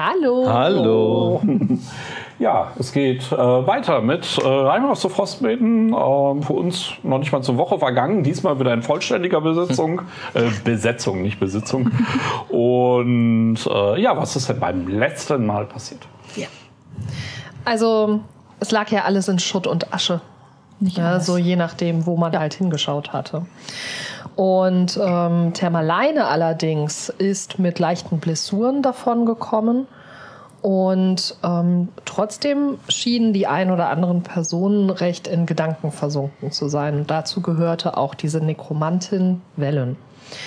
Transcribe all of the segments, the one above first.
Hallo. Hallo. Ja, es geht weiter mit Reim aus der Frostmaiden. Für uns noch nicht mal zur Woche vergangen. Diesmal wieder in vollständiger Besetzung. Besetzung, nicht Besitzung. Und ja, was ist denn beim letzten Mal passiert? Ja. Also, es lag ja alles in Schutt und Asche. Nicht ja, alles. so je nachdem, wo man halt hingeschaut hatte. Und Thermaleine allerdings ist mit leichten Blessuren davon gekommen. Und trotzdem schienen die ein oder anderen Personen recht in Gedanken versunken zu sein. Und dazu gehörte auch diese Nekromantin Wellen.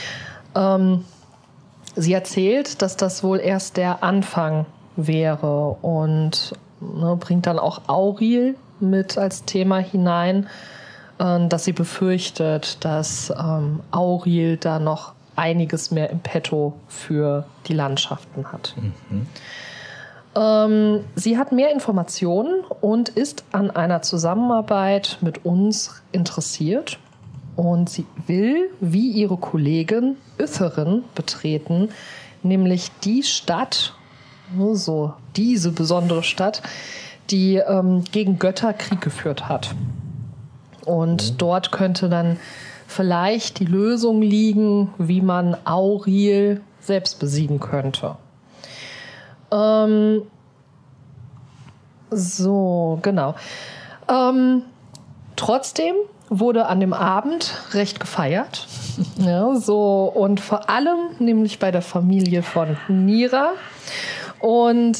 Sie erzählt, dass das wohl erst der Anfang wäre und bringt dann auch Auril mit als Thema hinein, dass sie befürchtet, dass Auril da noch einiges mehr im Petto für die Landschaften hat. Sie hat mehr Informationen und ist an einer Zusammenarbeit mit uns interessiert. Und sie will, wie ihre Kollegin Itherin, betreten, nämlich die Stadt, so diese besondere Stadt, die gegen Götter Krieg geführt hat. Und dort könnte dann vielleicht die Lösung liegen, wie man Auril selbst besiegen könnte. So, genau. Trotzdem wurde an dem Abend recht gefeiert. Ja, so, und vor allem nämlich bei der Familie von Nira. Und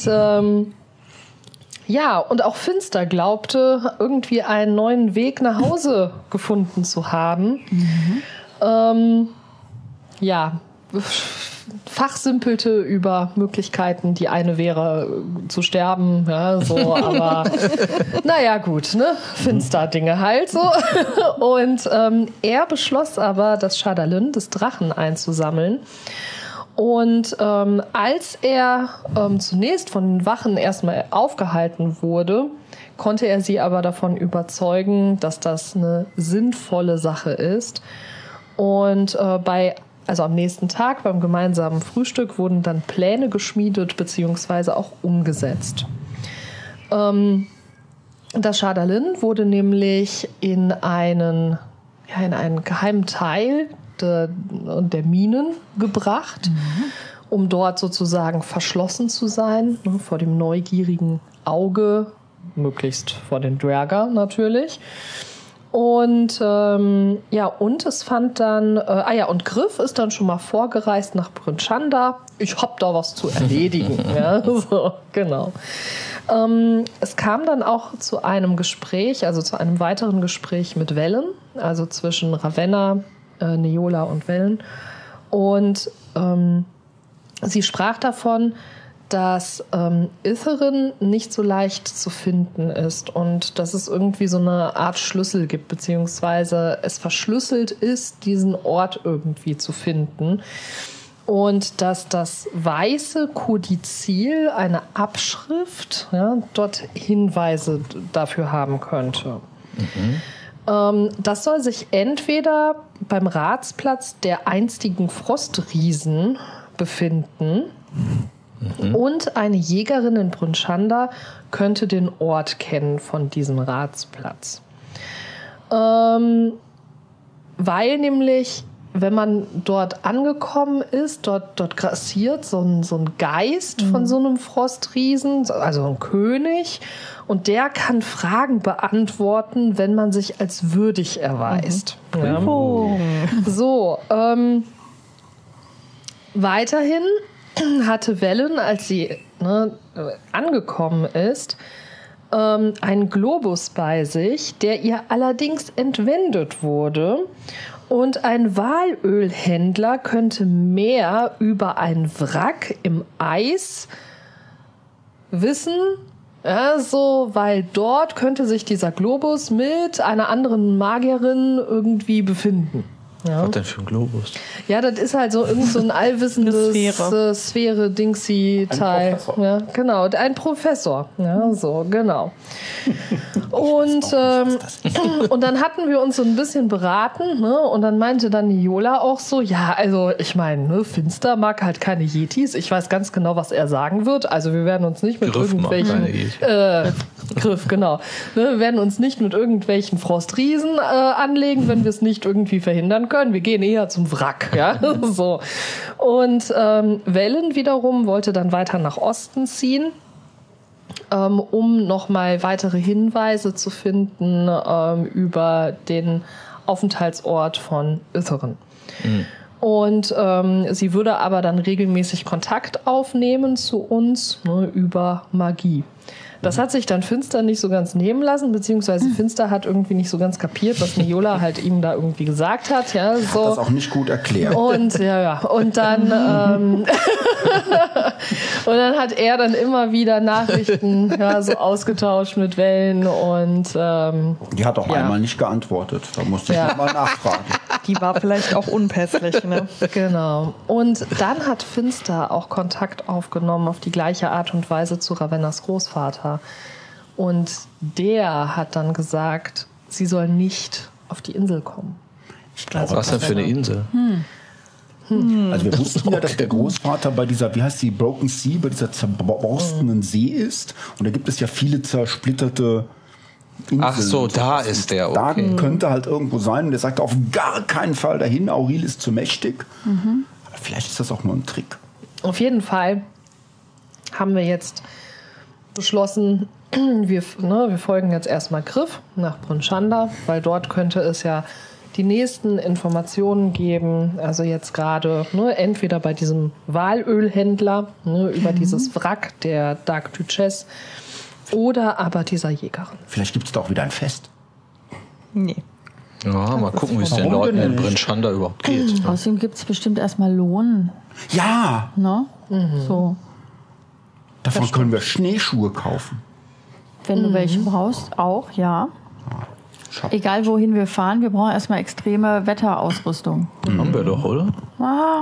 ja, und auch Finster glaubte, irgendwie einen neuen Weg nach Hause gefunden zu haben. Ja, fachsimpelte über Möglichkeiten. Die eine wäre zu sterben, ja, so, aber naja, gut, ne? Finster-Dinge halt so. Und er beschloss aber, das Shadalin des Drachen einzusammeln. Und als er zunächst von den Wachen erstmal aufgehalten wurde, konnte er sie aber davon überzeugen, dass das eine sinnvolle Sache ist. Und also am nächsten Tag beim gemeinsamen Frühstück wurden dann Pläne geschmiedet bzw. auch umgesetzt. Das Shadalin wurde nämlich in einen geheimen Teil der Minen gebracht, um dort sozusagen verschlossen zu sein, vor dem neugierigen Auge, möglichst vor den Draugr natürlich. Und ja, und es fand dann, und Griff ist dann schon mal vorgereist nach Brynchanda. Ich hab da was zu erledigen. Ja, so, genau. Es kam dann auch zu einem Gespräch, also zu einem weiteren Gespräch mit Wellen, also zwischen Ravenna, Neola und Wellen. Und sie sprach davon, dass Itherin nicht so leicht zu finden ist und dass es irgendwie so eine Art Schlüssel gibt, beziehungsweise es verschlüsselt ist, diesen Ort irgendwie zu finden. Und dass das weiße Kodizil, eine Abschrift, ja, dort Hinweise dafür haben könnte. Das soll sich entweder beim Ratsplatz der einstigen Frostriesen befinden, und eine Jägerin in Brynchanda könnte den Ort kennen von diesem Ratsplatz. Weil nämlich, wenn man dort angekommen ist, dort grassiert so ein Geist von so einem Frostriesen, also ein König, und der kann Fragen beantworten, wenn man sich als würdig erweist. Ja. So, weiterhin hatte Wellen, als sie angekommen ist, einen Globus bei sich, der ihr allerdings entwendet wurde. Und ein Walölhändler könnte mehr über ein Wrack im Eis wissen, weil dort könnte sich dieser Globus mit einer anderen Magierin irgendwie befinden. Ja. Was denn für ein Globus? Ja, das ist halt so irgend so ein allwissendes Sphäre-Dingsi-Teil. Ja, genau, ein Professor. Ja, so, genau. Und dann hatten wir uns so ein bisschen beraten, ne? Und dann meinte dann Niola auch so, ja, also ich meine, ne, Finster mag halt keine Yetis. Ich weiß ganz genau, was er sagen wird. Also wir werden uns nicht mit irgendwelchen Griff, genau. Ne, wir werden uns nicht mit irgendwelchen Frostriesen anlegen, wenn wir es nicht irgendwie verhindern können. Wir gehen eher zum Wrack. Ja? So. Und Wellen wiederum wollte dann weiter nach Osten ziehen, um nochmal weitere Hinweise zu finden über den Aufenthaltsort von Itheren. Mhm. Und sie würde aber dann regelmäßig Kontakt aufnehmen zu uns, ne, über Magie. Das hat sich dann Finster nicht so ganz nehmen lassen, beziehungsweise Finster hat irgendwie nicht so ganz kapiert, was Niola halt ihm da irgendwie gesagt hat. Ja, so. Hat das auch nicht gut erklärt. Und und dann und dann hat er dann immer wieder Nachrichten so ausgetauscht mit Wellen und die hat auch einmal nicht geantwortet. Da musste ich nochmal nachfragen. Die war vielleicht auch unpässlich, ne? Genau. Und dann hat Finster auch Kontakt aufgenommen auf die gleiche Art und Weise zu Ravennas Großvater. Und der hat dann gesagt, sie soll nicht auf die Insel kommen. Ich glaube, was denn für eine Insel? Also wir wussten ja, dass der Großvater bei dieser, wie heißt die, Broken Sea, bei dieser zerborstenen See ist. Und da gibt es ja viele zersplitterte Inseln. Ach so, da ist der, okay. Da könnte halt irgendwo sein. Und der sagt auf gar keinen Fall dahin, Auril ist zu mächtig. Aber vielleicht ist das auch nur ein Trick. Auf jeden Fall haben wir jetzt beschlossen, wir folgen jetzt erstmal Griff nach Brunschanda, weil dort könnte es ja die nächsten Informationen geben. Also jetzt gerade entweder bei diesem Walölhändler über dieses Wrack der Dark Duchess oder aber dieser Jägerin. Vielleicht gibt es da auch wieder ein Fest. Nee. Ja, mal gucken, wie es den Leuten in Brunschanda überhaupt geht. Außerdem gibt es bestimmt erstmal Lohn. Ja! Ne? So. Davon können wir Schneeschuhe kaufen. Wenn du welche brauchst, auch, ja. Egal wohin wir fahren, wir brauchen erstmal extreme Wetterausrüstung. Haben wir doch, oder? Ah.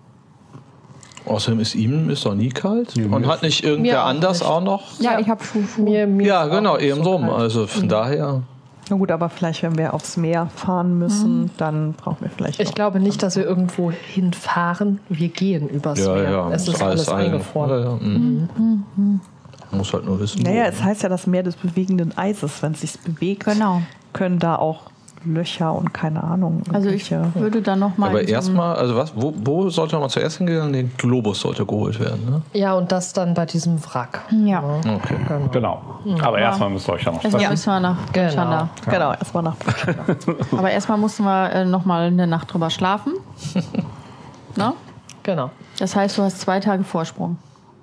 Außerdem ist doch nie kalt. Und hat nicht irgendwer anders auch noch? Ja, ich habe Schuhe. Ja, genau, ebenso. Also von daher. Na gut, aber vielleicht, wenn wir aufs Meer fahren müssen, dann brauchen wir vielleicht Ich glaube nicht, dass wir irgendwo hinfahren. Wir gehen übers Meer. Ja, es ist alles eingefroren. Man muss halt nur wissen. Naja, es heißt ja das Meer des bewegenden Eises. Wenn es sich bewegt, können da auch Löcher und keine Ahnung. Also ich würde dann nochmal... Aber erstmal, also was, wo sollte man zuerst hingehen? Der Globus sollte geholt werden, ne? Ja, und das dann bei diesem Wrack. Ja. Okay. Genau. Aber erstmal müsst ihr euch ja noch Erstmal müssen wir nach Brunschanda. Genau, erstmal nach Brunschanda. Aber erstmal mussten wir nochmal eine Nacht drüber schlafen. Ne? Genau. Das heißt, du hast 2 Tage Vorsprung.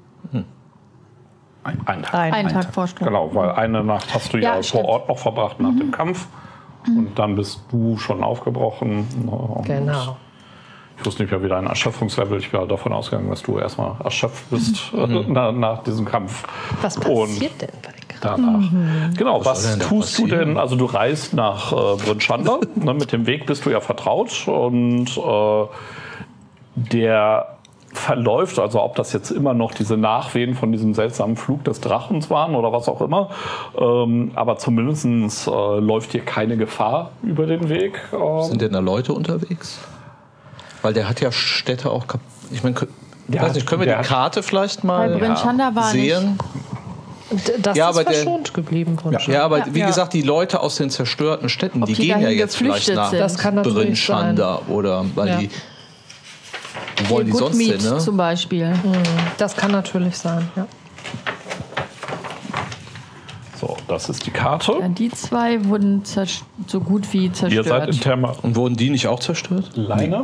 Ein Tag. Einen Tag Vorsprung. Genau, weil eine Nacht hast du ja vor Ort noch verbracht nach dem Kampf. Und dann bist du schon aufgebrochen. Genau. Ich wusste nicht mehr, wie dein Erschöpfungslevel. Ich bin davon ausgegangen, dass du erstmal erschöpft bist nach diesem Kampf. Was passiert denn bei den Kampf? Danach. Genau, was tust du passieren? denn? Also du reist nach Brunschanda. Mit dem Weg bist du ja vertraut. Und der verläuft, also ob das jetzt immer noch diese Nachwehen von diesem seltsamen Flug des Drachens waren oder was auch immer, aber zumindest läuft hier keine Gefahr über den Weg. Sind denn da Leute unterwegs? Weil der hat ja Städte auch ich meine, weiß nicht, können wir die Karte vielleicht mal Bei Brunschanda war sehen? Das Ja, ist aber verschont geblieben. Ja, aber wie gesagt, die Leute aus den zerstörten Städten, die die gehen ja dahin jetzt vielleicht geflüchtet nach sind. Das kann natürlich Brunschanda oder weil wo wollen die sonst hin, ne? zum Beispiel. Das kann natürlich sein, ja. So, das ist die Karte. Ja, die 2 wurden so gut wie zerstört. Ihr seid in Therma Und wurden die nicht auch zerstört? Leine.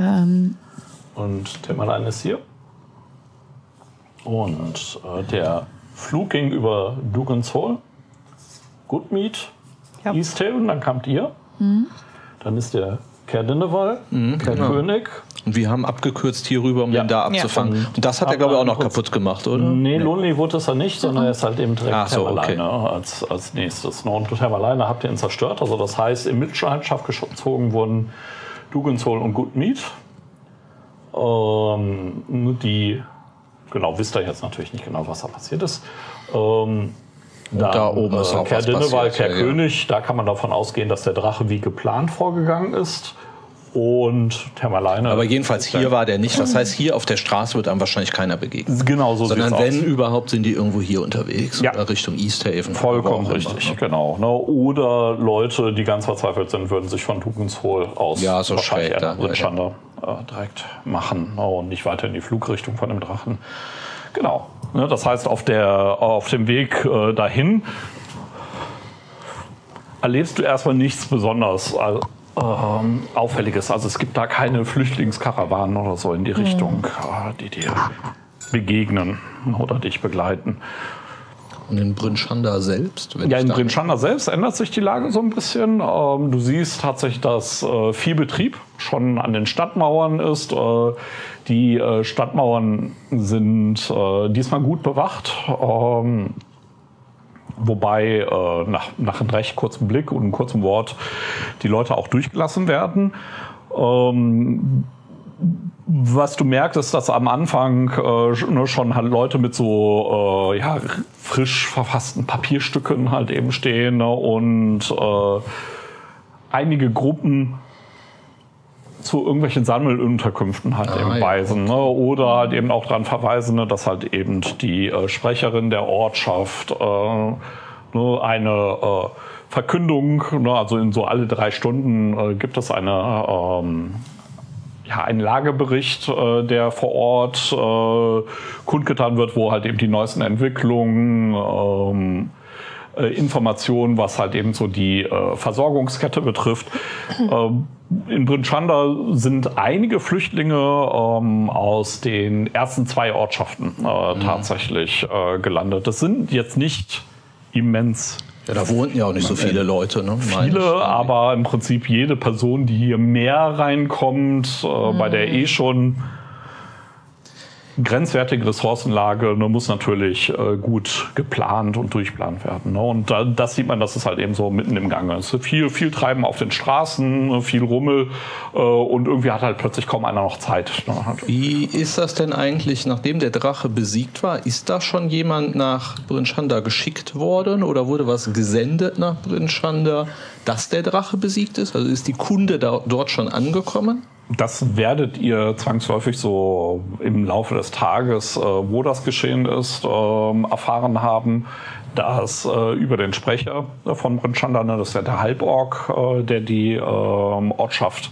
Und Thermaleine ist hier. Und der Flug ging über Dugan's Hole, Goodmead, Easthill und dann kamt ihr. Dann ist der Kerdineval, der König. Und wir haben abgekürzt hier rüber, um den da abzufangen. Und das hat er, glaube ich, auch noch kaputt gemacht, oder? Nee, Lonely wurde es ja nicht, sondern er ist halt eben direkt so, Thermaleine als nächstes. Und Thermaleine habt ihr ihn zerstört. Also das heißt, in Mitleidenschaft gezogen wurden Dugenshol und Gutmead. Die, genau, wisst ihr jetzt natürlich nicht genau, was da passiert ist. Da oben ist auch Kerr was Dinnewald, passiert, Kerr König, da kann man davon ausgehen, dass der Drache wie geplant vorgegangen ist. Und Termaleine. Aber jedenfalls hier war der nicht. Das heißt, hier auf der Straße wird einem wahrscheinlich keiner begegnen. Genau so sondern sieht's wenn aus. Überhaupt sind die irgendwo hier unterwegs Ja. oder Richtung Easthaven. Vollkommen richtig, genau. Ne? Oder Leute, die ganz verzweifelt sind, würden sich von Dugenshol aus Ja, so wahrscheinlich schräg eher nach da, Brinchander direkt machen, ne? Und nicht weiter in die Flugrichtung von dem Drachen. Genau. Ne? Das heißt, auf dem Weg dahin erlebst du erstmal nichts besonders Auffälliges. Also es gibt da keine Flüchtlingskarawanen oder so in die Richtung, die dir begegnen oder dich begleiten. Und in Brinchander selbst? Ja, in Brinchander selbst ändert sich die Lage so ein bisschen. Du siehst tatsächlich, dass viel Betrieb schon an den Stadtmauern ist. Die Stadtmauern sind diesmal gut bewacht. Wobei nach einem recht kurzen Blick und einem kurzen Wort die Leute auch durchgelassen werden. Was du merkst, ist, dass am Anfang schon halt Leute mit so frisch verfassten Papierstücken halt eben stehen, ne, und einige Gruppen zu irgendwelchen Sammelunterkünften halt eben weisen, ne, oder halt eben auch daran verweisen, ne, dass halt eben die Sprecherin der Ortschaft eine Verkündung, ne, also in so alle 3 Stunden gibt es einen Lagebericht, der vor Ort kundgetan wird, wo halt eben die neuesten Entwicklungen, Informationen, was halt eben so die Versorgungskette betrifft. In Brinchander sind einige Flüchtlinge aus den ersten 2 Ortschaften tatsächlich gelandet. Das sind jetzt nicht immens Ja, da wohnten ja auch nicht so viele Leute. Ne? viele, aber im Prinzip jede Person, die hier mehr reinkommt, bei der schon grenzwertige Ressourcenlage, muss natürlich gut geplant und durchplant werden. Ne? Und das sieht man, dass es halt eben so mitten im Gange ist. Viel Treiben auf den Straßen, viel Rummel und irgendwie hat halt plötzlich kaum einer noch Zeit. Ne? Wie ist das denn eigentlich, nachdem der Drache besiegt war? Ist da schon jemand nach Brinchander geschickt worden oder wurde was gesendet nach Brinchander, dass der Drache besiegt ist? Also ist die Kunde dort schon angekommen? Das werdet ihr zwangsläufig so im Laufe des Tages, wo das geschehen ist, erfahren haben, dass über den Sprecher von Brinchander, ne, das ist ja der Halborg, der die Ortschaft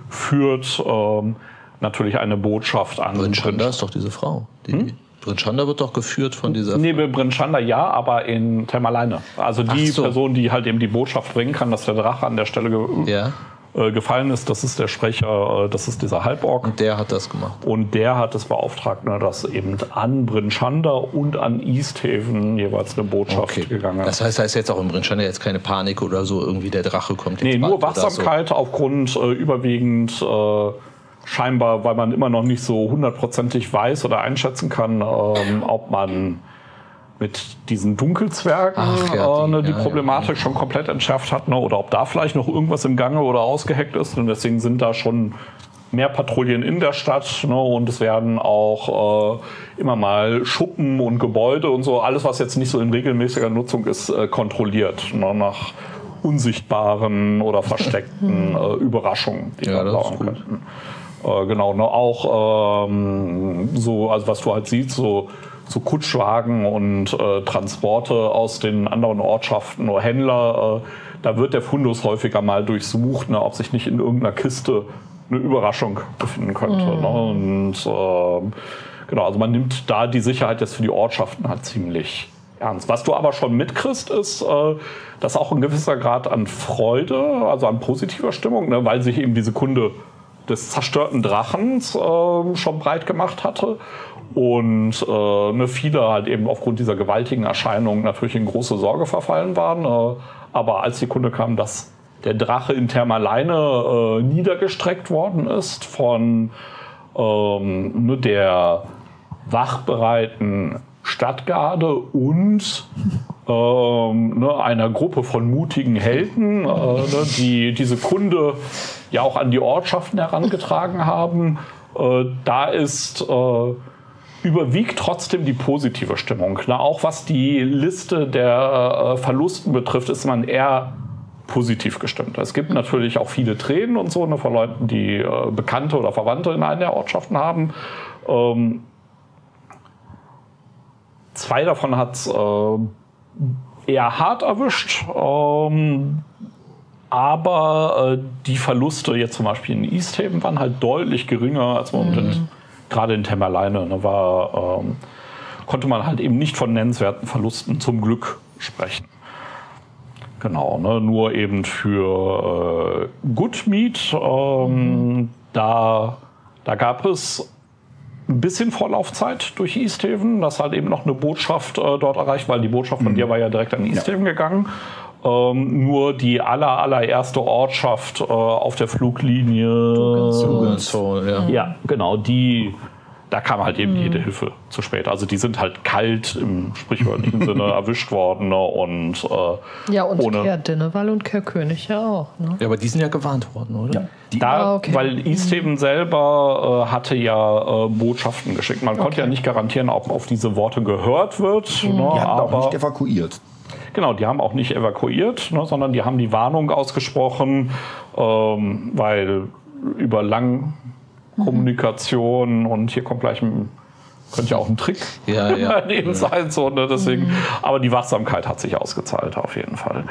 führt, natürlich eine Botschaft an Brinchander ist doch diese Frau. Brinchander wird doch geführt von dieser... Nee, Brinchander ja, aber in Termaleine. Also die Person, die halt eben die Botschaft bringen kann, dass der Drache an der Stelle gefallen ist, das ist der Sprecher, das ist dieser Halborg. Und der hat das gemacht. Und der hat es beauftragt, ne, dass eben an Brinchander und an Easthaven jeweils eine Botschaft gegangen ist. Das heißt, da ist jetzt auch in Brinchander jetzt keine Panik oder so, irgendwie der Drache kommt jetzt. Nee, nur Wachsamkeit so. Aufgrund überwiegend scheinbar, weil man immer noch nicht so hundertprozentig weiß oder einschätzen kann, ob man mit diesen Dunkelzwergen die Problematik schon komplett entschärft hat, ne, oder ob da vielleicht noch irgendwas im Gange oder ausgeheckt ist. Und deswegen sind da schon mehr Patrouillen in der Stadt, ne, und es werden auch immer mal Schuppen und Gebäude und so, alles was jetzt nicht so in regelmäßiger Nutzung ist, kontrolliert, ne, nach unsichtbaren oder versteckten Überraschungen, die da dauern könnten. Genau, ne, auch so, also was du halt siehst, so Kutschwagen und Transporte aus den anderen Ortschaften oder Händler, da wird der Fundus häufiger mal durchsucht, ne, ob sich nicht in irgendeiner Kiste eine Überraschung befinden könnte. Ne? Und genau, also man nimmt da die Sicherheit jetzt für die Ortschaften halt ziemlich ernst. Was du aber schon mitkriegst, ist, dass auch ein gewisser Grad an Freude, also an positiver Stimmung, ne, weil sich eben diese Kunde des zerstörten Drachens schon breit gemacht hatte. Und viele halt eben aufgrund dieser gewaltigen Erscheinung natürlich in große Sorge verfallen waren. Aber als die Kunde kam, dass der Drache in Termaleine niedergestreckt worden ist von der wachbereiten Stadtgarde und einer Gruppe von mutigen Helden, die diese Kunde ja auch an die Ortschaften herangetragen haben. Da ist überwiegt trotzdem die positive Stimmung. Auch was die Liste der Verlusten betrifft, ist man eher positiv gestimmt. Es gibt natürlich auch viele Tränen und so von Leuten, die Bekannte oder Verwandte in einer der Ortschaften haben. 2 davon hat es eher hart erwischt, aber die Verluste jetzt zum Beispiel in Easthaven waren halt deutlich geringer als man gerade in Tamerlane. Konnte man halt eben nicht von nennenswerten Verlusten zum Glück sprechen. Genau, nur eben für Goodmead, da gab es ein bisschen Vorlaufzeit durch Easthaven, dass halt eben noch eine Botschaft dort erreicht, weil die Botschaft von dir war ja direkt an Easthaven gegangen. Nur die allererste Ortschaft auf der Fluglinie Tugenshall, ja, genau, da kam halt eben jede Hilfe zu spät. Also die sind halt kalt im sprichwörtlichen Sinne erwischt worden und ohne. Kerr Dinnewall und Kerr König ja auch. Ne? Ja, aber die sind ja gewarnt worden, oder? Ja. Weil Easthaven selber hatte ja Botschaften geschickt. Man konnte ja nicht garantieren, ob auf diese Worte gehört wird. Die haben auch nicht evakuiert. Genau, die haben auch nicht evakuiert, sondern die haben die Warnung ausgesprochen, weil über Kommunikation und hier kommt gleich könnte ja auch ein Trick daneben sein. So, deswegen, aber die Wachsamkeit hat sich ausgezahlt auf jeden Fall.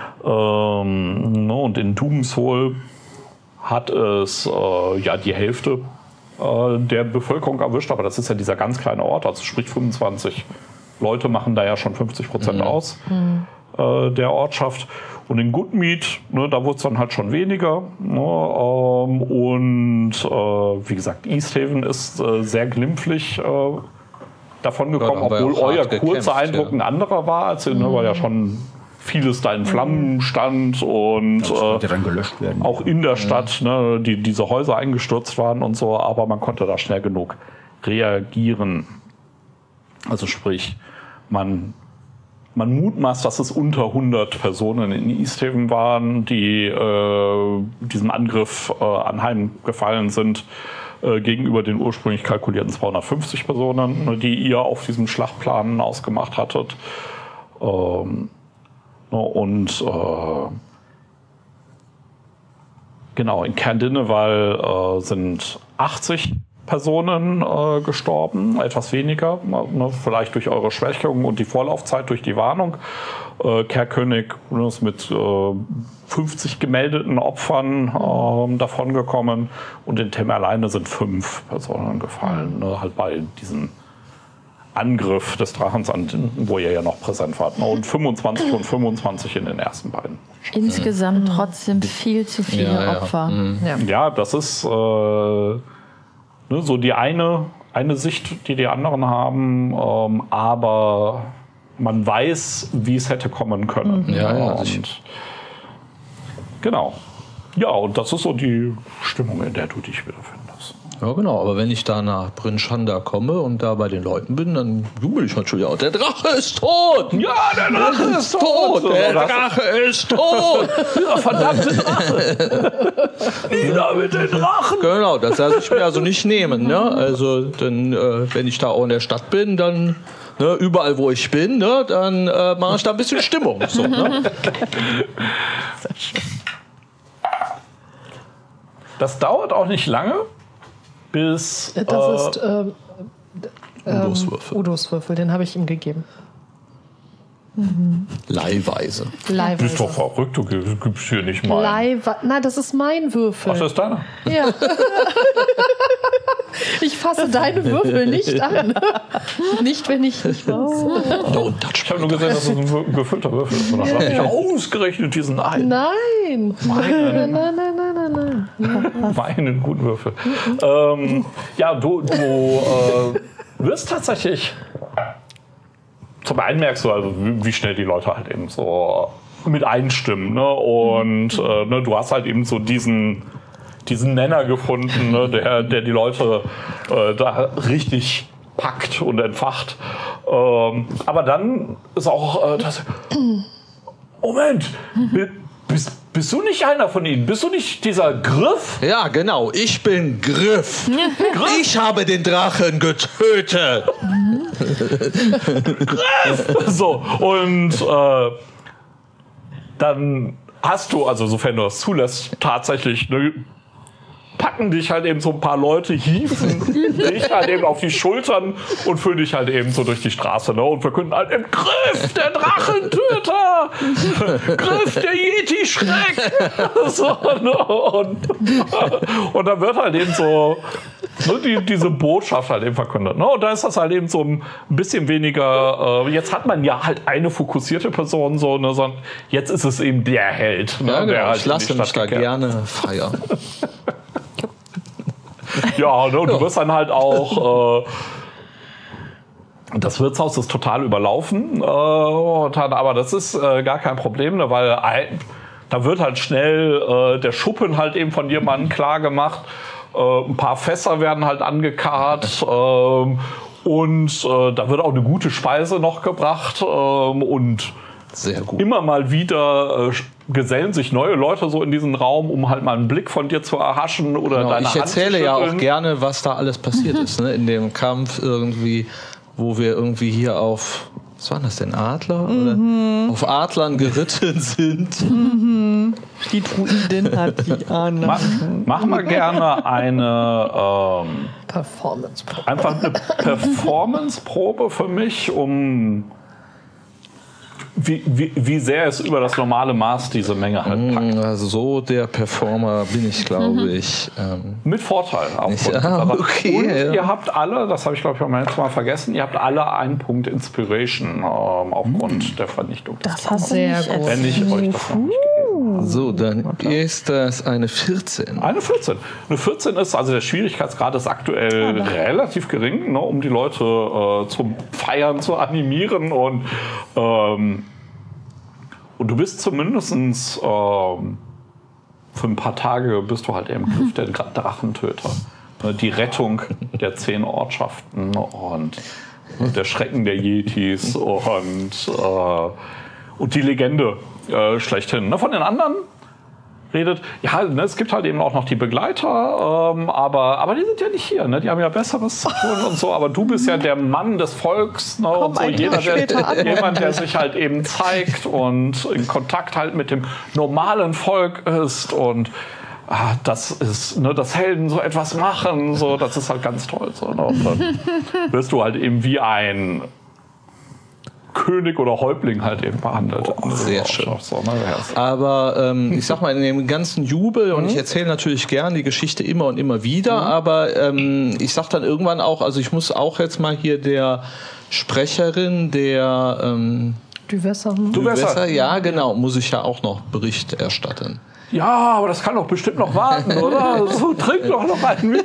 Und in Tugenshall hat es die Hälfte der Bevölkerung erwischt, aber das ist ja dieser ganz kleine Ort, also sprich 25 Leute machen da ja schon 50% aus der Ortschaft. Und in Goodmead, da wurde es dann halt schon weniger. Wie gesagt, Easthaven ist sehr glimpflich davon gekommen, obwohl euer kurzer Eindruck ein anderer war, als weil ja schon vieles da in Flammen stand und dann gelöscht werden. Auch in der Stadt, diese Häuser eingestürzt waren und so, aber man konnte da schnell genug reagieren. Also sprich, man mutmaßt, dass es unter 100 Personen in Easthaven waren, die diesem Angriff anheimgefallen sind, gegenüber den ursprünglich kalkulierten 250 Personen, die ihr auf diesem Schlachtplan ausgemacht hattet. Genau, in Caer Dinnewall sind 80 Personen gestorben, etwas weniger, vielleicht durch eure Schwächung und die Vorlaufzeit durch die Warnung. Caer König ist mit 50 gemeldeten Opfern davongekommen und in Tamerlane sind 5 Personen gefallen, halt bei diesem Angriff des Drachens, wo ihr ja noch präsent wart. Und 25 und 25 in den ersten beiden. Insgesamt trotzdem viel zu viele Opfer. Ja, das ist so die eine Sicht, die die anderen haben, aber man weiß, wie es hätte kommen können. Genau. Ja, und das ist so die Stimmung, in der du dich wiederfindest. Ja, genau. Aber wenn ich da nach Bryn Shanda komme und da bei den Leuten bin, dann jubel ich natürlich auch. Der Drache ist tot! Ja, der Drache ist tot! Der Drache ist tot! Ja, verdammte Drache! Nieder mit den Drachen! Genau, das lasse ich mir also nicht nehmen. Ne? Also, dann, wenn ich da auch in der Stadt bin, dann überall, wo ich bin, dann mache ich da ein bisschen Stimmung. So, ne? Das dauert auch nicht lange, bis... Das ist Udos Würfel, den habe ich ihm gegeben. Leihweise. Du bist doch verrückt, du gibst hier nicht mal. Nein, das ist mein Würfel. Ach, das ist deiner? Ja. Ich fasse deine Würfel nicht an. Nicht, wenn ich nicht weiß. Ich habe nur gesehen, dass es ein gefüllter Würfel ist. Und das habe ich ausgerechnet diesen einen. Nein. Nein. Meinen guten Würfel. Du wirst tatsächlich... Zum einen merkst du also, wie schnell die Leute halt eben so mit einstimmen. Ne? Und du hast halt eben so diesen Nenner gefunden, der die Leute da richtig packt und entfacht. Aber dann ist auch das... Moment, bist du nicht einer von ihnen? Bist du nicht dieser Griff? Ja, genau. Ich bin Griff. Ich habe den Drachen getötet. Griff! So, und dann hast du, also sofern du das zulässt, tatsächlich packen dich halt eben so ein paar Leute, hieven dich halt eben auf die Schultern und führen dich halt eben so durch die Straße, ne? Und verkünden halt eben Griff, der Drachentöter! Griff, der Yeti-Schreck! So, ne? Und dann wird halt eben so diese Botschaft halt eben verkündet. Ne? Und da ist das halt eben so ein bisschen weniger, jetzt hat man ja halt eine fokussierte Person, so, ne? Sondern jetzt ist es eben der Held. Ne? Ja, genau. Der halt Ich lasse mich da gerne feiern. Ja, ne, und du wirst dann halt auch, das Wirtshaus ist total überlaufen, aber das ist gar kein Problem, ne, weil da wird halt schnell der Schuppen halt eben von jemandem klar gemacht, ein paar Fässer werden halt angekarrt und da wird auch eine gute Speise noch gebracht und sehr gut. Immer mal wieder gesellen sich neue Leute so in diesen Raum, um halt mal einen Blick von dir zu erhaschen oder genau, deine ich erzähle ja auch gerne, was da alles passiert ist, ne? In dem Kampf irgendwie, wo wir irgendwie hier auf, was waren das denn, Adler? Oder auf Adlern geritten sind. Die Druidin hat die Ahnung. Mach mal gerne eine Performance-Probe. Einfach eine Performance-Probe für mich, um wie sehr es über das normale Maß diese Menge halt packt. Also so der Performer bin ich, glaube ich. Mit Vorteil. Auch okay, und ja. ihr habt alle, das habe ich glaube ich beim letzten Mal vergessen, ihr habt alle einen Punkt Inspiration aufgrund der Vernichtung. Das hast du Sehr nicht gut. Wenn ich euch das noch nicht gegeben habe. So, dann ist das eine 14. Eine 14. Eine 14 ist, also der Schwierigkeitsgrad ist aktuell relativ gering, ne, um die Leute zum Feiern zu animieren und du bist zumindest für ein paar Tage bist du halt eben Griff der Drachentöter. Die Rettung der 10 Ortschaften und der Schrecken der Yetis und die Legende schlechthin. Von den anderen redet, ja, ne, es gibt halt eben auch noch die Begleiter, aber die sind ja nicht hier, ne? Die haben ja Besseres zu tun und so, aber du bist ja der Mann des Volks, ne? Und so jemand, der sich halt eben zeigt und in Kontakt halt mit dem normalen Volk ist und das ist, ne, dass Helden so etwas machen, so, das ist halt ganz toll. So, ne? Und dann wirst du halt eben wie ein König oder Häuptling halt eben behandelt. Sehr schön. So, ne? Aber ich sag mal, in dem ganzen Jubel, und ich erzähle natürlich gern die Geschichte immer und immer wieder, aber ich sag dann irgendwann auch, also ich muss auch jetzt mal hier der Sprecherin der Duwesser, ja genau, muss ich ja auch noch Bericht erstatten. Ja, aber das kann doch bestimmt noch warten, oder? So, trink doch noch einen.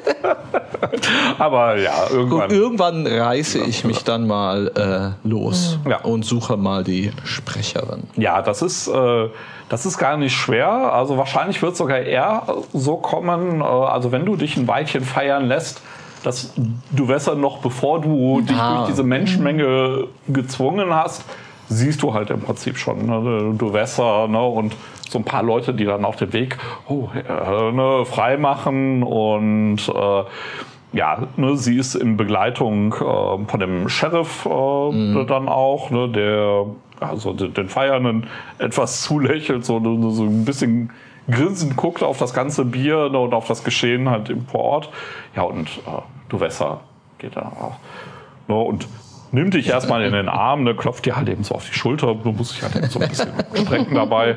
Aber ja, irgendwann reiße ich mich dann mal los Ja. und suche mal die Sprecherin. Ja, das ist gar nicht schwer. Also wahrscheinlich wird es sogar eher so kommen, also wenn du dich ein Weilchen feiern lässt, dass Duwesser noch, bevor du dich durch diese Menschenmenge gezwungen hast, siehst du halt im Prinzip schon, ne, Duwesser, ne, und so ein paar Leute, die dann auch den Weg frei machen und ja, ne, sie ist in Begleitung von dem Sheriff dann auch, ne, der also den Feiernden etwas zulächelt, so ein bisschen grinsend guckt auf das ganze Bier, ne, und auf das Geschehen halt vor Ort. Ja, und Duwesser geht dann auch. Ne, und nimmt dich erstmal in den Arm, ne, klopft dir halt eben so auf die Schulter, du musst dich halt eben so ein bisschen strecken dabei.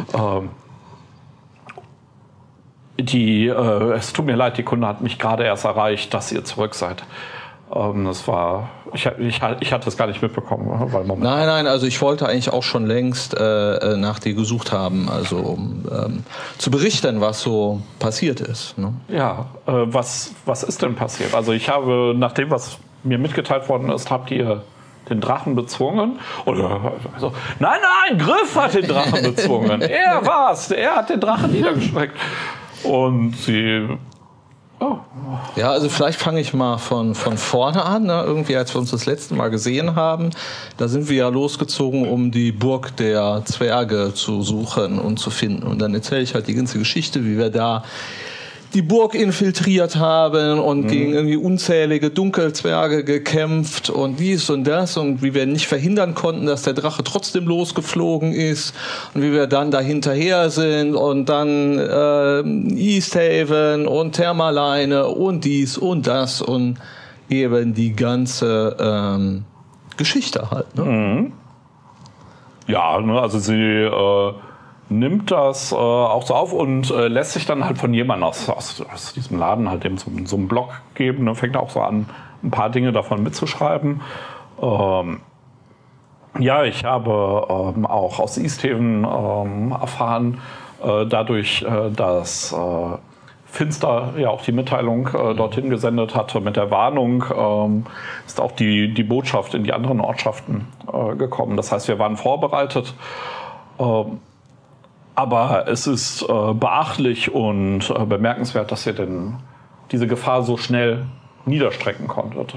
Es tut mir leid, die Kunde hat mich gerade erst erreicht, dass ihr zurück seid. Das war, ich hatte es gar nicht mitbekommen. Weil Nein, also ich wollte eigentlich auch schon längst nach dir gesucht haben, also um zu berichten, was so passiert ist. Ne? Ja, was ist denn passiert? Also ich habe, nach dem, was mir mitgeteilt worden ist, habt ihr den Drachen bezwungen? Oder also, nein, Griff hat den Drachen bezwungen. Er war's, er hat den Drachen niedergestreckt. Und sie Ja, also vielleicht fange ich mal von vorne an. Ne? Irgendwie, als wir uns das letzte Mal gesehen haben, da sind wir ja losgezogen, um die Burg der Zwerge zu suchen und zu finden. Und dann erzähle ich halt die ganze Geschichte, wie wir da die Burg infiltriert haben und gegen irgendwie unzählige Dunkelzwerge gekämpft und dies und das und wie wir nicht verhindern konnten, dass der Drache trotzdem losgeflogen ist und wie wir dann da hinterher sind und dann Easthaven und Thermaleine und dies und das und eben die ganze Geschichte halt. Ne? Ja, ne, also sie nimmt das auch so auf und lässt sich dann halt von jemandem aus diesem Laden halt eben so einen Blog geben. Ne? Fängt auch so an, ein paar Dinge davon mitzuschreiben. Ja, ich habe auch aus Easthaven erfahren, dadurch, dass Finster ja auch die Mitteilung dorthin gesendet hatte mit der Warnung, ist auch die Botschaft in die anderen Ortschaften gekommen. Das heißt, wir waren vorbereitet. Aber es ist beachtlich und bemerkenswert, dass ihr denn diese Gefahr so schnell niederstrecken konntet,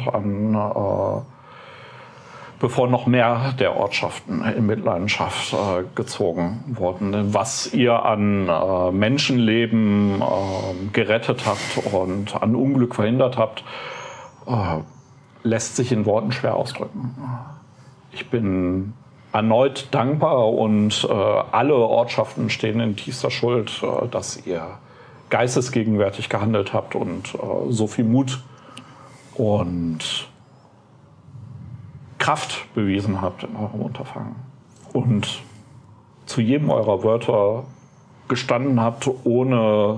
bevor noch mehr der Ortschaften in Mitleidenschaft gezogen wurden. Denn was ihr an Menschenleben gerettet habt und an Unglück verhindert habt, lässt sich in Worten schwer ausdrücken. Ich bin erneut dankbar und alle Ortschaften stehen in tiefster Schuld, dass ihr geistesgegenwärtig gehandelt habt und so viel Mut und Kraft bewiesen habt in eurem Unterfangen. Und zu jedem eurer Wörter gestanden habt, ohne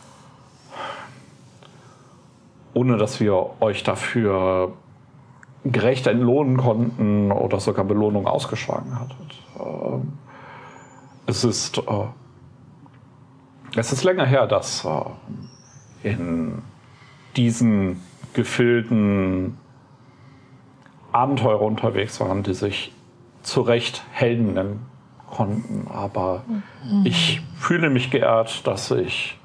dass wir euch dafür gerecht entlohnen konnten oder sogar Belohnung ausgeschlagen hattet. Es ist länger her, dass in diesen Gefilden Abenteurer unterwegs waren, die sich zu Recht Helden nennen konnten. Aber ich fühle mich geehrt, dass ich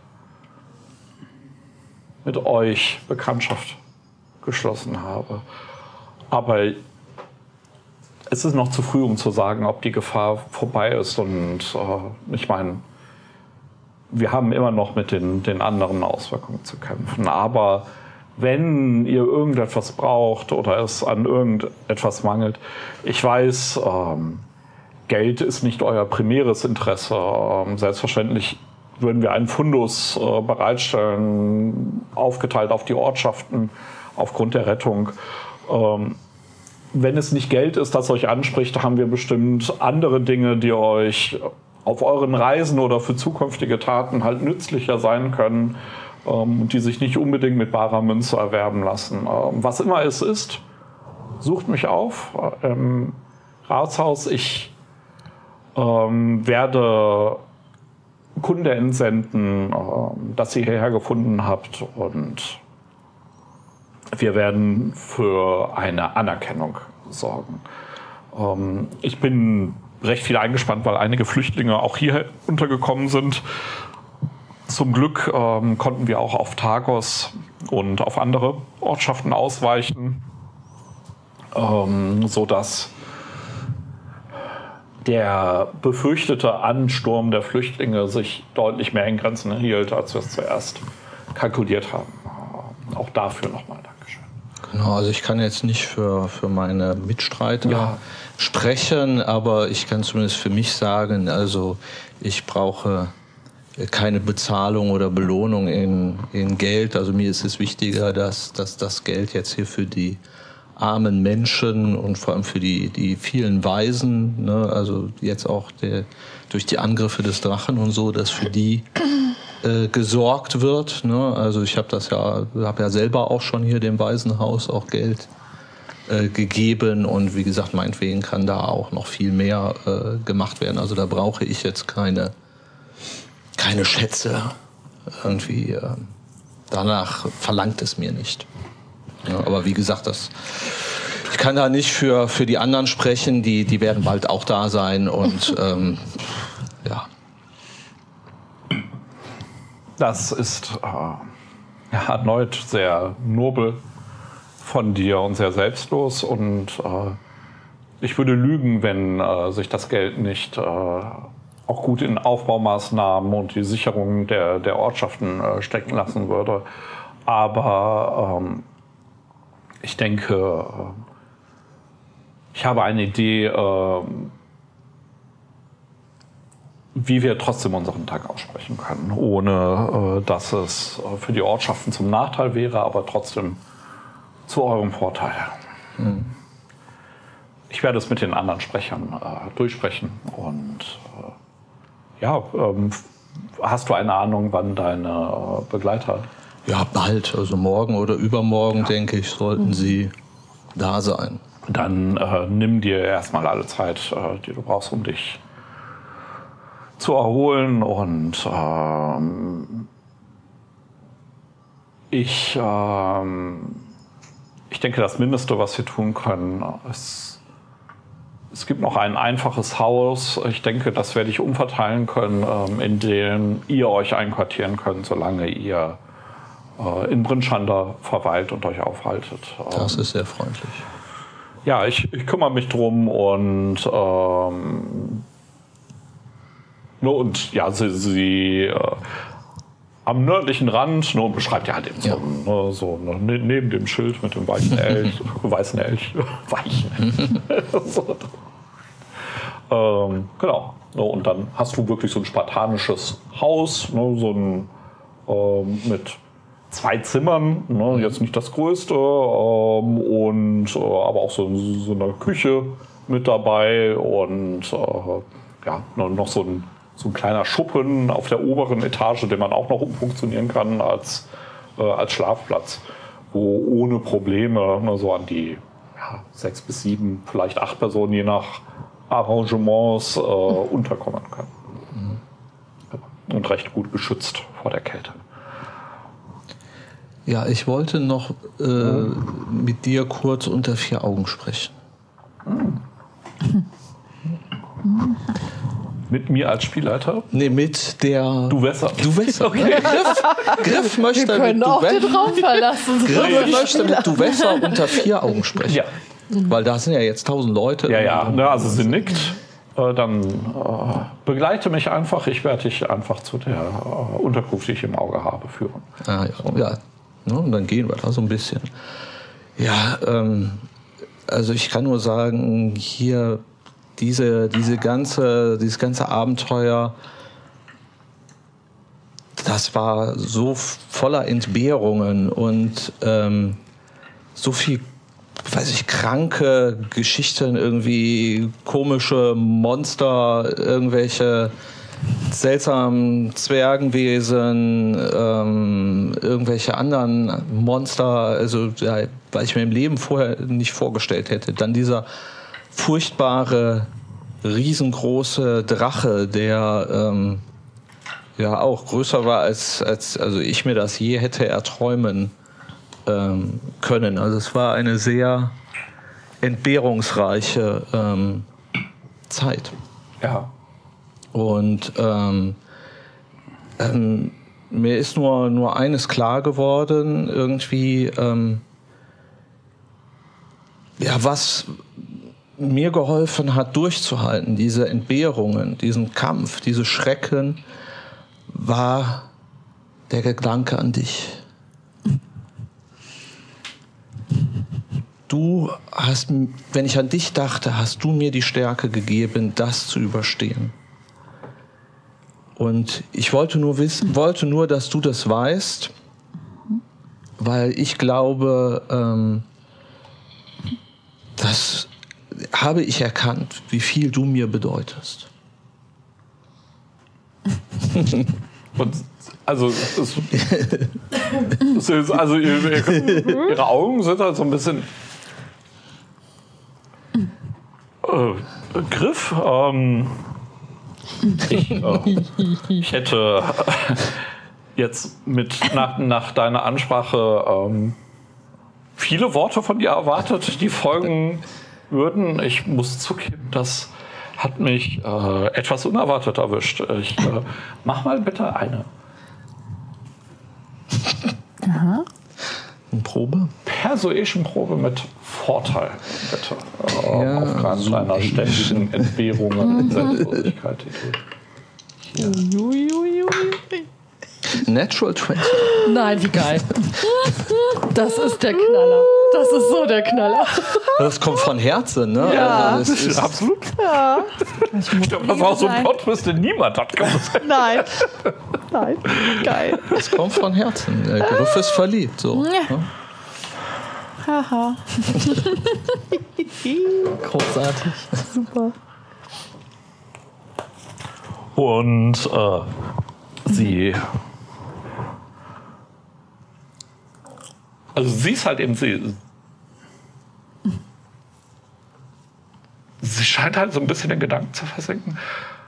mit euch Bekanntschaft geschlossen habe. Aber es ist noch zu früh, um zu sagen, ob die Gefahr vorbei ist. Und ich meine, wir haben immer noch mit den anderen Auswirkungen zu kämpfen. Aber wenn ihr irgendetwas braucht oder es an irgendetwas mangelt, ich weiß, Geld ist nicht euer primäres Interesse. Selbstverständlich würden wir einen Fundus bereitstellen, aufgeteilt auf die Ortschaften aufgrund der Rettung. Wenn es nicht Geld ist, das euch anspricht, haben wir bestimmt andere Dinge, die euch auf euren Reisen oder für zukünftige Taten halt nützlicher sein können, die sich nicht unbedingt mit barer Münze erwerben lassen. Was immer es ist, sucht mich auf im Ratshaus. Ich werde Kunde entsenden, dass ihr hierher gefunden habt, und wir werden für eine Anerkennung sorgen. Ich bin recht viel eingespannt, weil einige Flüchtlinge auch hier untergekommen sind. Zum Glück konnten wir auch auf Targos und auf andere Ortschaften ausweichen, sodass der befürchtete Ansturm der Flüchtlinge sich deutlich mehr in Grenzen hielt, als wir es zuerst kalkuliert haben. Auch dafür nochmal Dankeschön. Genau, also ich kann jetzt nicht für meine Mitstreiter sprechen, aber ich kann zumindest für mich sagen, also ich brauche keine Bezahlung oder Belohnung in Geld. Also mir ist es wichtiger, dass das Geld jetzt hier für die armen Menschen und vor allem für die vielen Waisen, ne, also jetzt auch durch die Angriffe des Drachen und so, dass für die gesorgt wird. Ne? Also ich habe ja selber auch schon hier dem Waisenhaus auch Geld gegeben, und wie gesagt, meinetwegen kann da auch noch viel mehr gemacht werden. Also da brauche ich jetzt keine Schätze. Irgendwie danach verlangt es mir nicht. Ja, aber wie gesagt, ich kann da nicht für die anderen sprechen, die werden bald auch da sein, und ja. Das ist erneut sehr nobel von dir und sehr selbstlos. Und ich würde lügen, wenn sich das Geld nicht auch gut in Aufbaumaßnahmen und die Sicherung der Ortschaften stecken lassen würde. Aber ich denke, ich habe eine Idee, wie wir trotzdem unseren Tag aussprechen können, ohne dass es für die Ortschaften zum Nachteil wäre, aber trotzdem zu eurem Vorteil. Ich werde es mit den anderen Sprechern durchsprechen. Und hast du eine Ahnung, wann deine Begleiter? Ja, bald. Also morgen oder übermorgen, denke ich, sollten sie da sein. Dann nimm dir erstmal alle Zeit, die du brauchst, um dich zu erholen. Und ich denke, das Mindeste, was wir tun können, ist, es gibt noch ein einfaches Haus. Ich denke, das werde ich umverteilen können, in dem ihr euch einquartieren könnt, solange ihr in Brinschanda verweilt und euch aufhaltet. Das ist sehr freundlich. Ja, ich kümmere mich drum und sie am nördlichen Rand und beschreibt ja halt eben neben dem Schild mit dem weißen Elch, weichen. Genau. Und dann hast du wirklich so ein spartanisches Haus, mit 2 Zimmern, jetzt nicht das größte, aber auch so eine Küche mit dabei und noch so ein kleiner Schuppen auf der oberen Etage, den man auch noch umfunktionieren kann als Schlafplatz, wo ohne Probleme so an die 6 bis 7, vielleicht 8 Personen je nach Arrangements unterkommen können. Und recht gut geschützt vor der Kälte. Ja, ich wollte noch mit dir kurz unter 4 Augen sprechen. Mit mir als Spielleiter? Nee, mit der... Duwessa. Okay. Griff möchte Wir können auch den Raum verlassen. Griff möchte mit Duwessa unter 4 Augen sprechen. Ja. Weil da sind ja jetzt 1000 Leute. Also sie nickt. Dann begleite mich einfach. Ich werde dich einfach zu der Unterkunft, die ich im Auge habe, führen. Und dann gehen wir da so ein bisschen. Ja, also ich kann nur sagen, hier dieses ganze Abenteuer, das war so voller Entbehrungen und so viel, kranke Geschichten, irgendwie komische Monster, irgendwelche seltsamen Zwergenwesen, irgendwelche anderen Monster, weil ich mir im Leben vorher nicht vorgestellt hätte. Dann dieser furchtbare, riesengroße Drache, der auch größer war, als ich mir das je hätte erträumen können. Also es war eine sehr entbehrungsreiche Zeit. Ja. Und mir ist nur eines klar geworden, irgendwie, was mir geholfen hat, durchzuhalten, diese Entbehrungen, diesen Kampf, diese Schrecken, war der Gedanke an dich. Du hast, wenn ich an dich dachte, hast du mir die Stärke gegeben, das zu überstehen. Und ich wollte nur, dass du das weißt, weil ich glaube, das habe ich erkannt, wie viel du mir bedeutest. Und ihre Augen sind halt so ein bisschen Griff. Ich hätte jetzt nach deiner Ansprache viele Worte von dir erwartet, die folgen würden. Ich muss zugeben, das hat mich etwas unerwartet erwischt. Mach mal bitte eine. Aha. Eine Probe? Persuasion-Probe mit Vorteil, bitte. Ja, aufgrund einer ständigen Entbehrung und Selbstlosigkeit. Natural 20. Nein, wie geil. Das ist der Knaller. Das ist so der Knaller. Das kommt von Herzen, ne? Ja. Also das ist Absolut. Ich glaube, das war so ein Plot-Twist, den niemand hat. Nein. Nein. Geil. Das kommt von Herzen. Der Griff ist verliebt. So. Ja. Ne? Haha. Großartig. Super. Und sie. Also sie ist halt eben sie scheint halt so ein bisschen in Gedanken zu versinken.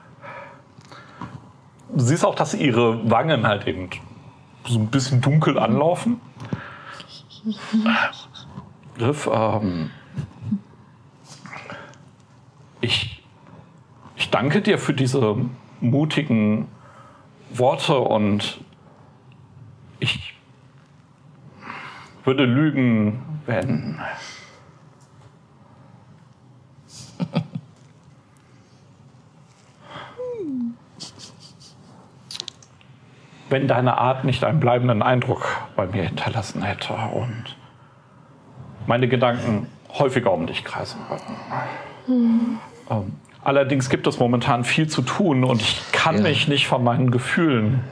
Du siehst auch, dass ihre Wangen halt eben so ein bisschen dunkel anlaufen. Griff, ich danke dir für diese mutigen Worte und ich würde lügen, wenn deine Art nicht einen bleibenden Eindruck bei mir hinterlassen hätte und meine Gedanken häufiger um dich kreisen würden. Allerdings gibt es momentan viel zu tun und ich kann mich nicht von meinen Gefühlen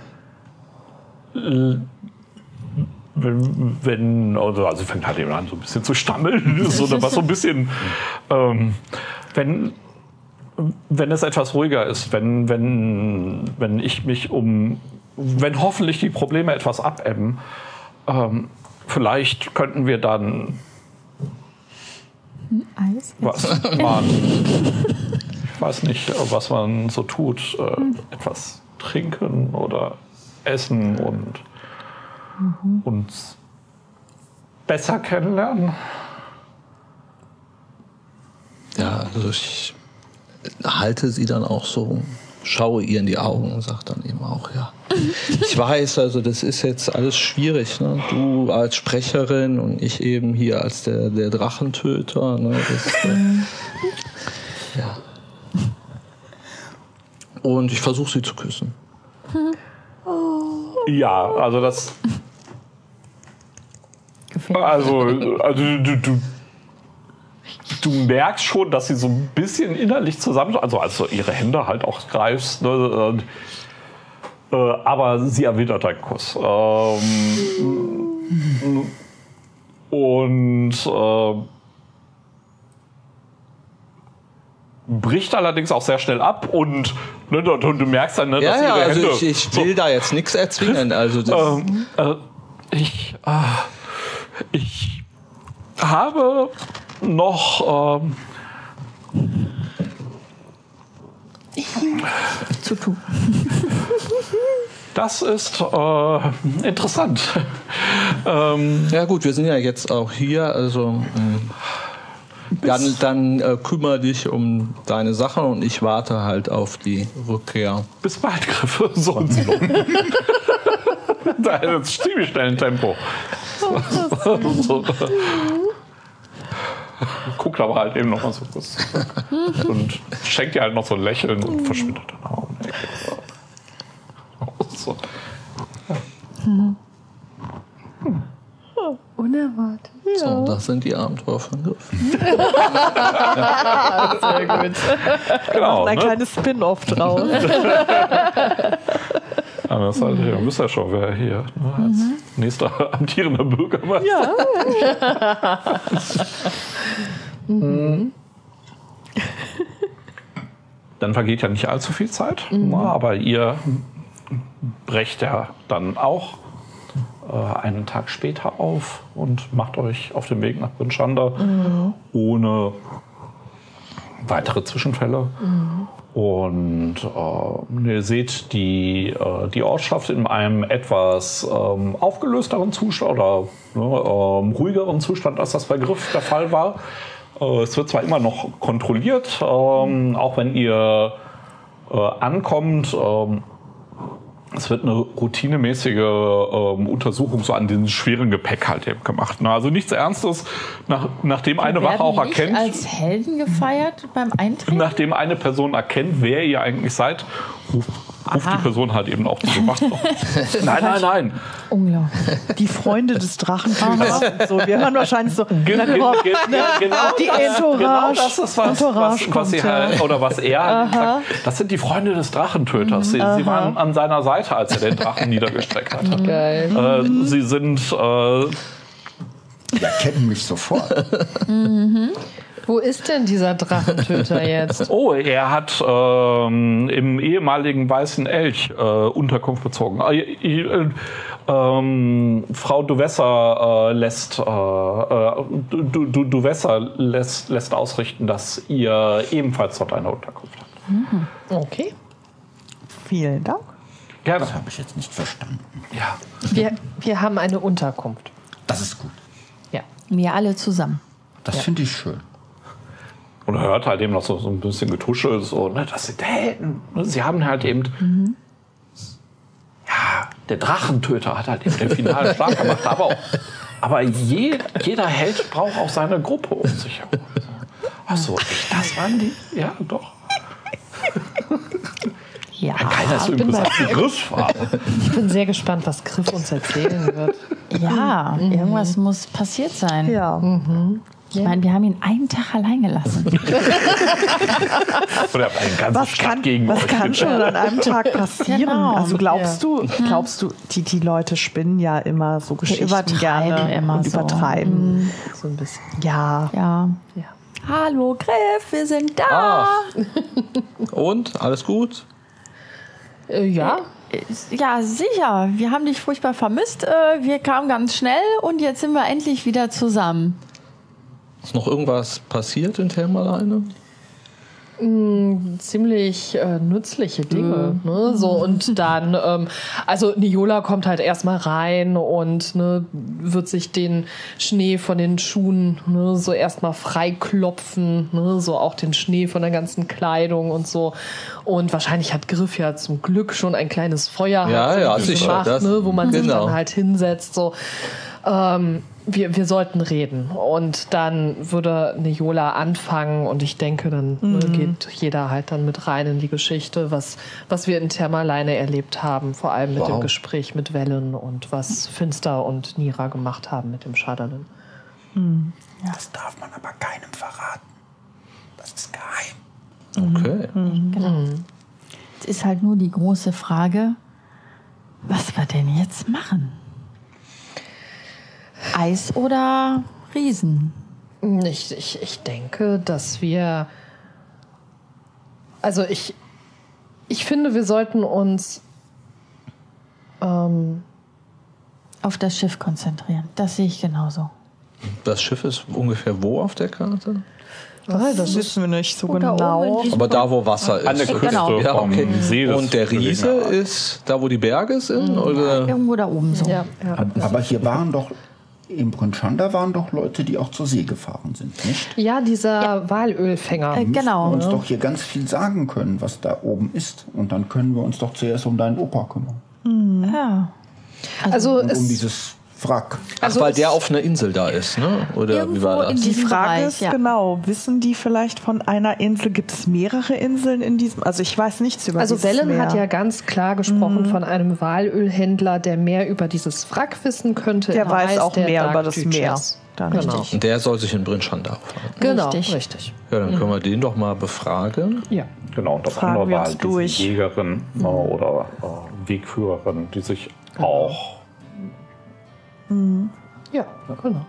also sie fängt halt eben an so ein bisschen zu stammeln, so ein bisschen, wenn es etwas ruhiger ist, wenn ich mich wenn hoffentlich die Probleme etwas abebben, vielleicht könnten wir dann Eis. Ich weiß nicht, was man so tut, etwas trinken oder essen und uns besser kennenlernen. Ja, also ich halte sie dann auch so, schaue ihr in die Augen und sage dann eben auch, ja. Ich weiß, also das ist jetzt alles schwierig, ne? Du als Sprecherin und ich eben hier als der Drachentöter. Ne? Ja. Und ich versuche sie zu küssen. Ja, also das... Also du merkst schon, dass sie so ein bisschen innerlich zusammen... Also als du ihre Hände halt auch greifst, ne, aber sie erwidert deinen Kuss. Bricht allerdings auch sehr schnell ab und du merkst dann, dass ihre also Hände... ich will da jetzt nichts erzwingen. Also das ich habe noch Zu tun. das ist interessant. ja gut, wir sind ja jetzt auch hier, also dann kümmere dich um deine Sachen und ich warte halt auf die Rückkehr. Bis bald, Griffe. So und so. Da ist ziemlich schnell ein Tempo. So. Guckt aber halt eben noch mal so kurz und schenkt dir halt noch so ein Lächeln und verschwindet dann auch. So. Unerwartet. So, das sind die Abenteuer von Griff. Sehr gut. Genau, Ein ne? kleines Spin-off draus. Aber das halt, ihr wisst ja schon, wer hier als nächster amtierender Bürgermeister. Ja. Dann vergeht ja nicht allzu viel Zeit, aber ihr brecht ja dann auch einen Tag später auf und macht euch auf den Weg nach Brynchanda ohne weitere Zwischenfälle. Und ihr seht die Ortschaft in einem etwas aufgelösteren Zustand oder ruhigeren Zustand, als das bei Griff der Fall war. Es wird zwar immer noch kontrolliert, auch wenn ihr ankommt, es wird eine routinemäßige Untersuchung so an diesem schweren Gepäck halt eben gemacht. Ne? Also nichts Ernstes, nachdem eine Wache auch erkennt. Als Helden gefeiert beim Eintreten? Nachdem eine Person erkennt, wer ihr eigentlich seid, ruft die Person halt eben auch diese Wache. Nein. Unglaublich. Die Freunde des Drachentöters. So, wir hören wahrscheinlich so. Genau die Entourage. das ist was sie halt, oder was er halt sagt. Das sind die Freunde des Drachentöters. Sie waren an seiner Seite, als er den Drachen niedergestreckt hatte. Geil. Sie sind Die erkennen mich sofort. Wo ist denn dieser Drachentöter jetzt? Oh, er hat im ehemaligen Weißen Elch Unterkunft bezogen. Frau Duwesser lässt ausrichten, dass ihr ebenfalls dort eine Unterkunft habt. Okay. Vielen Dank. Gerne. Das habe ich jetzt nicht verstanden. Ja. Wir haben eine Unterkunft. Das ist gut. Ja. Wir alle zusammen. Das finde ich schön. Und hört halt eben noch so ein bisschen Getuschel, so, ne, das sind Helden. Sie haben halt eben, ja, der Drachentöter hat halt eben den finalen Schlag gemacht, aber jeder Held braucht auch seine Gruppe um sich herum. Ach so, echt, das waren die? Ja, doch. Ja. Keiner ist übrigens auf die Grifffarbe. Ich bin sehr gespannt, was Griff uns erzählen wird. Ja, irgendwas muss passiert sein. Ja. Ich meine, wir haben ihn einen Tag allein gelassen. Oder eine ganze Stadt gegen was euch. kann schon an einem Tag passieren? Genau. Also glaubst du, die Leute spinnen ja immer so Geschichten übertreiben gerne immer und so. übertreiben. So ein bisschen. Ja. Ja. Hallo Griff, wir sind da. Und? Alles gut? Ja. Ja, sicher. Wir haben dich furchtbar vermisst. Wir kamen ganz schnell und jetzt sind wir endlich wieder zusammen. Ist noch irgendwas passiert in Thelmaleine? Ziemlich nützliche Dinge. Ne? So, und dann, also Niola kommt halt erstmal rein und ne, wird sich den Schnee von den Schuhen so erstmal freiklopfen, ne? So auch den Schnee von der ganzen Kleidung und so. Und wahrscheinlich hat Griff ja zum Glück schon ein kleines Feuer sicher, gemacht, ne? Wo man sich genau. dann halt hinsetzt. So. Wir sollten reden. Und dann würde Niola anfangen und ich denke, dann geht jeder halt dann mit rein in die Geschichte, was wir in Thermaleine erlebt haben, vor allem mit dem Gespräch mit Wellen und was Finster und Nira gemacht haben mit dem Shadowland. Das darf man aber keinem verraten. Das ist geheim. Okay. Genau. Es ist halt nur die große Frage, was wir denn jetzt machen? Eis oder Riesen? Ich denke, dass wir... Also ich finde, wir sollten uns... Auf das Schiff konzentrieren. Das sehe ich genauso. Das Schiff ist ungefähr wo auf der Karte? Das wissen wir nicht so da genau. oben in diesem Aber da, wo Wasser ist. An der Küste Genau. Ja, vom okay. See. des Und der Riese Gewinner. ist da, wo die Berge sind? Oder? Irgendwo da oben so. Ja. Aber hier waren doch, im Brunschanda waren doch Leute, die auch zur See gefahren sind, nicht? Ja, dieser Walölfänger. Genau. Uns doch hier ganz viel sagen können, was da oben ist. Und dann können wir uns doch zuerst um deinen Opa kümmern. Ja. Also Und um es, dieses Wrack. Ach, weil der auf einer Insel da ist, ne? Oder wie war Irgendwo in das? Die diesem Frage Bereich, ist ja. genau, wissen die vielleicht von einer Insel? Gibt es mehrere Inseln in diesem? Also ich weiß nichts über also dieses Wellen Meer. hat ja ganz klar gesprochen von einem Walölhändler, der mehr über dieses Wrack wissen könnte. Der Er weiß heißt auch der mehr Dark über das Duchess. Meer. Dann Genau. Und der soll sich in Brunschanda aufhalten. Genau, Richtig. richtig. Ja, dann können wir den doch mal befragen. Ja. Genau, und das Fragen andere wir war uns halt diese durch. Jägerin oder Wegführerin, die sich auch... Ja, genau.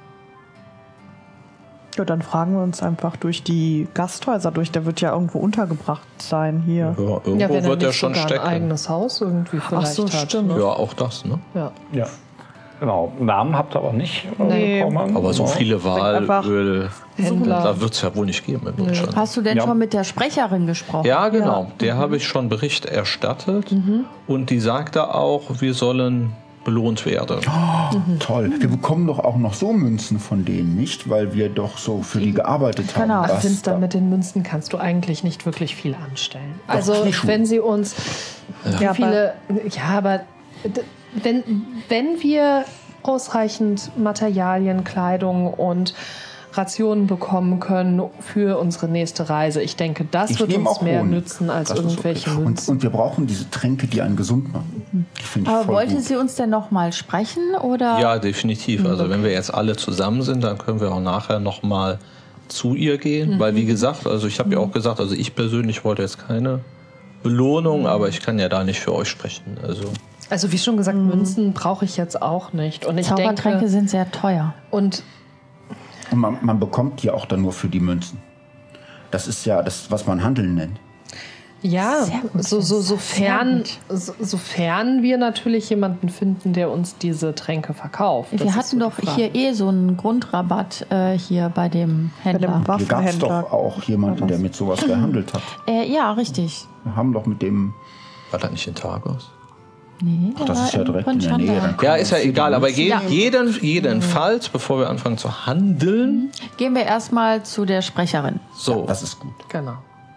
Ja, dann fragen wir uns einfach durch die Gasthäuser durch. Der wird ja irgendwo untergebracht sein hier. Ja, irgendwo Ja, wenn er wird er nicht schon sogar stecken. ein eigenes Haus irgendwie vielleicht so, hat. stimmt. Ne? Ja, auch das, ne? Ja. Ja. Genau, Namen habt ihr aber nicht Nee. bekommen. Aber so viele einfach Walöl, Händler. da wird es ja wohl nicht geben in Deutschland. Hast du denn Ja. schon mit der Sprecherin gesprochen? Ja, genau. Der habe ich schon Bericht erstattet. Und die sagte auch, wir sollen belohnt werde. Toll. Wir bekommen doch auch noch so Münzen von denen, nicht? Weil wir doch so für die gearbeitet haben. Genau. Ach, Finster, mit den Münzen kannst du eigentlich nicht wirklich viel anstellen. Also Schneeschuhe. wenn sie uns Ja, aber wenn wir ausreichend Materialien, Kleidung und Rationen bekommen können für unsere nächste Reise, ich denke, das Ich wird nehme uns auch mehr Honig. nützen als Das ist irgendwelche okay. Münzen. Und wir brauchen diese Tränke, die einen gesund machen. Die finde ich Aber voll wollte gut. sie uns denn noch mal sprechen? Oder? Ja, definitiv. Also wenn wir jetzt alle zusammen sind, dann können wir auch nachher noch mal zu ihr gehen. Weil wie gesagt, also ich habe ja auch gesagt, also ich persönlich wollte jetzt keine Belohnung, aber ich kann ja da nicht für euch sprechen. Also wie schon gesagt, Münzen brauche ich jetzt auch nicht. Und ich Zaubertränke denke, sind sehr teuer. und Und man bekommt die auch dann nur für die Münzen. Das ist ja das, was man Handeln nennt. ja, Sehr gut, sofern sehr wir natürlich jemanden finden, der uns diese Tränke verkauft. Das Wir ist hatten so die doch Frage. hier so einen Grundrabatt hier bei dem Bei dem Händler. Hier gab es Waffenhändler. doch auch jemanden, der mit sowas gehandelt hat. Ja, richtig. Wir haben doch mit dem... War das nicht in Tagos? Nee, Ach, das ist ja direkt in der Princhanda. Nähe. Dann Ja, ist ja egal, aber Ja. jedenfalls, bevor wir anfangen zu handeln, Gehen wir erstmal zu der Sprecherin. so, Das ist gut. Genau.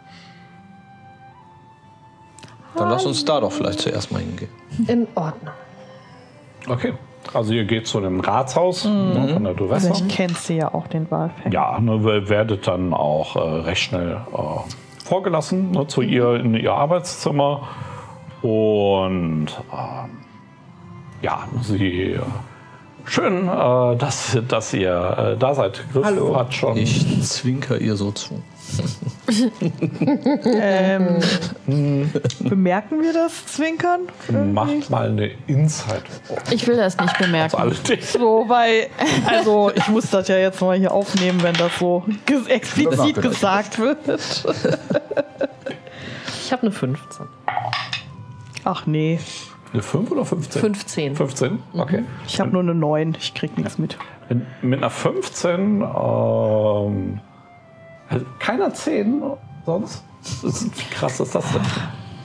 dann lass uns da doch vielleicht zuerst mal hingehen. In Ordnung. Okay. Also ihr geht zu dem Ratshaus von der Duwässer. Vielleicht kennt sie ja auch den Walfänger. Ja, ne, werdet dann auch recht schnell vorgelassen zu ihr in ihr Arbeitszimmer. Und ja, sie schön, dass ihr da seid. Griff Hallo. hat schon. Ich zwinker ihr so zu. Bemerken wir das Zwinkern? Macht mal eine Insight. Ich will das nicht bemerken. Allerdings. So, weil, also ich muss das ja jetzt mal hier aufnehmen, wenn das so explizit gesagt wird. Ich habe eine 15. Ach nee, Eine 5 oder 15? 15. 15? Okay. ich habe nur eine 9, ich krieg nichts mit. Mit einer 15, keiner 10 sonst? Wie krass ist das denn?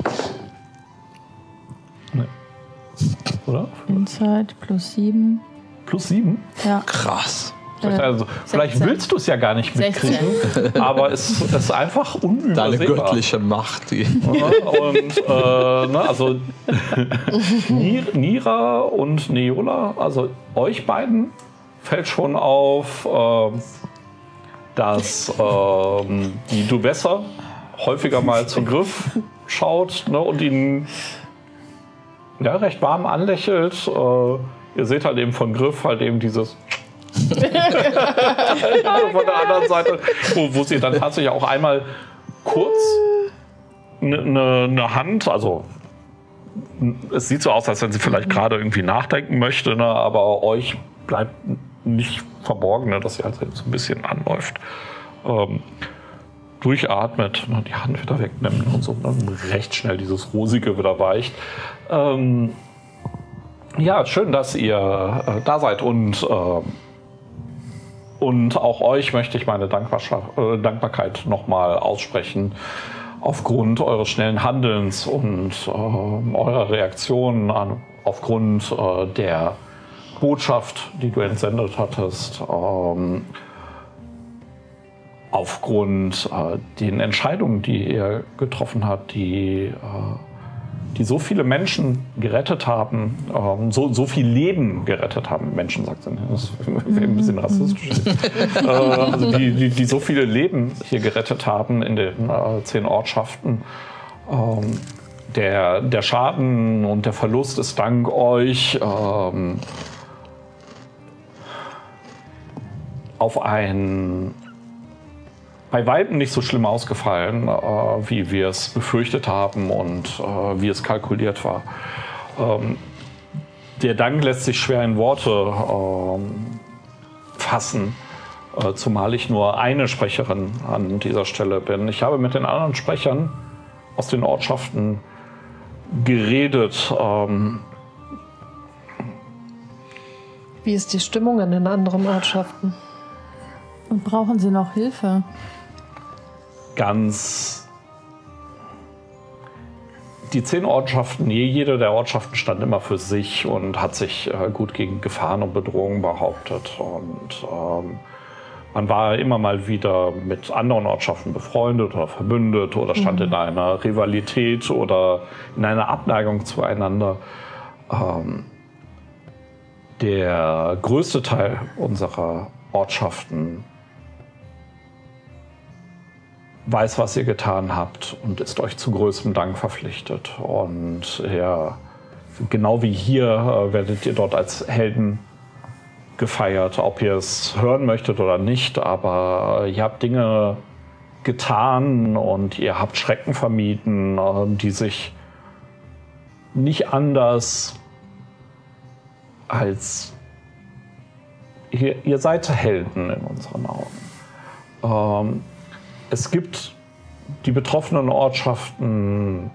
Nee. Oder? Insight plus 7. Plus 7? Ja. Krass. Vielleicht 16. willst du es ja gar nicht 16. mitkriegen, aber es ist einfach unübersehbar. Deine göttliche Macht. Die Und also Nira und Neola, also euch beiden fällt schon auf, dass die Duwässer häufiger mal zu Griff schaut, ne, und ihn recht warm anlächelt. Ihr seht halt eben von Griff halt eben dieses von der anderen Seite, wo sie dann tatsächlich auch einmal kurz eine Hand, also es sieht so aus, als wenn sie vielleicht gerade irgendwie nachdenken möchte, ne, aber euch bleibt nicht verborgen, ne, dass sie halt so ein bisschen anläuft. Durchatmet, ne, die Hand wieder wegnimmt und so, dann recht schnell dieses Rosige wieder weicht. Ja, schön, dass ihr da seid und auch euch möchte ich meine Dankbarkeit nochmal aussprechen aufgrund eures schnellen Handelns und eurer Reaktionen aufgrund der Botschaft, die du entsendet hattest, aufgrund den Entscheidungen, die ihr getroffen habt, die so viele Menschen gerettet haben, so viel Leben gerettet haben. Menschen, sagt sie, das ist ein bisschen rassistisch. Also die so viele Leben hier gerettet haben in den 10 Ortschaften. Der Schaden und der Verlust ist dank euch auf ein bei weitem nicht so schlimm ausgefallen, wie wir es befürchtet haben und wie es kalkuliert war. Der Dank lässt sich schwer in Worte fassen, zumal ich nur eine Sprecherin an dieser Stelle bin. Ich habe mit den anderen Sprechern aus den Ortschaften geredet. Wie ist die Stimmung in den anderen Ortschaften? Und brauchen Sie noch Hilfe? Ganz die 10 Ortschaften, jede der Ortschaften stand immer für sich und hat sich gut gegen Gefahren und Bedrohungen behauptet. Und man war immer mal wieder mit anderen Ortschaften befreundet oder verbündet oder stand in einer Rivalität oder in einer Abneigung zueinander. Der größte Teil unserer Ortschaften weiß, was ihr getan habt und ist euch zu größtem Dank verpflichtet. Und ja, genau wie hier werdet ihr dort als Helden gefeiert, ob ihr es hören möchtet oder nicht. Aber ihr habt Dinge getan und ihr habt Schrecken vermieden, die sich nicht anders als ihr seid Helden in unseren Augen. Es gibt die betroffenen Ortschaften,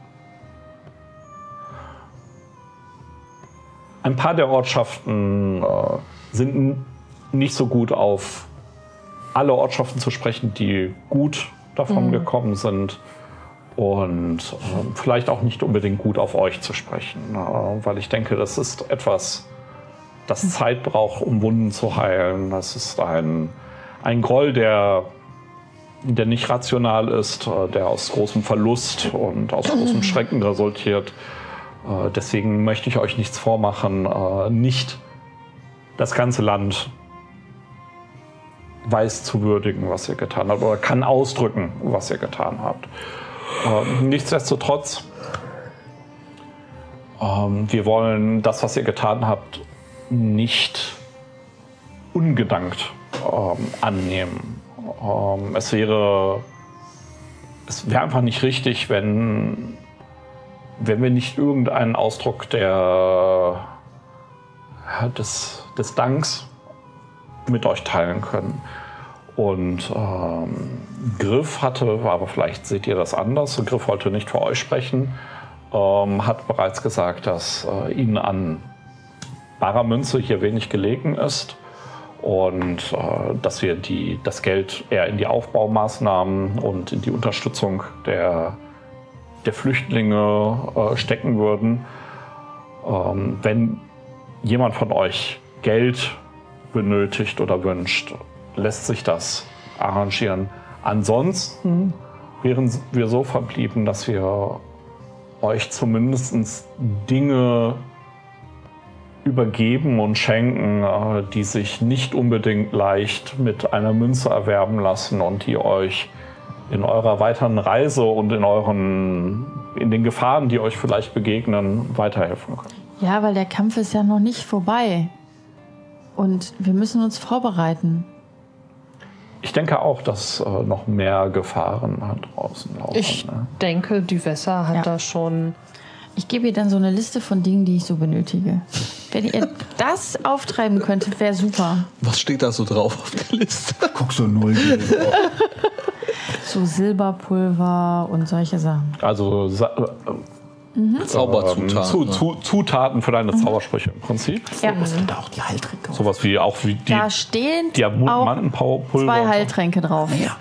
ein paar der Ortschaften sind nicht so gut auf alle Ortschaften zu sprechen, die gut davon gekommen sind und vielleicht auch nicht unbedingt gut auf euch zu sprechen, weil ich denke, das ist etwas, das Zeit braucht, um Wunden zu heilen. Das ist ein Groll, der nicht rational ist, der aus großem Verlust und aus großem Schrecken resultiert. Deswegen möchte ich euch nichts vormachen. Nicht das ganze Land weiß zu würdigen, was ihr getan habt, oder kann ausdrücken, was ihr getan habt. Nichtsdestotrotz, wir wollen das, was ihr getan habt, nicht ungedankt annehmen. Es wäre einfach nicht richtig, wenn wir nicht irgendeinen Ausdruck des Danks mit euch teilen können. Und Griff hatte, aber vielleicht seht ihr das anders, Griff wollte nicht für euch sprechen, hat bereits gesagt, dass ihnen an barer Münze hier wenig gelegen ist. Und dass wir das Geld eher in die Aufbaumaßnahmen und in die Unterstützung der Flüchtlinge stecken würden. Wenn jemand von euch Geld benötigt oder wünscht, lässt sich das arrangieren. Ansonsten wären wir so verblieben, dass wir euch zumindest Dinge übergeben und schenken, die sich nicht unbedingt leicht mit einer Münze erwerben lassen und die euch in eurer weiteren Reise und in den Gefahren, die euch vielleicht begegnen, weiterhelfen können. Ja, weil der Kampf ist ja noch nicht vorbei. Und wir müssen uns vorbereiten. Ich denke auch, dass noch mehr Gefahren draußen laufen. Ich denke, die Wässer hat da schon... Ich gebe ihr dann so eine Liste von Dingen, die ich so benötige. Wenn ihr das auftreiben könntet, wäre super. Was steht da so drauf auf der Liste? Guck so null. So Silberpulver und solche Sachen. Also Zauberzutaten. Zutaten für deine Zaubersprüche im Prinzip. Ja. Es gibt auch die Heiltränke. Sowas wie auch wie die Da stehen Diamantenpulver. 2 Heiltränke drauf. Ja.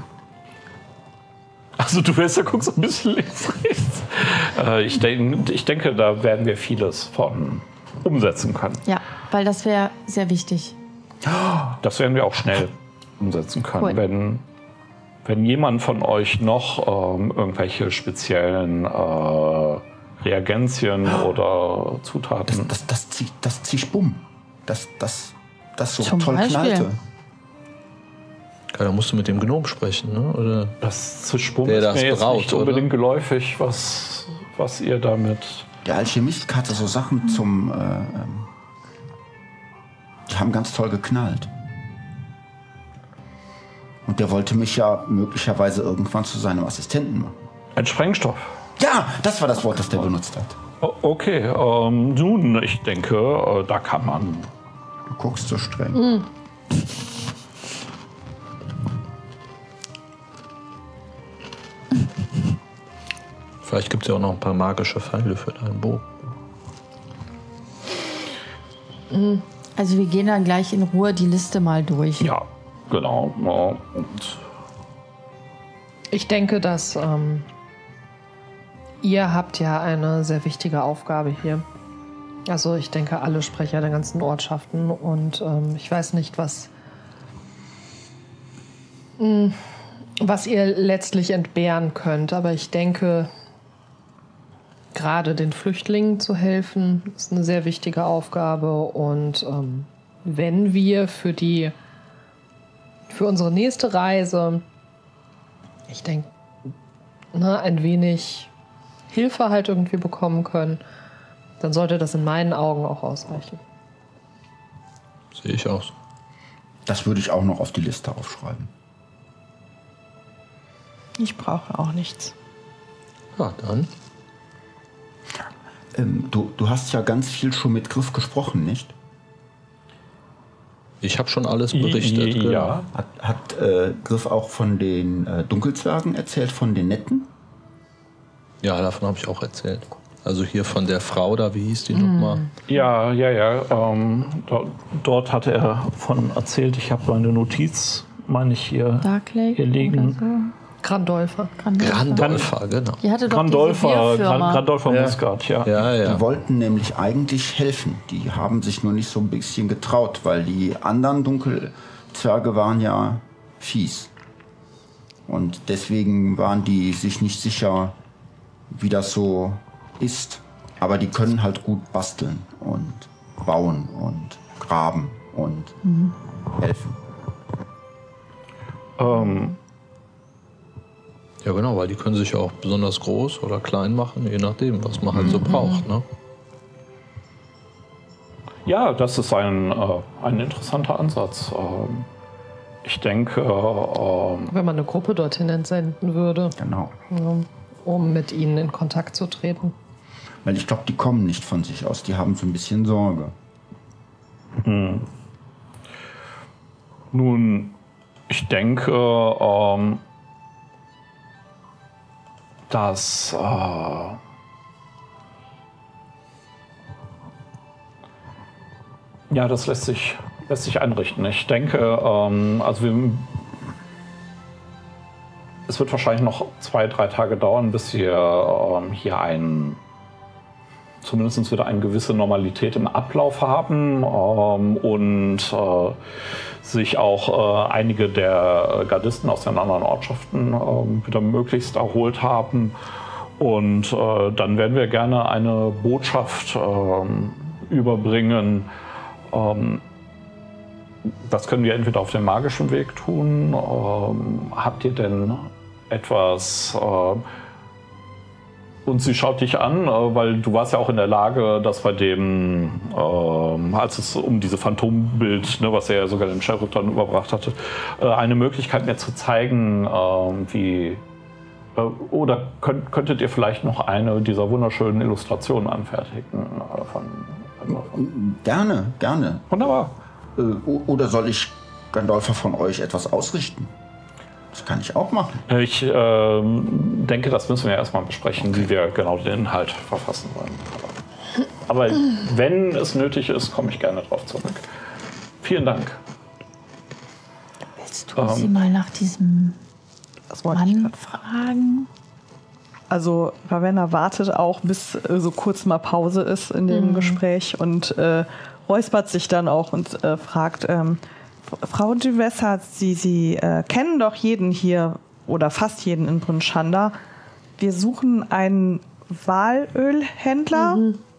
Also du guckst so ein bisschen links, rechts. Ich denke, da werden wir vieles von umsetzen können. Ja, weil das wäre sehr wichtig. Das werden wir auch schnell umsetzen können. Cool. Wenn jemand von euch noch irgendwelche speziellen Reagenzien oder Zutaten... Das Zischbumm. Das so Zum toll Beispiel. knallte. Ja, da musst du mit dem Gnom sprechen, ne? Oder? Das Zischbumm Der ist das mir jetzt braut, nicht unbedingt geläufig, was ihr damit... Der Alchemist hatte so Sachen die haben ganz toll geknallt. Und der wollte mich ja möglicherweise irgendwann zu seinem Assistenten machen. Ein Sprengstoff. Ja, das war das Wort, das der benutzt hat. Okay, nun, ich denke, da kann man... Du guckst so streng. Vielleicht gibt es ja auch noch ein paar magische Pfeile für deinen Bogen. Also wir gehen dann gleich in Ruhe die Liste mal durch. Ja, genau. Und Ich denke, dass Ihr habt ja eine sehr wichtige Aufgabe hier. Also ich denke, alle Sprecher der ganzen Ortschaften. Und ich weiß nicht, was ihr letztlich entbehren könnt. Aber ich denke, gerade den Flüchtlingen zu helfen, ist eine sehr wichtige Aufgabe. Und wenn wir für unsere nächste Reise, ich denke, ein wenig Hilfe halt irgendwie bekommen können, dann sollte das in meinen Augen auch ausreichen. Sehe ich auch so. Das würde ich auch noch auf die Liste aufschreiben. Ich brauche auch nichts. Ja, dann. Du hast ja ganz viel schon mit Griff gesprochen, nicht? Ich habe schon alles berichtet. Ja. Hat Griff auch von den Dunkelzwergen erzählt, von den Netten? Ja, davon habe ich auch erzählt. Also hier von der Frau da, wie hieß die nochmal? Ja. Dort hat er von erzählt. Ich habe meine Notiz, meine ich, hier liegen. So. Grandolfer. Grandolfer, genau. Die hatte doch diese Bierfirma. Grandolfer Muscat, ja. Die wollten nämlich eigentlich helfen. Die haben sich nur nicht so ein bisschen getraut, weil die anderen Dunkelzwerge waren ja fies. Und deswegen waren die sich nicht sicher, wie das so ist. Aber die können halt gut basteln und bauen und graben und helfen. Ja, genau, weil die können sich ja auch besonders groß oder klein machen, je nachdem, was man halt so braucht. Ne? Ja, das ist ein interessanter Ansatz. Ich denke, Wenn man eine Gruppe dorthin entsenden würde, Genau. um mit ihnen in Kontakt zu treten. Weil ich glaube, die kommen nicht von sich aus. Die haben so ein bisschen Sorge. nun, ich denke, dass ja, das lässt sich einrichten. Ich denke, also es wird wahrscheinlich noch 2-3 Tage dauern, bis wir hier zumindest wieder eine gewisse Normalität im Ablauf haben und sich auch einige der Gardisten aus den anderen Ortschaften wieder möglichst erholt haben. Und dann werden wir gerne eine Botschaft überbringen. Das können wir entweder auf dem magischen Weg tun. Habt ihr denn etwas... Und sie schaut dich an, weil du warst ja auch in der Lage, dass bei dem, als es um diese Phantombild, ne, was er ja sogar dem Sheriff dann überbracht hatte, eine Möglichkeit mir zu zeigen, wie... oder könntet ihr vielleicht noch eine dieser wunderschönen Illustrationen anfertigen? Gerne. Wunderbar. Oder soll ich Gandolfer von euch etwas ausrichten? Das kann ich auch machen. Ich denke, das müssen wir erstmal besprechen, wie wir genau den Inhalt verfassen wollen. Aber wenn es nötig ist, komme ich gerne darauf zurück. Vielen Dank. Willst du sie mal nach diesem Mann fragen? Also Ravenna wartet auch, bis so kurz mal Pause ist in dem Gespräch und räuspert sich dann auch und fragt... Frau Duvessa, Sie kennen doch jeden hier oder fast jeden in Brünschanda. Wir suchen einen Walölhändler.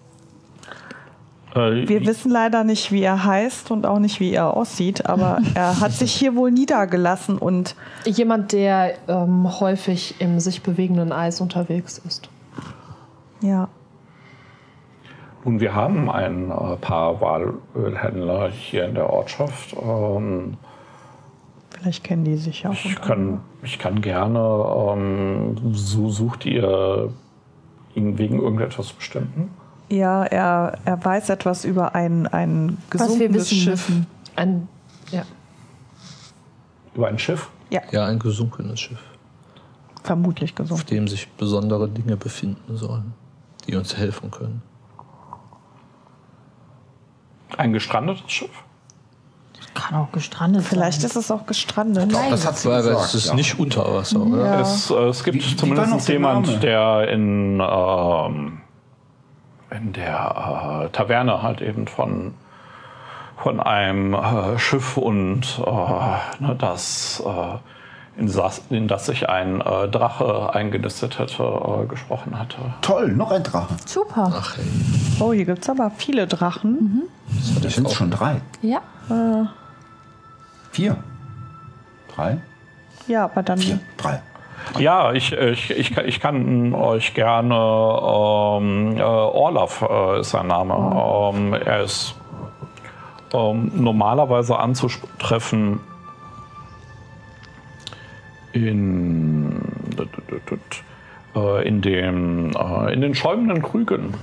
Wir wissen leider nicht, wie er heißt und auch nicht, wie er aussieht, aber er hat sich hier wohl niedergelassen und... Jemand, der häufig im sich bewegenden Eis unterwegs ist. Ja. Nun, wir haben ein paar Walölhändler hier in der Ortschaft. Vielleicht kennen die sich auch. Ich kann gerne. Sucht ihr ihn wegen irgendetwas Bestimmten? Ja, er weiß etwas über ein gesunkenes Schiff. Über ein Schiff? Ja, ein gesunkenes Schiff, Vermutlich auf gesunken. dem sich besondere Dinge befinden sollen, die uns helfen können. Ein gestrandetes Schiff? Kann auch gestrandet Vielleicht sein. ist es auch gestrandet. Das hat sie Weil gesagt, es ist ja. nicht unter Wasser, oder? Ja. Es gibt Wie war noch zumindest der Name? jemand, der in der Taverne halt eben von einem Schiff und in das sich ein Drache eingenistet hätte, gesprochen hatte. Toll, noch ein Drache. Super. Ach, ey. Oh, hier gibt es aber viele Drachen. Das sind schon 3. Ja. 4. 3? Ja, aber dann. 4. 3. Ja, ich kann euch gerne, Orlaf ist sein Name. Er ist normalerweise anzutreffen in den schäumenden Krügen.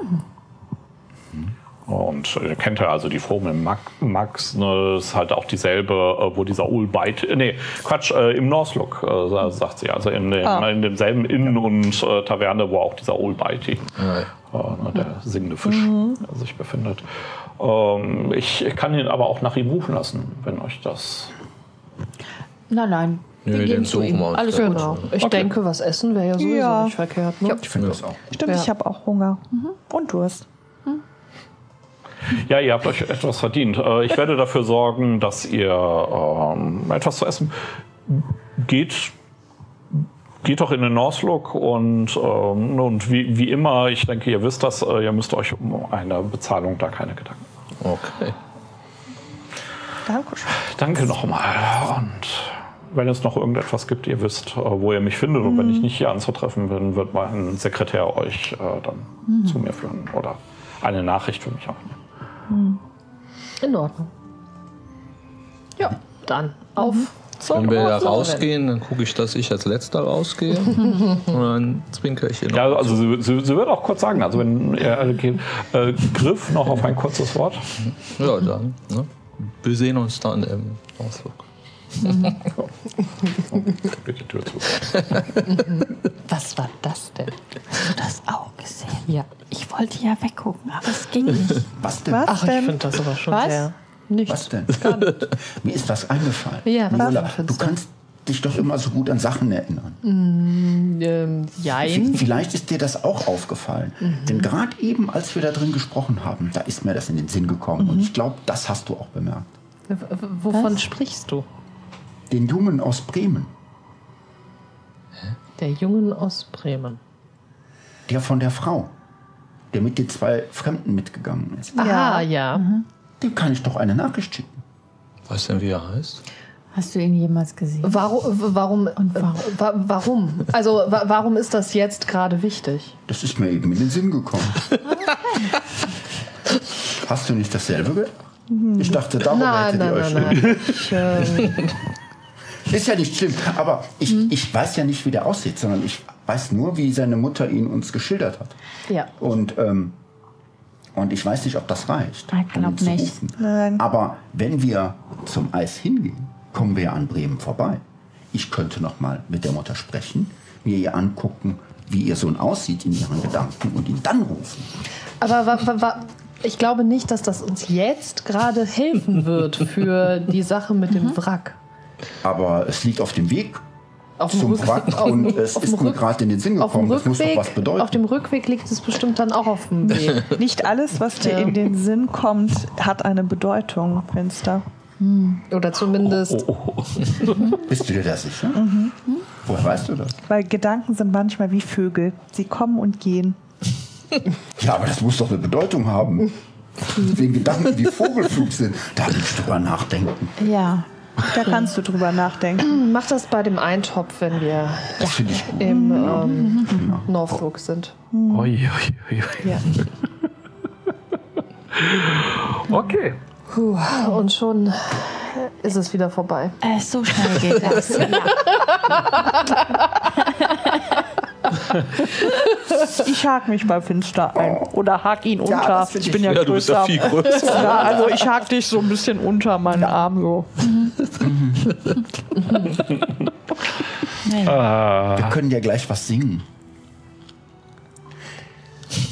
Und ihr kennt ja also die Formel Max, ne, ist halt auch dieselbe, wo dieser Ulbite, im Northlook, sagt sie, also in demselben Inn und Taverne, wo auch dieser Ulbite, der singende Fisch, sich befindet. Ich kann ihn aber auch nach ihm rufen lassen, wenn euch das... Nein. Nee, den suchen wir uns. Alles Ja. gut. Genau. Ich denke, was essen wäre ja sowieso Ja. nicht verkehrt. Ne? Ich finde das auch. Stimmt, Ja. ich habe auch Hunger. Und Durst. Ja, ihr habt euch etwas verdient. Ich werde dafür sorgen, dass ihr etwas zu essen geht doch in den Northlook und wie immer, ich denke, ihr wisst das, ihr müsst euch um eine Bezahlung da keine Gedanken machen. Okay. Dankeschön. Danke nochmal. Und wenn es noch irgendetwas gibt, ihr wisst, wo ihr mich findet. Und wenn ich nicht hier anzutreffen bin, wird mein Sekretär euch dann zu mir führen oder eine Nachricht für mich aufnehmen. In Ordnung. Ja, dann auf zum Wenn wir da Northlook. rausgehen, dann gucke ich, dass ich als Letzter rausgehe. Und dann zwinker ich ihr noch. Ja, also sie wird auch kurz sagen, also wenn ihr geht, Griff noch auf ein kurzes Wort. Ja, dann. Ne? Wir sehen uns dann im Ausflug. Geht die Tür zu. Was war das denn? Hast du das auch gesehen? Ja. Ich wollte ja weggucken, aber es ging nicht. Was denn? Was Ach, ich denn? finde das aber schon Was? sehr... Nichts. Was denn? Mir ist was eingefallen. Ja, was Viola, denn? du kannst dich doch immer so gut an Sachen erinnern. Jein. Vielleicht ist dir das auch aufgefallen. Denn gerade eben, als wir da drin gesprochen haben, da ist mir das in den Sinn gekommen. Und ich glaube, das hast du auch bemerkt. Wovon sprichst du? Den Jungen aus Bremen, Der Jungen aus Bremen. der von der Frau, der mit den 2 Fremden mitgegangen ist. Ah, ja. Dem kann ich doch eine Nachricht schicken. Weißt du, wie er heißt? Hast du ihn jemals gesehen? Warum? Also, warum ist das jetzt gerade wichtig? Das ist mir eben in den Sinn gekommen. Hast du nicht dasselbe gedacht? Ich dachte, darüber hättet ihr euch... Nein. Ist ja nicht schlimm, aber ich weiß ja nicht, wie der aussieht, sondern ich weiß nur, wie seine Mutter ihn uns geschildert hat. Ja. Und ich weiß nicht, ob das reicht, Ich glaub um ihn zu nicht. rufen. Nein. Aber wenn wir zum Eis hingehen, kommen wir ja an Bremen vorbei. Ich könnte noch mal mit der Mutter sprechen, mir ihr angucken, wie ihr Sohn aussieht in ihren Gedanken und ihn dann rufen. Aber ich glaube nicht, dass das uns jetzt gerade helfen wird für die Sache mit dem Wrack. Aber es liegt auf dem Weg Auf dem zum Rück- Wrack auf dem- und es auf dem ist mir Rück- gerade in den Sinn Auf dem gekommen. Das muss doch Rückweg, was bedeuten. auf dem Rückweg liegt es bestimmt dann auch auf dem Weg. Nicht alles, was dir Ja. in den Sinn kommt, hat eine Bedeutung, Fenster. Oder zumindest. Bist du dir da sicher? Woher weißt du das? Weil Gedanken sind manchmal wie Vögel. Sie kommen und gehen. Ja, aber das muss doch eine Bedeutung haben. Den Gedanken, die Vogelflug sind. Da muss ich drüber nachdenken. Ja. Da kannst du drüber nachdenken. Mach das bei dem Eintopf, wenn wir Das finde ich gut. im Northlook sind. Ui. Ja. Okay. Puh, und schon ist es wieder vorbei. So schnell geht das. Ich hake mich bei Finster ein. Oder hake ihn unter. das find Ich bin ja Ja, du bist ja größer. viel größer. Ja, also ich hake dich so ein bisschen unter meinen Arm. So. Wir können ja gleich was singen.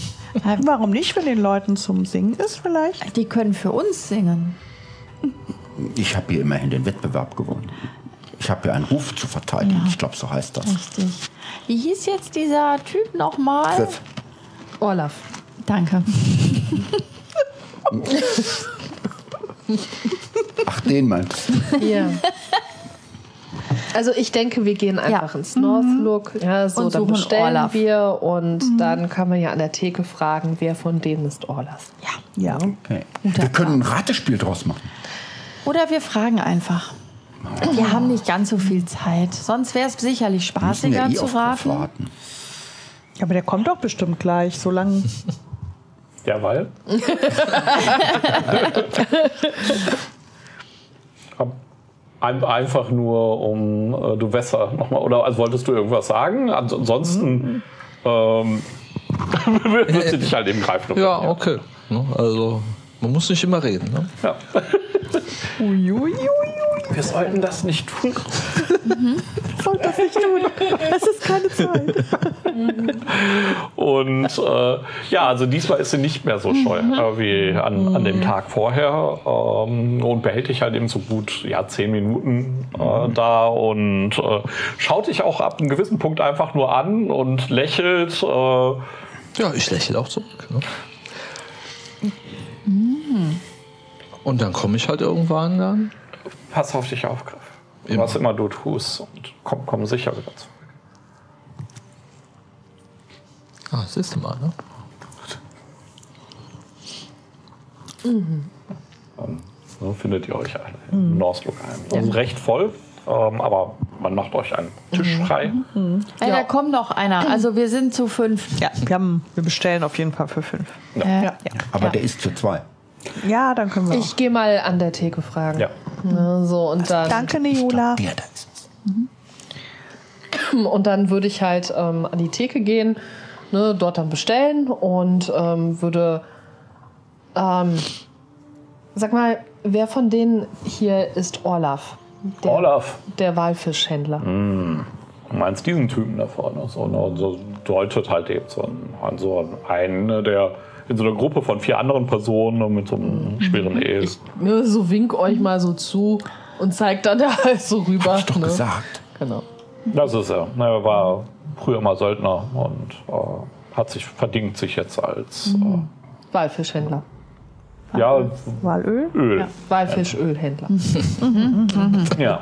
Warum nicht, wenn den Leuten zum Singen ist vielleicht? Die können für uns singen. Ich habe hier immerhin den Wettbewerb gewonnen. Ich habe hier einen Ruf zu verteidigen. Ja. Ich glaube, so heißt das. Richtig. Wie hieß jetzt dieser Typ nochmal? Griff. Olaf. Danke. Ach, den meinst du? Ja. Also ich denke, wir gehen einfach ins Northlook. Ja, so, Und dann suchen bestellen Orlaf. wir und dann kann man ja an der Theke fragen, wer von denen ist Orlaf. Ja. Okay. Wir können ein Ratespiel draus machen. Oder wir fragen einfach. Wir haben nicht ganz so viel Zeit. Sonst wäre es sicherlich Wir müssen ja spaßiger zu auf Griff raten. warten. Aber der kommt doch bestimmt gleich, solange. Ja, weil? Einfach nur um du Wässer nochmal, oder also wolltest du irgendwas sagen? Ansonsten wird sie dich halt eben greifen. Ja, okay. Ne, also, man muss nicht immer reden. Ne? Ja. Uiuiui. Wir sollten das nicht tun. Sollt das nicht tun. Es ist keine Zeit. Und ja, also diesmal ist sie nicht mehr so scheu wie an dem Tag vorher und behält dich halt eben so gut 10 Minuten da und schaut dich auch ab einem gewissen Punkt einfach nur an und lächelt. Ja, ich lächle auch zurück. Ne? Und dann komme ich halt irgendwann dann. Pass auf dich auf, Griff. Immer. Was immer du tust und komm sicher wieder zurück. Ah, siehst du mal, ne? So findet ihr euch alle im Northlook ein. Also recht voll, aber man macht euch einen Tisch frei. Da kommt noch einer. Also wir sind zu 5. Ja, wir bestellen auf jeden Fall für 5. Aber der ist für 2. Ja, dann können wir. Ich gehe mal an der Theke fragen. Ja. Ne, so, und dann, Danke, Neola. Der da ist es. und dann würde ich halt an die Theke gehen, ne, dort dann bestellen und würde. Sag mal, wer von denen hier ist Orlaf? Orlaf. Der Walfischhändler. Du meinst diesen Typen da vorne? So deutet halt eben so einen, der in so einer Gruppe von 4 anderen Personen mit so einem schweren E. Ne, so wink euch mal so zu und zeigt dann da halt so rüber. Hab ich doch ne? gesagt. Genau. Das ist er. Er war früher mal Söldner und verdingt sich jetzt als Walfischhändler. Walöl? Öl. Ja, Walfischölhändler. Ja.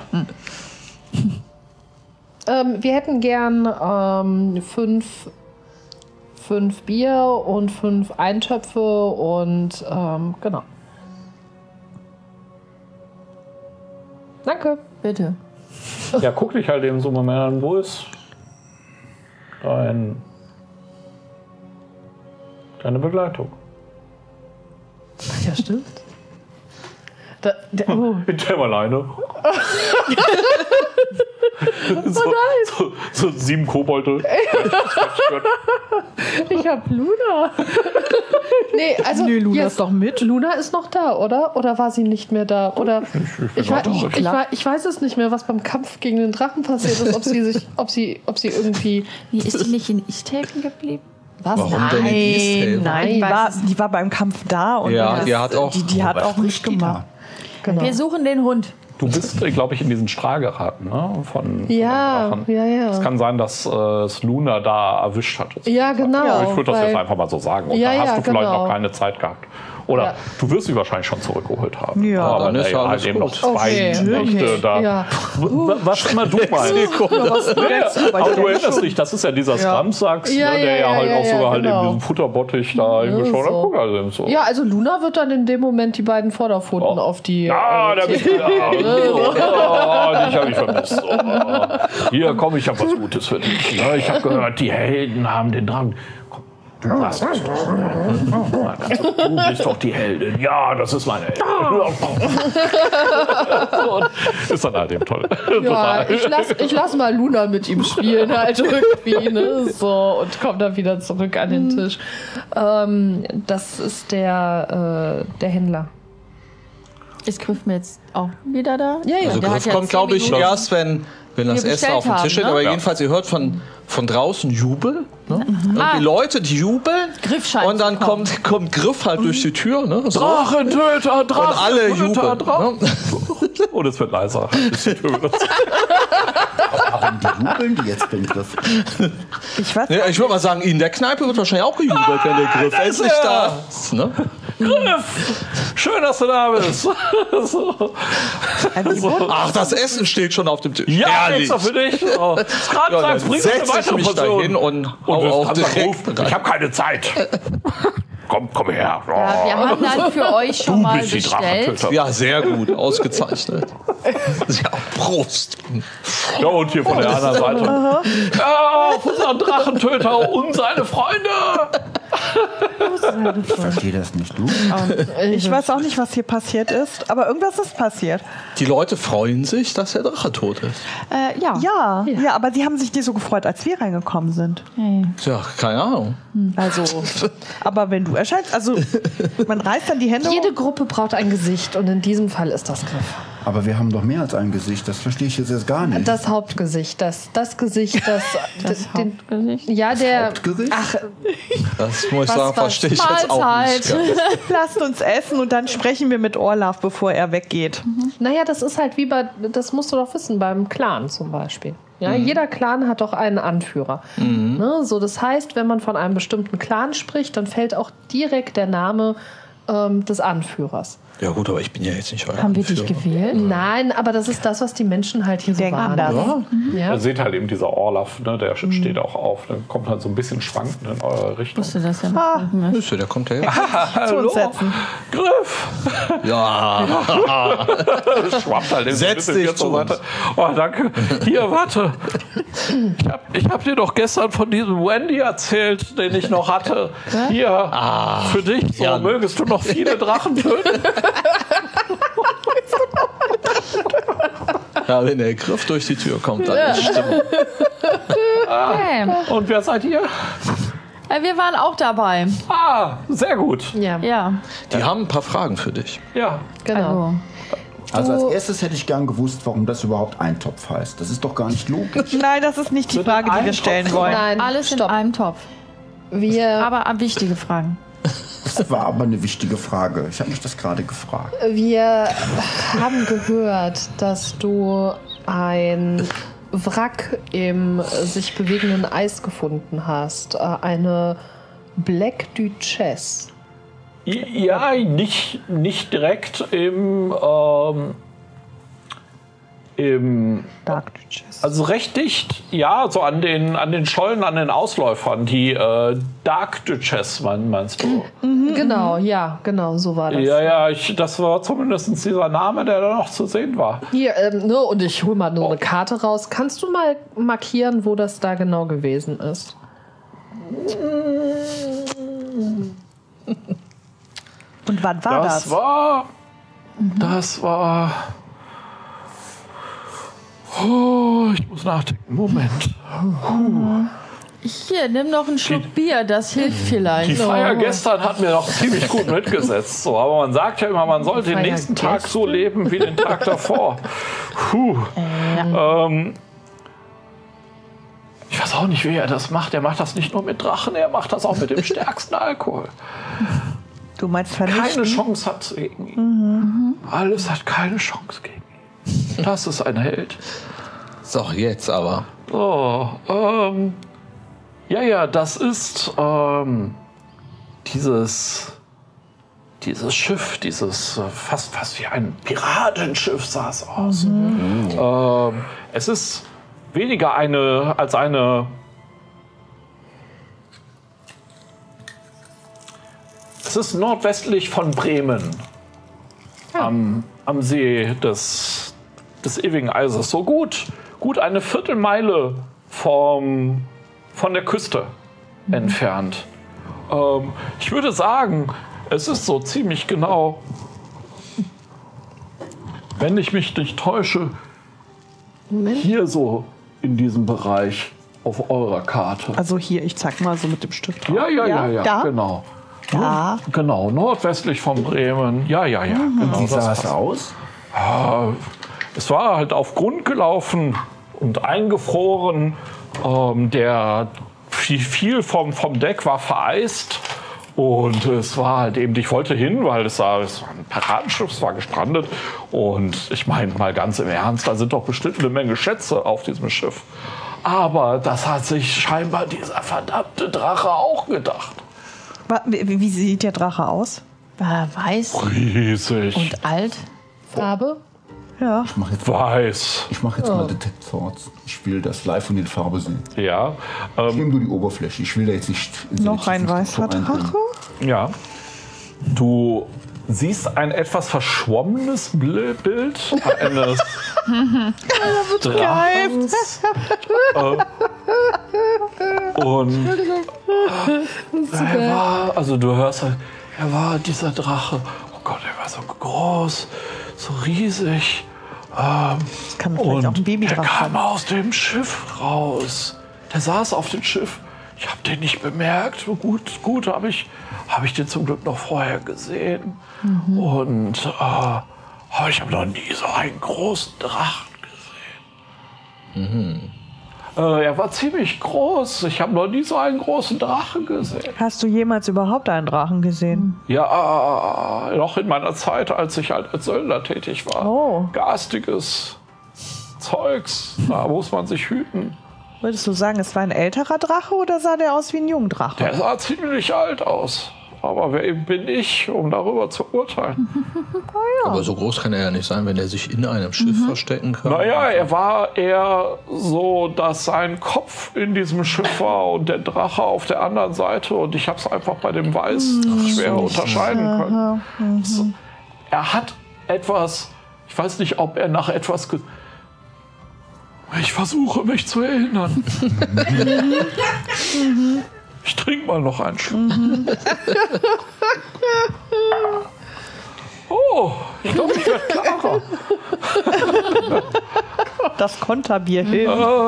Wir hätten gern 5 Bier und 5 Eintöpfe und genau. Danke. Bitte. Ja, guck dich halt eben so mal mehr an, wo ist deine Begleitung? Ja, stimmt. Mit der alleine. so 7 Kobolde. Ich hab Luna. Nee, also Nee, Luna jetzt- ist doch mit. Luna ist noch da, oder? Oder war sie nicht mehr da? Oder ich weiß es nicht mehr, was beim Kampf gegen den Drachen passiert ist. Ob sie irgendwie Wie ist die nicht in Easthaven geblieben? was? Warum denn in Easthaven? Nein, die war beim Kampf da und Ja, die hat auch. die hat auch mitgemacht. Genau. Wir suchen den Hund. Du bist, glaube ich, in diesen Strahl geraten, ne? Von Ja, dem Drachen. ja. Es kann sein, dass es Luna da erwischt hat. Ja, genau. Ich würde das weil- jetzt einfach mal so sagen. Und Ja, da hast ja, du vielleicht genau. noch keine Zeit gehabt. Oder Ja. du wirst sie wahrscheinlich schon zurückgeholt haben. Ja, aber dann ist ja halt alles eben noch gut. 2 Okay, Nächte okay. da. Ja. Was immer du meinst. Aber du erinnerst dich, das ist ja dieser Skramsax, Ja, ne, der ja, ja halt ja, auch sogar ja, halt genau. eben diesen Futterbottich da hingeschaut hat. so. Guck also eben so. Ja, also Luna wird dann in dem Moment die beiden Vorderpfoten auf die. Ah, da bist du da. Oh, dich habe ich vermisst. Oh. Hier, komm, ich habe was Gutes für dich. Ne? Ich habe gehört, die Helden haben den Drang. Komm, du hast das. Du bist doch die Heldin. Ja, das ist meine Heldin. Und ist dann halt eben toll. Ja, ich lass mal Luna mit ihm spielen, halt irgendwie, ne? So, und komm dann wieder zurück an den Tisch. Das ist der Händler. Ist Griff mir jetzt auch wieder da? Ja, ja. Also Der hat Griff ja kommt, 10 glaube ich, Minuten. erst, wenn wenn das wir Essen auf dem bestellt Tisch steht. haben, ne? Aber jedenfalls, ihr hört von draußen Jubel. Ne? Und die Leute, die jubeln. Griff scheint Und dann zu kommen. kommt Griff halt durch die Tür. Ne? So. Drachentöter, Und alle jubeln. Ne? Und es wird leiser. Warum die jubeln die jetzt den Griff? Ich weiß Ja, ich würde mal sagen, in der Kneipe wird wahrscheinlich auch gejubelt, wenn der Griff endlich da ist. Ne? Griff! Schön, dass du da bist. So. Ach, das Essen steht schon auf dem Tisch. Ja, Ehrlich. extra für dich. Oh. Ja, dann setze ich mich da hin und hau auch direkt rein. Ich habe keine Zeit. Komm her. Oh. Ja, wir haben dann für euch schon mal bist die bestellt. Drachentöter. Ja, sehr gut, ausgezeichnet. Ja, Prost. Ja, und hier von der anderen Seite. Ja, unser Drachentöter und seine Freunde. Ich verstehe das nicht, du? Ich weiß auch nicht, was hier passiert ist, aber irgendwas ist passiert. Die Leute freuen sich, dass der Drache tot ist. Ja, aber die haben sich nicht so gefreut, als wir reingekommen sind. Tja, keine Ahnung. Also, aber wenn du erscheinst, also man reißt dann die Hände Jede hoch. Gruppe braucht ein Gesicht und in diesem Fall ist das Griff. Aber wir haben doch mehr als ein Gesicht. Das verstehe ich jetzt gar nicht. Das Hauptgesicht, das Gesicht, das Hauptgesicht? Ja, der. Hauptgesicht? Ach, Das muss ich Was- sagen, was- verstehe ich jetzt auch nicht. Mahlzeit. Lasst uns essen und dann sprechen wir mit Orlaf, bevor er weggeht. naja, das ist halt wie bei, das musst du doch wissen, beim Clan zum Beispiel. Ja, jeder Clan hat doch einen Anführer. Ne, so, das heißt, wenn man von einem bestimmten Clan spricht, dann fällt auch direkt der Name des Anführers. Ja gut, aber ich bin ja jetzt nicht euer Haben wir dich Anführer. gewählt? Nein, aber das ist das, was die Menschen halt hier so denken wahrnehmen. das. Ja. Ihr seht halt eben dieser Orlaf, ne, der steht auch auf. Der kommt halt so ein bisschen schwankend in eure Richtung. Wusste das ja noch. Ist ja, der kommt ja her. Zu uns setzen. Griff! Ja, Das schwappt halt eben so ein Setz bisschen dich hier zu zur uns. Seite. Oh, danke. Hier, warte. Ich hab dir doch gestern von diesem Wendy erzählt, den ich noch hatte. Hier, für dich. So, ja. mögest du noch viele Drachen töten? ja, wenn der Griff durch die Tür kommt, dann ist Stimmung. Okay. Und wer seid ihr? Wir waren auch dabei. Ah, sehr gut. Ja, Ja, Die haben ein paar Fragen für dich. Ja. genau. Also, Also als erstes hätte ich gern gewusst, warum das überhaupt Eintopf heißt. Das ist doch gar nicht logisch. Nein, das ist nicht die Frage, die wir stellen wollen. Nein, alles stopp. in einem Topf. Wir, Aber wichtige Fragen. Das war aber eine wichtige Frage. Ich habe mich das gerade gefragt. wir haben gehört, dass du ein Wrack im sich bewegenden Eis gefunden hast. Eine Black Duchess. Ja, nicht direkt im Dark Duchess. also recht dicht, ja, so an den Schollen, an den Ausläufern. Die Dark Duchess, meinst du? Genau, ja, genau, so war das. Ja, das war zumindest dieser Name, der da noch zu sehen war. Hier, ne, und ich hole mal nur eine Karte raus. Kannst du mal markieren, wo das da genau gewesen ist? Und wann war das? Das war. Oh, ich muss nachdenken. Moment. Hier, nimm noch einen Schluck Bier, das hilft vielleicht. Die Feier gestern hat mir noch ziemlich gut mitgesetzt. So, aber man sagt ja immer, man sollte den Feier nächsten Tag gestern? so leben wie den Tag davor. Puh. Ich weiß auch nicht, wie er das macht. Er macht das nicht nur mit Drachen, er macht das auch mit dem stärksten Alkohol. Du meinst Keine vernichten? Chance hat gegen ihn. Alles hat keine Chance gegen ihn. Das ist ein Held. So, jetzt aber. Oh, ja, das ist dieses Schiff, dieses fast wie ein Piratenschiff sah es aus. Es ist weniger als eine. Es ist nordwestlich von Bremen, am See des ewigen Eises. So gut eine Viertelmeile von der Küste entfernt. Ich würde sagen, es ist so ziemlich genau, wenn ich mich nicht täusche, hier so in diesem Bereich auf eurer Karte. Also hier, ich zeig mal so mit dem Stift drauf. Ja, Da? genau. Da? Genau, nordwestlich von Bremen. Ja, genau. Wie das sah es passt. aus? Es war halt auf Grund gelaufen und eingefroren. Der viel vom Deck war vereist. Und es war halt eben, ich wollte hin, weil es war ein Piratenschiff, es war gestrandet. Und ich meine mal ganz im Ernst, da sind doch bestimmt eine Menge Schätze auf diesem Schiff. Aber das hat sich scheinbar dieser verdammte Drache auch gedacht. Wie sieht der Drache aus? Weiß Riesig. und alt. Farbe? Ja. Ich mache jetzt, Weiß. mal Detect Thoughts. Ich will das live und in Farbe sehen. Ja. Ich nehme nur die Oberfläche. Ich will da jetzt nicht... Noch ein weißer Drache? Ja. Du siehst ein etwas verschwommenes Bild eines Drachens. Und er war, also du hörst halt, er war dieser Drache. Oh Gott, er war so groß, so riesig. Das kann vielleicht auch ein Er Babydrache kam sein. aus dem Schiff raus. Der saß auf dem Schiff. Ich habe den nicht bemerkt. Gut, habe ich den zum Glück noch vorher gesehen. Und aber ich habe noch nie so einen großen Drachen gesehen. Er war ziemlich groß. Ich habe noch nie so einen großen Drachen gesehen. Hast du jemals überhaupt einen Drachen gesehen? Ja, noch in meiner Zeit, als ich halt als Söldner tätig war. Oh. Garstiges Zeugs. Da muss man sich hüten. Würdest du sagen, es war ein älterer Drache oder sah der aus wie ein Jungdrache? Der sah ziemlich alt aus. Aber wer bin ich, um darüber zu urteilen? Aber so groß kann er ja nicht sein, wenn er sich in einem Schiff verstecken kann. Naja, er war eher so, dass sein Kopf in diesem Schiff war und der Drache auf der anderen Seite. Und ich habe es einfach bei dem Weiß schwer unterscheiden können. So, er hat etwas, ich weiß nicht, ob er nach etwas... Ich versuche mich zu erinnern. Ich trinke mal noch einen Schluck. Oh, ich glaube, ich werde klarer. Das Konterbier hilft.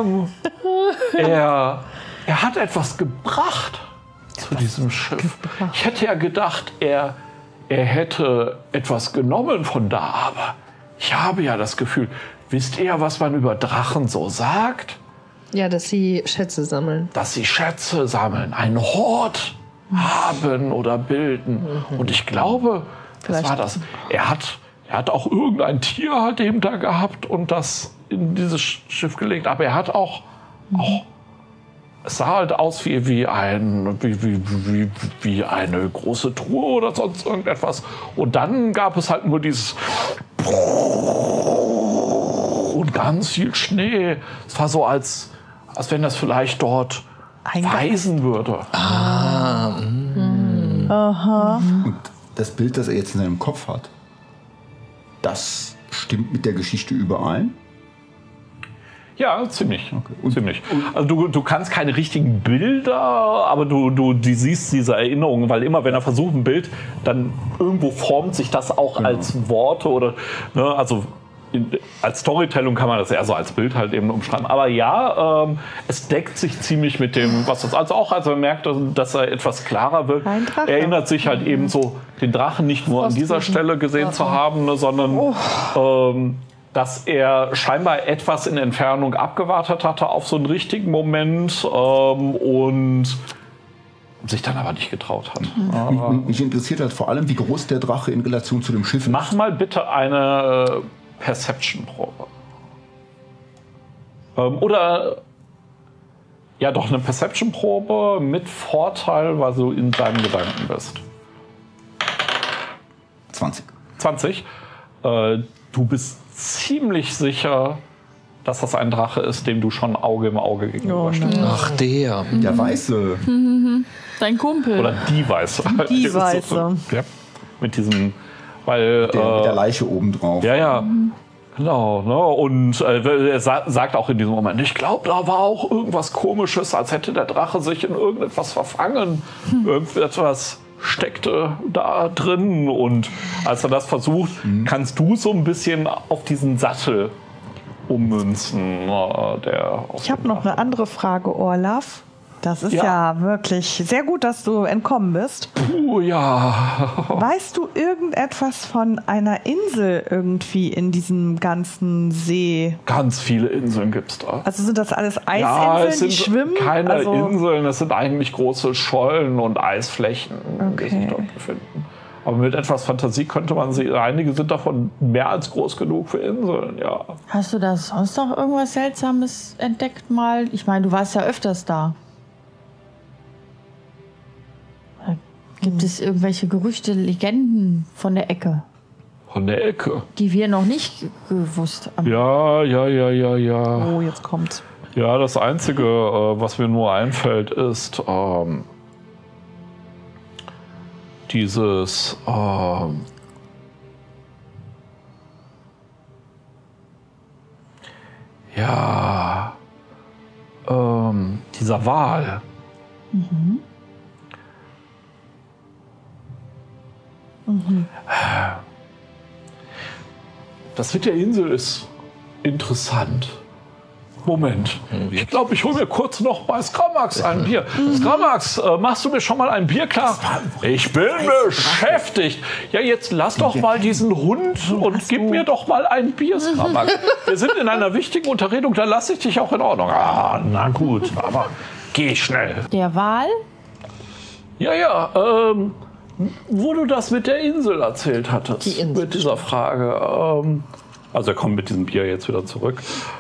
Er hat etwas gebracht zu diesem Schiff. Ich hätte ja gedacht, er hätte etwas genommen von da, aber ich habe ja das Gefühl, wisst ihr, was man über Drachen so sagt? Ja, dass sie Schätze sammeln. Dass sie Schätze sammeln, einen Hort haben oder bilden. Und ich glaube, das war das. Er hat auch irgendein Tier halt eben da gehabt und das in dieses Schiff gelegt. Aber er hat auch es sah halt aus wie eine große Truhe oder sonst irgendetwas. Und dann gab es halt nur dieses und ganz viel Schnee. Es war so, als wenn das vielleicht dort verreisen würde. Und das Bild, das er jetzt in seinem Kopf hat, das stimmt mit der Geschichte überein? Ja, ziemlich. Ziemlich. Also du kannst keine richtigen Bilder, aber du siehst diese Erinnerungen, weil immer, wenn er versucht ein Bild, dann irgendwo formt sich das auch als Worte oder, ne, also als Storytelling kann man das eher so als Bild halt eben umschreiben. Aber ja, es deckt sich ziemlich mit dem, was das also auch, als man merkt, dass er etwas klarer wird. Erinnert sich halt eben so, den Drachen nicht nur an dieser Stelle gesehen zu haben, ne, sondern dass er scheinbar etwas in Entfernung abgewartet hatte auf so einen richtigen Moment und sich dann aber nicht getraut hat. Mich interessiert halt vor allem, wie groß der Drache in Relation zu dem Schiff ist. Mach mal bitte eine Perception-Probe. Oder ja doch, eine Perception-Probe mit Vorteil, weil du in deinen Gedanken bist. 20. 20. Du bist ziemlich sicher, dass das ein Drache ist, dem du schon Auge im Auge gegenüberstehst. Ach, der. Der Weiße. Dein Kumpel. Oder die Weiße. Die Weiße. Ja, mit diesem, weil... Mit der Leiche obendrauf. Ja. Genau, ne? Und er sagt auch in diesem Moment, ich glaube, da war auch irgendwas Komisches, als hätte der Drache sich in irgendetwas verfangen. Irgendetwas steckte da drin. Und als er das versucht, kannst du so ein bisschen auf diesen Sattel ummünzen. Ich habe noch eine andere Frage, Orlaf. Das ist ja wirklich sehr gut, dass du entkommen bist. Ja. Weißt du irgendetwas von einer Insel irgendwie in diesem ganzen See? Ganz viele Inseln gibt es da. Also sind das alles Eisinseln, Ja, es sind die schwimmen? keine Inseln, es sind eigentlich große Schollen und Eisflächen, die sich Okay. dort befinden. Aber mit etwas Fantasie könnte man sie, einige sind davon mehr als groß genug für Inseln, ja. Hast du da sonst noch irgendwas Seltsames entdeckt mal? Ich meine, du warst ja öfters da. Gibt es irgendwelche Gerüchte, Legenden von der Ecke, Von der Ecke. die wir noch nicht gewusst haben? Ja. Oh, jetzt kommt's. Ja, das Einzige, was mir nur einfällt, ist dieses dieser Wal. Das mit der Insel ist interessant. Moment. Ich glaube, ich hole mir kurz noch bei Skramax ein Bier. Skramax, machst du mir schon mal ein Bier klar? Ich bin beschäftigt. Ja, jetzt lass doch mal diesen Hund und gib mir doch mal ein Bier, Skramax. Wir sind in einer wichtigen Unterredung, da lasse ich dich auch in Ordnung. Ah, na gut, aber geh schnell. Der Wal? Ja, wo du das mit der Insel erzählt hattest. Die Insel. Mit dieser Frage. Also er kommt mit diesem Bier jetzt wieder zurück.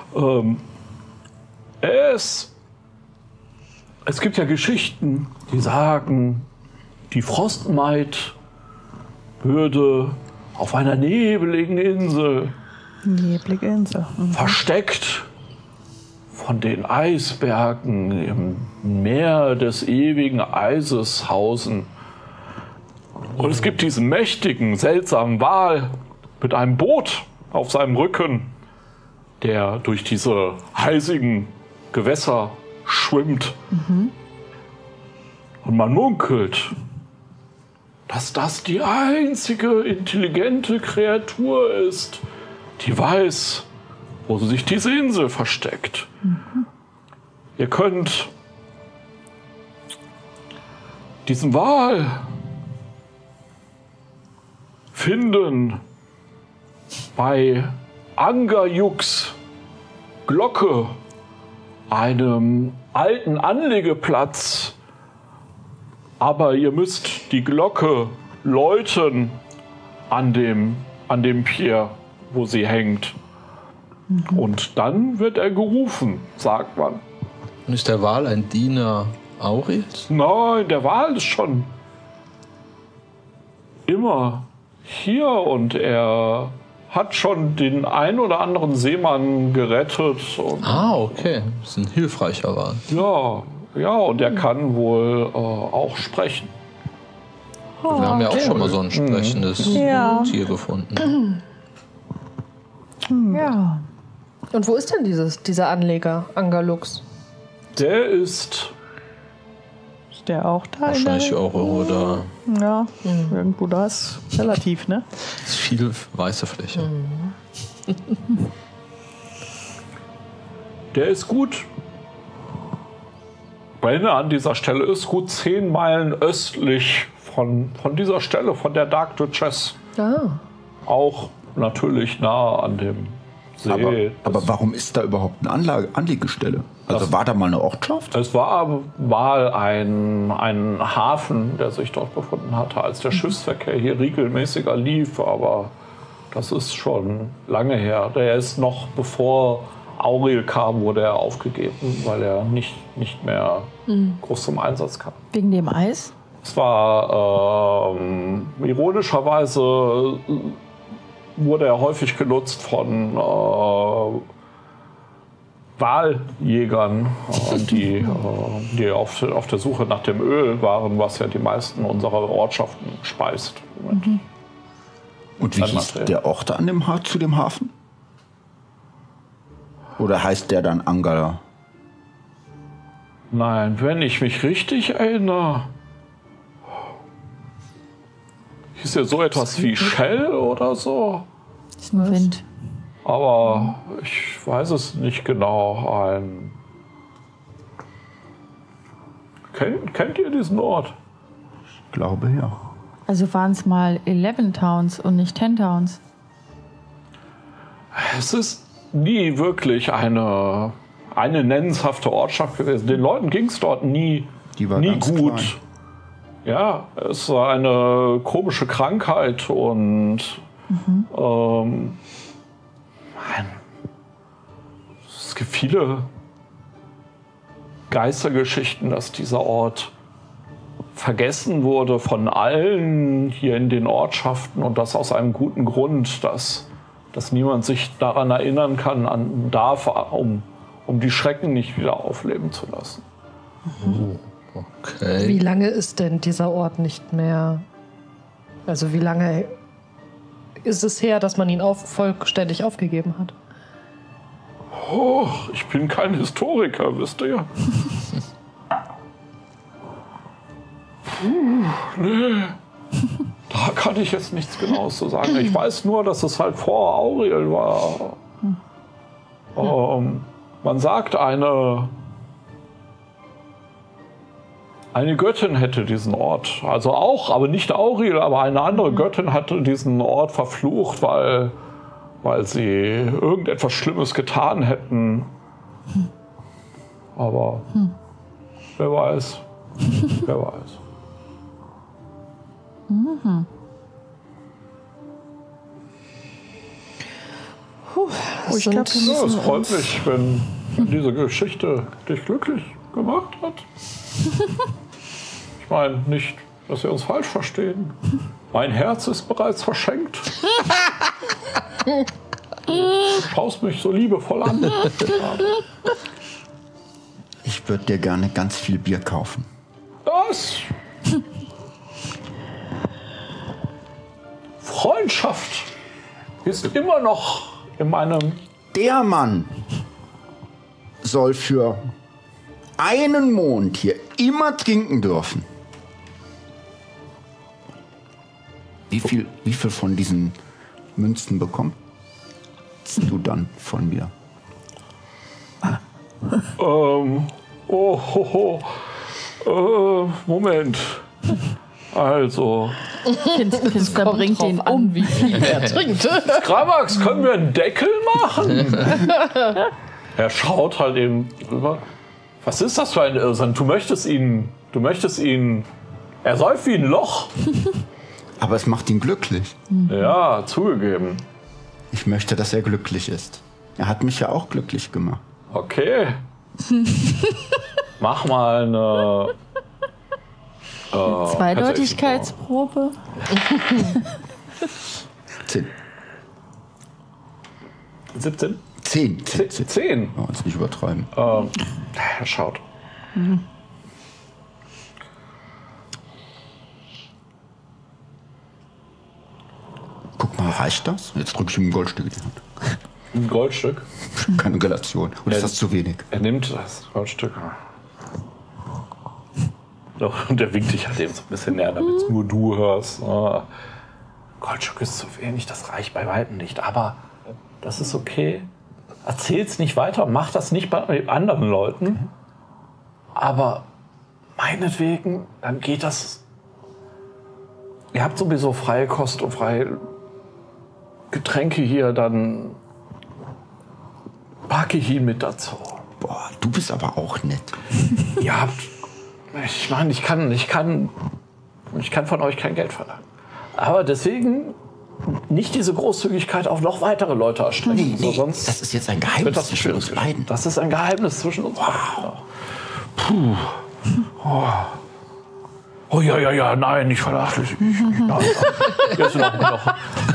Es gibt ja Geschichten, die sagen, die Frostmaid würde auf einer nebligen Insel, Neblige Insel. versteckt von den Eisbergen im Meer des ewigen Eises hausen. Und es gibt diesen mächtigen, seltsamen Wal mit einem Boot auf seinem Rücken, der durch diese eisigen Gewässer schwimmt. Und man munkelt, dass das die einzige intelligente Kreatur ist, die weiß, wo sich diese Insel versteckt. Ihr könnt diesen Wal finden bei Angajux Glocke, einem alten Anlegeplatz. Aber ihr müsst die Glocke läuten an dem Pier, wo sie hängt. Und dann wird er gerufen, sagt man. Und ist der Wal ein Diener Aurils? Nein, der Wal ist schon immer hier und er hat schon den ein oder anderen Seemann gerettet. Und Okay. Das ist ein hilfreicher Wal. ja, und er kann wohl auch sprechen. Wir haben ja auch schon mal so ein sprechendes Tier gefunden. Ja. Und wo ist denn dieser Anleger, Angalux? Der ist Ist der auch da? Wahrscheinlich auch irgendwo da. Ja, irgendwo da ist relativ, ne? Ist viel weiße Fläche. Der ist gut, wenn er an dieser Stelle ist, gut 10 Meilen östlich von dieser Stelle, von der Dark Duchess. Ah. Auch natürlich nah an dem See. Aber warum ist da überhaupt eine Anlegestelle? Also war da mal eine Ortschaft? Es war mal ein Hafen, der sich dort befunden hatte, als der Schiffsverkehr hier regelmäßiger lief. Aber das ist schon lange her. Der ist noch bevor Auril kam, wurde er aufgegeben, weil er nicht mehr groß zum Einsatz kam. Wegen dem Eis? Es war ironischerweise wurde er häufig genutzt von Waljägern, die auf der Suche nach dem Öl waren, was ja die meisten unserer Ortschaften speist. Und wie hieß der Ort zu dem Hafen? Oder heißt der dann Angala? Nein, wenn ich mich richtig erinnere, hieß ja so etwas wie Shell oder so. Ist nur Wind. Aber ich weiß es nicht genau. Kennt ihr diesen Ort? Ich glaube, ja. Also waren es mal 11 Towns und nicht 10 Towns. Es ist nie wirklich eine nennenswerte Ortschaft gewesen. Den Leuten ging es dort nie ganz gut. klein. Ja, es war eine komische Krankheit und es gibt viele Geistergeschichten, dass dieser Ort vergessen wurde von allen hier in den Ortschaften und das aus einem guten Grund, dass niemand sich daran erinnern kann, um die Schrecken nicht wieder aufleben zu lassen. Okay. Wie lange ist denn dieser Ort nicht mehr? Also wie lange ist es her, dass man ihn vollständig aufgegeben hat? Oh, ich bin kein Historiker, wisst ihr? Nee. Da kann ich jetzt nichts Genaues zu sagen. Ich weiß nur, dass es halt vor Auriel war. Man sagt, eine Göttin hätte diesen Ort. Also auch, aber nicht Auriel, aber eine andere Göttin hatte diesen Ort verflucht, weil sie irgendetwas Schlimmes getan hätten. Aber wer weiß. Wer weiß. Ich glaube, Es freut mich, wenn diese Geschichte dich glücklich gemacht hat. Ich meine, nicht, dass wir uns falsch verstehen. Mein Herz ist bereits verschenkt. Du schaust mich so liebevoll an. Ich würde dir gerne ganz viel Bier kaufen. Das. Freundschaft ist immer noch in meinem... Der Mann soll für einen Mond hier immer trinken dürfen. Wie viel von diesen Münzen bekommst du dann von mir? Moment. Also... Finster bringt den um. wie viel er trinkt. Gramax, können wir einen Deckel machen? Er schaut halt eben rüber. Was ist das für ein Irrsinn? Du möchtest ihn... Er säuft wie ein Loch. Aber es macht ihn glücklich. Ja, zugegeben. Ich möchte, dass er glücklich ist. Er hat mich ja auch glücklich gemacht. Okay. Mach mal eine... Zweideutigkeitsprobe. 10. 17? 10. 10. Oh, jetzt nicht übertreiben. Er schaut. Guck mal, reicht das? Jetzt drücke ich ihm ein Goldstück in die Hand. Ein Goldstück. Keine Relation. Oder ist das zu wenig? Er nimmt das Goldstück. Doch, und der winkt dich halt eben so ein bisschen näher, damit es nur du hörst. Goldstück ist zu wenig, das reicht bei weitem nicht. Aber das ist okay. Erzähl's nicht weiter, mach das nicht bei anderen Leuten. Aber meinetwegen, dann geht das. Ihr habt sowieso freie Kost und freie Getränke hier, dann packe ich ihn mit dazu. Boah, du bist aber auch nett. Ihr habt. Ich meine, ich kann von euch kein Geld verlangen. Aber deswegen nicht diese Großzügigkeit auf noch weitere Leute erstrecken. Nee, sonst das ist jetzt ein wird Geheimnis das zwischen uns beiden. Das ist ein Geheimnis zwischen uns beiden. Puh. Oh ja, nein, nicht vernachlässige ich. Nein. Jetzt noch.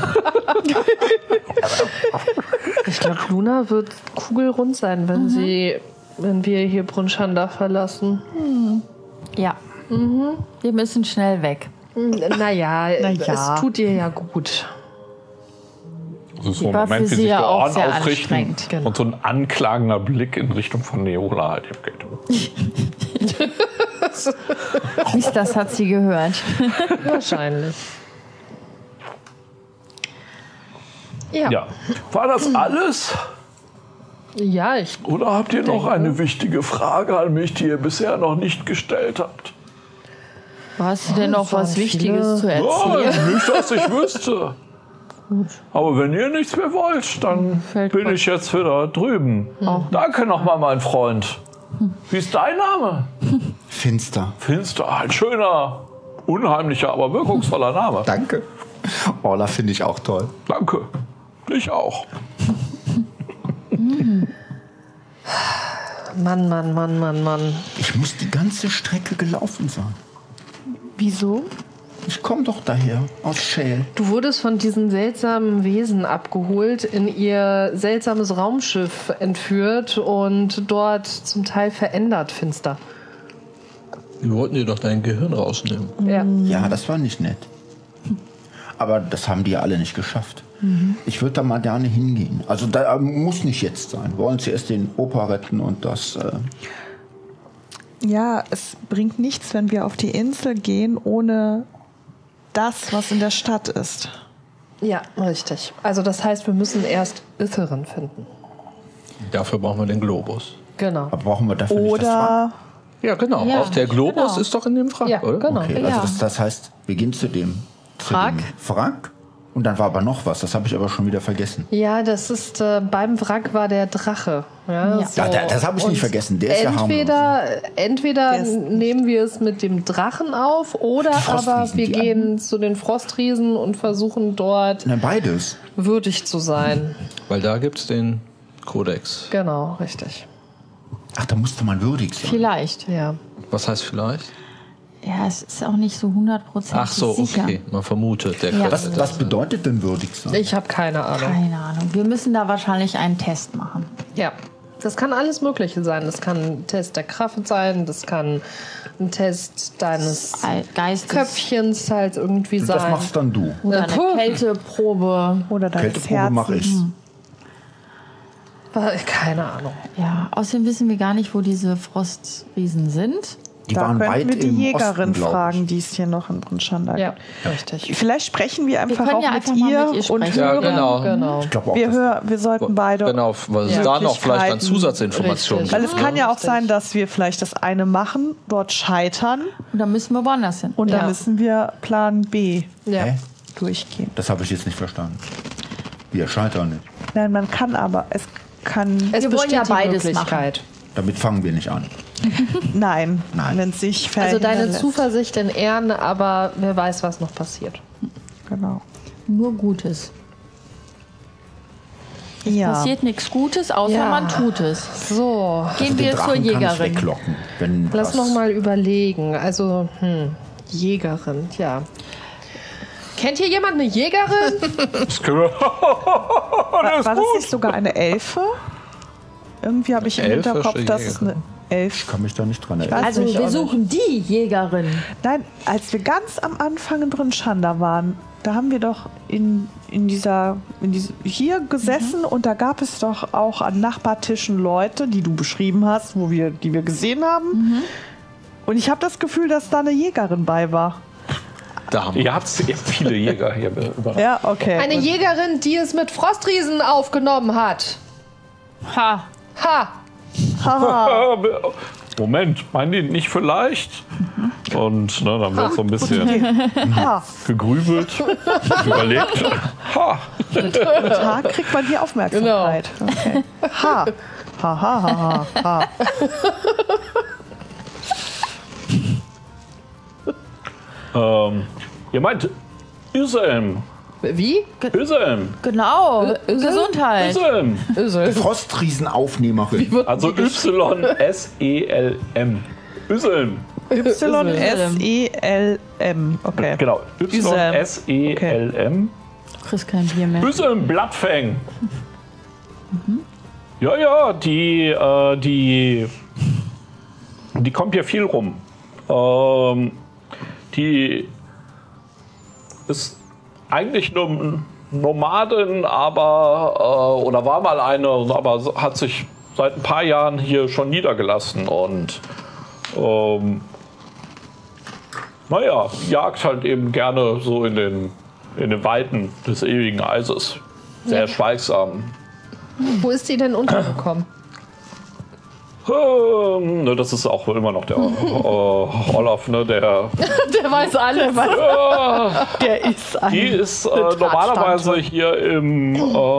Ich glaube, Luna wird kugelrund sein, wenn wir hier Brunschanda verlassen. Ja. Wir müssen schnell weg. Naja, es tut ihr ja gut. Das ist so ein War Moment, für wie sie sich ja die auch Ohren sehr aufrichten anstrengend. Genau. und so ein anklagender Blick in Richtung von Neola halt eben geht. Das hat sie gehört. Wahrscheinlich. Ja. War das alles? Ja, ich. Oder habt ihr noch eine wichtige Frage an mich, die ihr bisher noch nicht gestellt habt? Hast du denn noch was Wichtiges zu erzählen? Nein, nicht, dass ich wüsste. Aber wenn ihr nichts mehr wollt, dann bin ich jetzt wieder drüben. Danke nochmal, mein Freund. Wie ist dein Name? Finster. Finster, ein schöner, unheimlicher, aber wirkungsvoller Name. Danke. Orla finde ich auch toll. Danke. Ich auch. Mann. Ich muss die ganze Strecke gelaufen sein. Wieso? Ich komme doch daher, aus Shale. Du wurdest von diesen seltsamen Wesen abgeholt, in ihr seltsames Raumschiff entführt und dort zum Teil verändert, Finster. Wir wollten dir doch dein Gehirn rausnehmen. Ja. Ja, das war nicht nett. Aber das haben die ja alle nicht geschafft. Ich würde da mal gerne hingehen. Also da muss nicht jetzt sein. Wir wollen zuerst den Opa retten und das... Ja, es bringt nichts, wenn wir auf die Insel gehen, ohne das, was in der Stadt ist. Ja, richtig. Also das heißt, wir müssen erst Itherin finden. Dafür brauchen wir den Globus. Genau. Aber brauchen wir dafür nicht das Wrack? Oder Ja, genau. Ja, auch der Globus genau. ist doch in dem Wrack, Ja, oder? genau. Okay, also das heißt, wir gehen zu dem Wrack? Wrack. Und dann war aber noch was, das habe ich aber schon wieder vergessen. Ja, das ist beim Wrack war der Drache. Ja, Ja. so. Das habe ich nicht Und vergessen, der ist ja harmlos. Entweder Der ist- nehmen wir es mit dem Drachen auf oder Die aber Frostriesen, wir die gehen zu den Frostriesen und versuchen dort Na, beides. würdig zu sein. Weil da gibt es den Kodex. Genau, richtig. Ach, da musste man würdig sein. Vielleicht. Ja. Was heißt vielleicht? Ja, es ist auch nicht so 100% Ach so, sicher. okay. Man vermutet, der Ja. könnte Was bedeutet denn würdig sein? Ich habe keine Ahnung. Keine Ahnung. Wir müssen da wahrscheinlich einen Test machen. Ja. Das kann alles Mögliche sein. Das kann ein Test der Kraft sein, das kann ein Test deines Geistes Köpfchens halt irgendwie Das sein. machst dann du. oder eine Puh. Kälteprobe. oder deines Kälteprobe mache ich. Herzens. Keine Ahnung. Ja, außerdem wissen wir gar nicht, wo diese Frostriesen sind. Die Da waren könnten weit wir die im Jägerin Osten, glaub ich. fragen, die es hier noch in Brunschanda Ja, gibt. richtig. Vielleicht sprechen wir einfach können auch ja mit einfach mal ihr mit ihr und sprechen. Ja, hören. genau. Genau. Ich glaube auch, dass Wir sollten beide. Genau, weil es da noch vielleicht dann Möglichkeiten. Zusatzinformationen Richtig. Weil gibt. es kann ja auch Richtig. sein, dass wir vielleicht das eine machen, dort scheitern Und dann müssen wir woanders hin. und Ja. dann müssen wir Plan B Ja. Hä? durchgehen. Das habe ich jetzt nicht verstanden. Wir scheitern nicht. Nein, man kann aber, es kann, Es Wir wollen besteht ja die beides Möglichkeit. Damit fangen wir nicht an. nein, Nein. wenn es sich Also verhindern deine lässt. Zuversicht in Ehren, aber wer weiß, was noch passiert. Genau. Nur Gutes. Ja. Passiert nichts Gutes, außer Ja. man tut es. So, Gehen wir Den zur Drachen kann ich Jägerin. weglocken. Wenn lass was- noch mal überlegen. Also, Jägerin, ja. Kennt hier jemand eine Jägerin? Das können wir. Das War ist das gut. nicht sogar eine Elfe? Irgendwie habe ich im Elfische Hinterkopf, dass es eine Elf. Ich kann mich da nicht dran erinnern. Also ich auch wir nicht. suchen die Jägerin. Nein, als wir ganz am Anfang in Brunschanda waren, da haben wir doch hier gesessen und da gab es doch auch an Nachbartischen Leute, die du beschrieben hast, die wir gesehen haben. Und ich habe das Gefühl, dass da eine Jägerin bei war. Da haben wir. Ihr habt viele Jäger hier überall. Ja, okay. Eine Jägerin, die es mit Frostriesen aufgenommen hat. Ha. Ha! Haha. Moment, meinen die nicht vielleicht? Und dann wird so ein bisschen Ha. gegrübelt, überlegt. Ha! Mit H kriegt man hier Aufmerksamkeit. Okay. Ha. Ha, ha, ha, ha, ha. Ihr meint Üselm. Wie? Üselm. Genau. Gesundheit. Üselm. Frostriesenaufnehmerin. Also Y-S-E-L-M. Üselm. Y-S-E-L-M. Okay. Genau. Üselm. Y-S-E-L-M. Du kriegst kein Bier mehr. Üselm Blattfäng. Ja, die kommt hier viel rum. Die ist eigentlich nur Nomadin, aber oder war mal eine, aber hat sich seit ein paar Jahren hier schon niedergelassen und jagt halt eben gerne so in den Weiten des ewigen Eises. Sehr schweigsam. Wo ist sie denn untergekommen? Das ist auch immer noch der Olaf, ne? Der weiß alles. Der ist ein die ist normalerweise hier im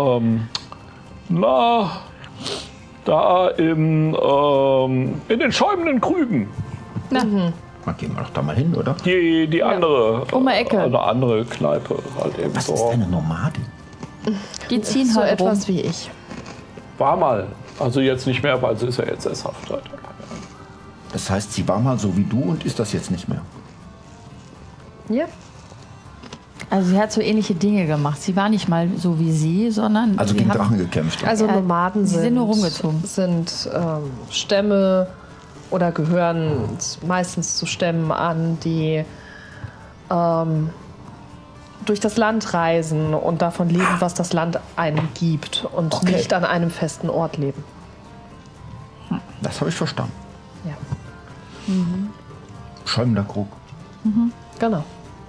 in den schäumenden Krügen. Mal gehen wir doch da mal hin, oder? Die andere, Um die Ecke. eine andere Kneipe halt eben Was so. ist eine Nomadin? Die ziehen So halt rum. etwas wie ich. War mal, also jetzt nicht mehr, weil sie ist ja jetzt sesshaft. Halt. Das heißt, sie war mal so wie du und ist das jetzt nicht mehr. Ja. Also sie hat so ähnliche Dinge gemacht. Sie war nicht mal so wie sie, sondern Also sie gegen haben- Drachen gekämpft. Also Ja, Nomaden sie sind nur rumgezogen. sind Stämme oder gehören meistens zu Stämmen an, die durch das Land reisen und davon leben, was das Land einem gibt und Okay. nicht an einem festen Ort leben. Das habe ich verstanden. Ja, Schäumender Krug. genau.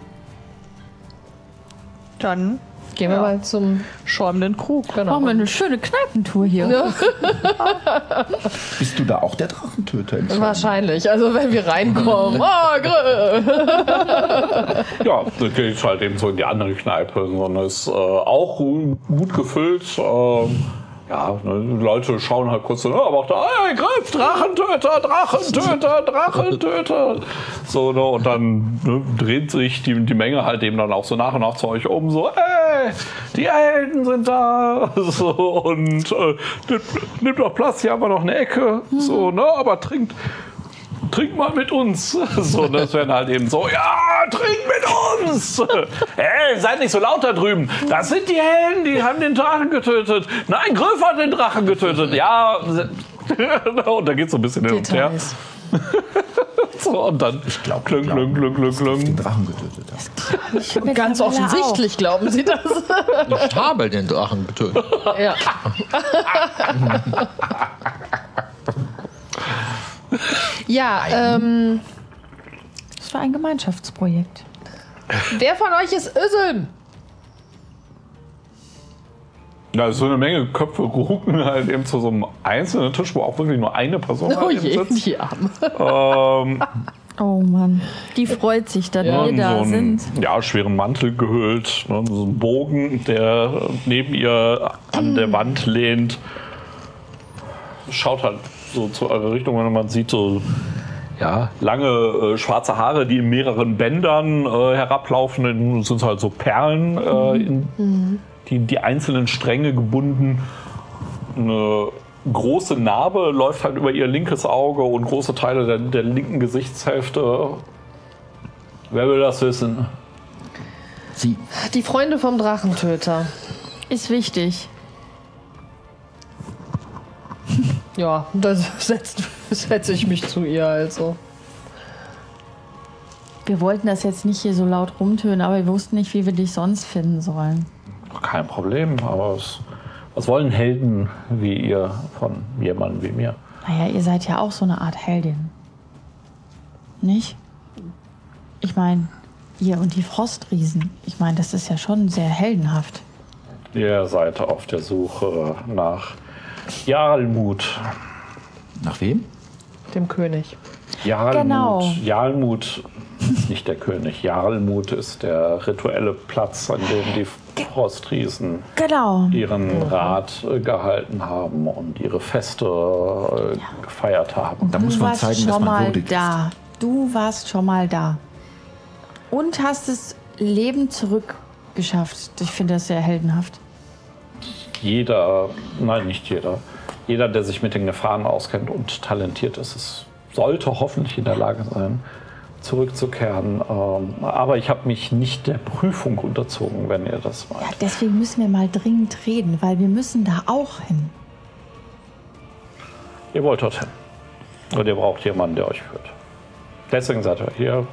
Dann Gehen wir mal zum schäumenden Krug. genau. Machen wir eine schöne Kneipentour hier. Bist du da auch der Drachentöter im Schwamm? Wahrscheinlich. Also wenn wir reinkommen. Ja, dann gehe ich halt eben so in die andere Kneipe, sondern ist auch gut gefüllt. Ja, ne, die Leute schauen halt kurz so, aber auch da, hey, Griff, Drachentöter, Drachentöter, Drachentöter. So, ne, und dann dreht sich die Menge halt eben dann auch so nach und nach zu euch um, so, hey, die Helden sind da. So, und nimmt doch Platz, hier haben wir noch eine Ecke. So, ne, aber trink mal mit uns. So, das wären halt eben so, ja, trink mit uns. Hey, seid nicht so laut da drüben. Das sind die Helden, die haben den Drachen getötet. Nein, Griff hat den Drachen getötet. Ja. Und da geht so ein bisschen hin und her. Details. So, und dann klung. Den Drachen getötet hat. Ganz offensichtlich glauben sie das. Ich habe den Drachen getötet. Ja. Ja, Das war ein Gemeinschaftsprojekt. wer von euch ist Öselm? Ja, so eine Menge Köpfe rucken halt eben zu so einem einzelnen Tisch, wo auch wirklich nur eine Person halt eben sitzt. die Arme. Oh Mann. Die freut sich, dass wir In da so einen, sind. ja, schweren Mantel gehüllt, ne, so ein Bogen, der neben ihr an der Wand lehnt. Schaut halt so zu eurer Richtung, wenn man sieht so ja, lange schwarze Haare, die in mehreren Bändern herablaufen. Das sind halt so Perlen, in die einzelnen Stränge gebunden. Eine große Narbe läuft halt über ihr linkes Auge und große Teile der linken Gesichtshälfte. Wer will das wissen? Sie. Die Freunde vom Drachentöter. Ist wichtig. Ja, da setze ich mich zu ihr also. Wir wollten das jetzt nicht hier so laut rumtönen, aber wir wussten nicht, wie wir dich sonst finden sollen. Kein Problem, aber was wollen Helden wie ihr von jemandem wie mir? Naja, ihr seid ja auch so eine Art Heldin. Nicht? Ich meine, ihr und die Frostriesen. Ich meine, das ist ja schon sehr heldenhaft. Ihr seid auf der Suche nach Jarlmut. Nach wem? Dem König. Jarlmut. Genau. Jarlmut ist nicht der König. Jarlmut ist der rituelle Platz, an dem die Frostriesen Genau. ihren Rat gehalten haben und ihre Feste gefeiert haben. Da muss Du man warst zeigen, dass schon man mal würdig da. Du warst schon mal da. Und hast das Leben zurückgeschafft. Ich finde das sehr heldenhaft. Jeder, nein, nicht jeder, jeder, der sich mit den Gefahren auskennt und talentiert ist, sollte hoffentlich in der Lage sein, zurückzukehren. Aber ich habe mich nicht der Prüfung unterzogen, wenn ihr das Ja, meint. deswegen müssen wir mal dringend reden, weil wir müssen da auch hin. Ihr wollt dorthin. Und ihr braucht jemanden, der euch führt. Deswegen seid ihr hier.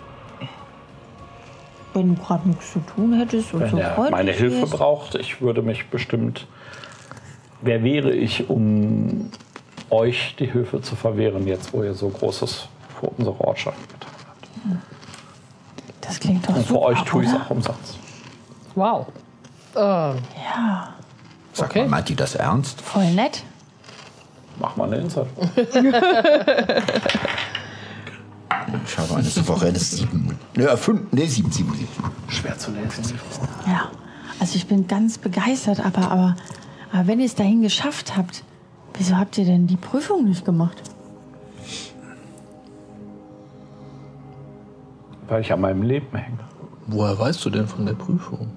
Wenn du gerade nichts zu tun hättest und Wenn so ihr freundlich meine Hilfe wärst. braucht, ich würde mich bestimmt... Wer wäre ich, um euch die Hilfe zu verwehren, jetzt wo ihr so Großes für unsere Ortschaft getan habt? Das klingt doch Und für super, euch tue ich es oder? auch umsonst. Wow. Ja. Sag Okay. mal, meint die das ernst? Voll nett. Mach mal eine Inside. Ich habe eine souveräne 7. Ne, 5. Ne, 7. Schwer zu lesen. Ja, also ich bin ganz begeistert, aber wenn ihr es dahin geschafft habt, wieso habt ihr denn die Prüfung nicht gemacht? Weil ich an meinem Leben hänge. Woher weißt du denn von der Prüfung?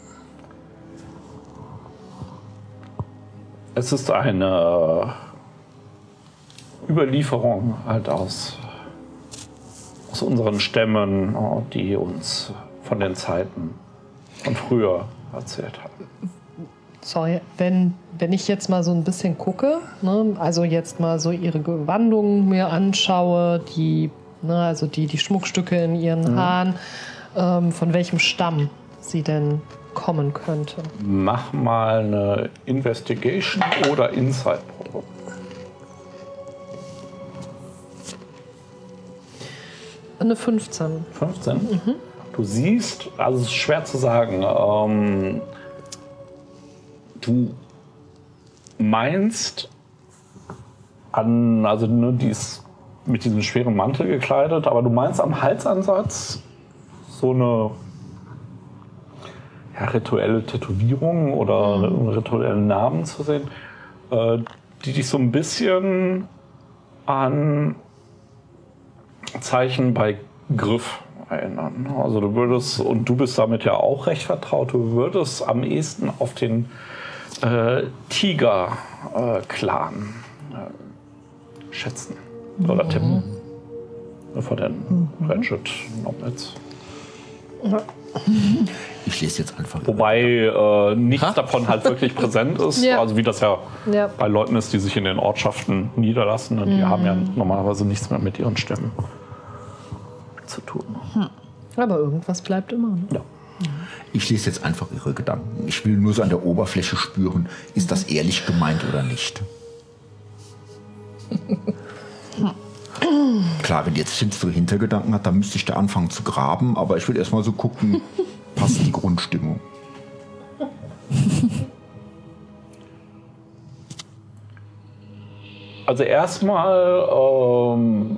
Es ist eine Überlieferung halt aus unseren Stämmen, die uns von den Zeiten von früher erzählt haben. Sorry, wenn ich jetzt mal so ein bisschen gucke, ne, also jetzt mal so ihre Gewandungen mir anschaue, also die Schmuckstücke in ihren Haaren, von welchem Stamm sie denn kommen könnte. Mach mal eine Investigation oder Insight-Probe. Eine 15. 15? Du siehst, also es ist schwer zu sagen, du meinst also ne, die ist mit diesem schweren Mantel gekleidet, aber du meinst am Halsansatz so eine rituelle Tätowierung oder einen rituellen Namen zu sehen, die dich so ein bisschen an Zeichen bei Griff erinnern. Also du würdest, und du bist damit ja auch recht vertraut, du würdest am ehesten auf den Tiger-Clan schätzen. Oder tippen. Von den Ratchet Nomads. Ich lese jetzt einfach. Wobei nichts davon halt wirklich präsent ist. Ja. Also wie das ja, Ja. bei Leuten ist, die sich in den Ortschaften niederlassen. Und die haben ja normalerweise nichts mehr mit ihren Stämmen zu tun. Aber irgendwas bleibt immer. Ne? Ja. Ich lese jetzt einfach Ihre Gedanken. Ich will nur so an der Oberfläche spüren, ist das ehrlich gemeint oder nicht. Klar, wenn die jetzt finstere Hintergedanken hat, dann müsste ich da anfangen zu graben, aber ich will erstmal so gucken, passt die Grundstimmung. Also erstmal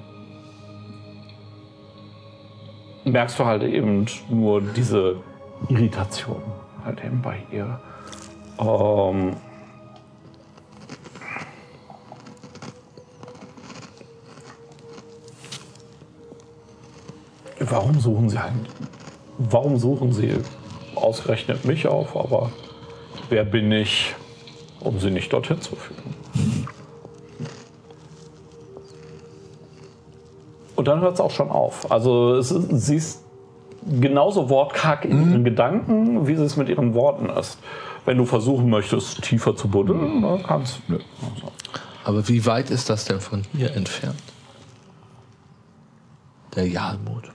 merkst du halt eben nur diese Irritation halt eben bei ihr. Warum suchen sie ausgerechnet mich auf? Aber wer bin ich, um sie nicht dorthin zu führen? Und dann hört es auch schon auf. Also sie ist genauso wortkarg in ihren Gedanken, wie sie es mit ihren Worten ist. Wenn du versuchen möchtest, tiefer zu buddeln, dann kannst du. Also. Aber wie weit ist das denn von hier entfernt? Der Jalmut.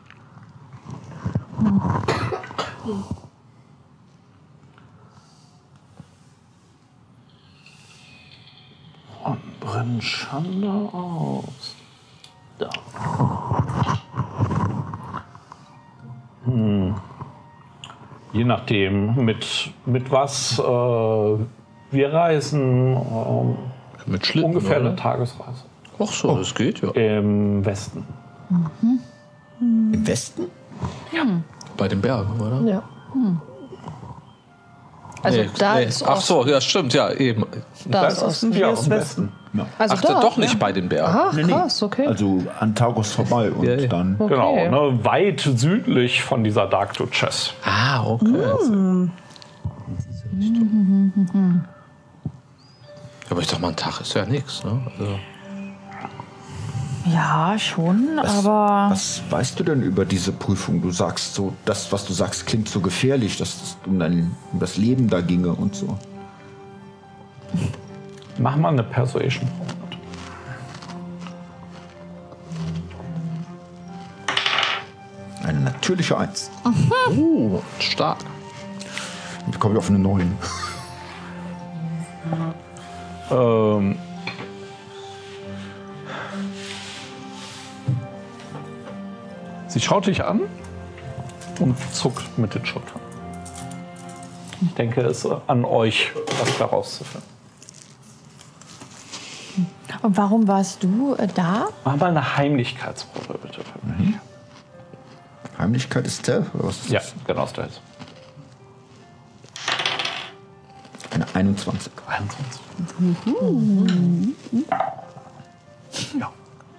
Von Brynschanda aus. Da. Je nachdem, mit was wir reisen, Mit Schlitten, ungefähr oder? eine Tagesreise. Ach so, das geht ja. Im Westen. Im Westen? Bei den Bergen, oder? Ja. Also da ist Ach Osten. so, ja stimmt, ja eben. Da ist Osten. Ja, ist im Westen. Westen. Also Ach, da, doch nicht ja. bei den Bergen. Ach, krass, okay. Also an Tagus vorbei und Ja, ja. dann. Okay. Genau, ne, weit südlich von dieser Dark Duchess. Ah, okay. Aber ich dachte mal, ein Tag ist ja nichts. Ne? Also, Ja, schon, aber Was weißt du denn über diese Prüfung? Du sagst so, das, was du sagst, klingt so gefährlich, dass es um das Leben da ginge und so. Mach mal eine Persuasion. Eine natürliche 1. stark. Dann komme ich auf eine 9. Sie schaut dich an und zuckt mit den Schultern. Ich denke, es ist an euch, das da rauszufinden. Und warum warst du da? Mach mal eine Heimlichkeitsprobe bitte für mich. Heimlichkeit ist Stealth, oder was ist Ja, das? genau, Stealth. Eine 21. 21. Ja.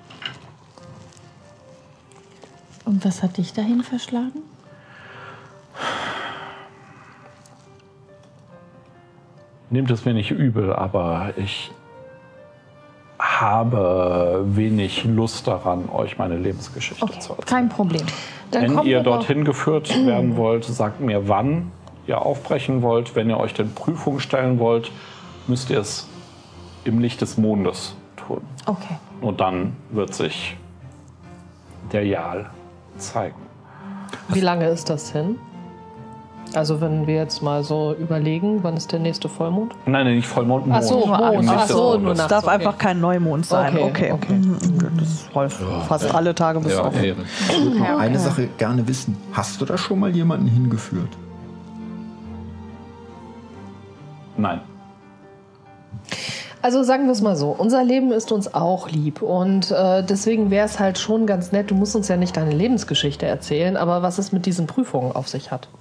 Und was hat dich dahin verschlagen? Nehmt es mir nicht übel, aber ich habe wenig Lust daran, euch meine Lebensgeschichte zu erzählen. Kein Problem. Dann Wenn kommen ihr wir doch- dorthin geführt werden wollt, sagt mir, wann ihr aufbrechen wollt. Wenn ihr euch den Prüfungen stellen wollt, müsst ihr es im Licht des Mondes tun. Okay. Und dann wird sich der Jarl zeigen. Wie lange ist das hin? Also wenn wir jetzt mal so überlegen, wann ist der nächste Vollmond? Nein, nicht Vollmond, Mond. Ach so, Mond. Im Licht Ach des so, Mondes. nur Es nachts. darf Okay. einfach kein Neumond sein. Okay, Okay. Das läuft fast alle Tage bis Ja, auf. eben. Ich würde noch eine Sache gerne wissen. Hast du da schon mal jemanden hingeführt? Nein. Also sagen wir es mal so, unser Leben ist uns auch lieb und deswegen wäre es halt schon ganz nett, du musst uns ja nicht deine Lebensgeschichte erzählen, aber was es mit diesen Prüfungen auf sich hat.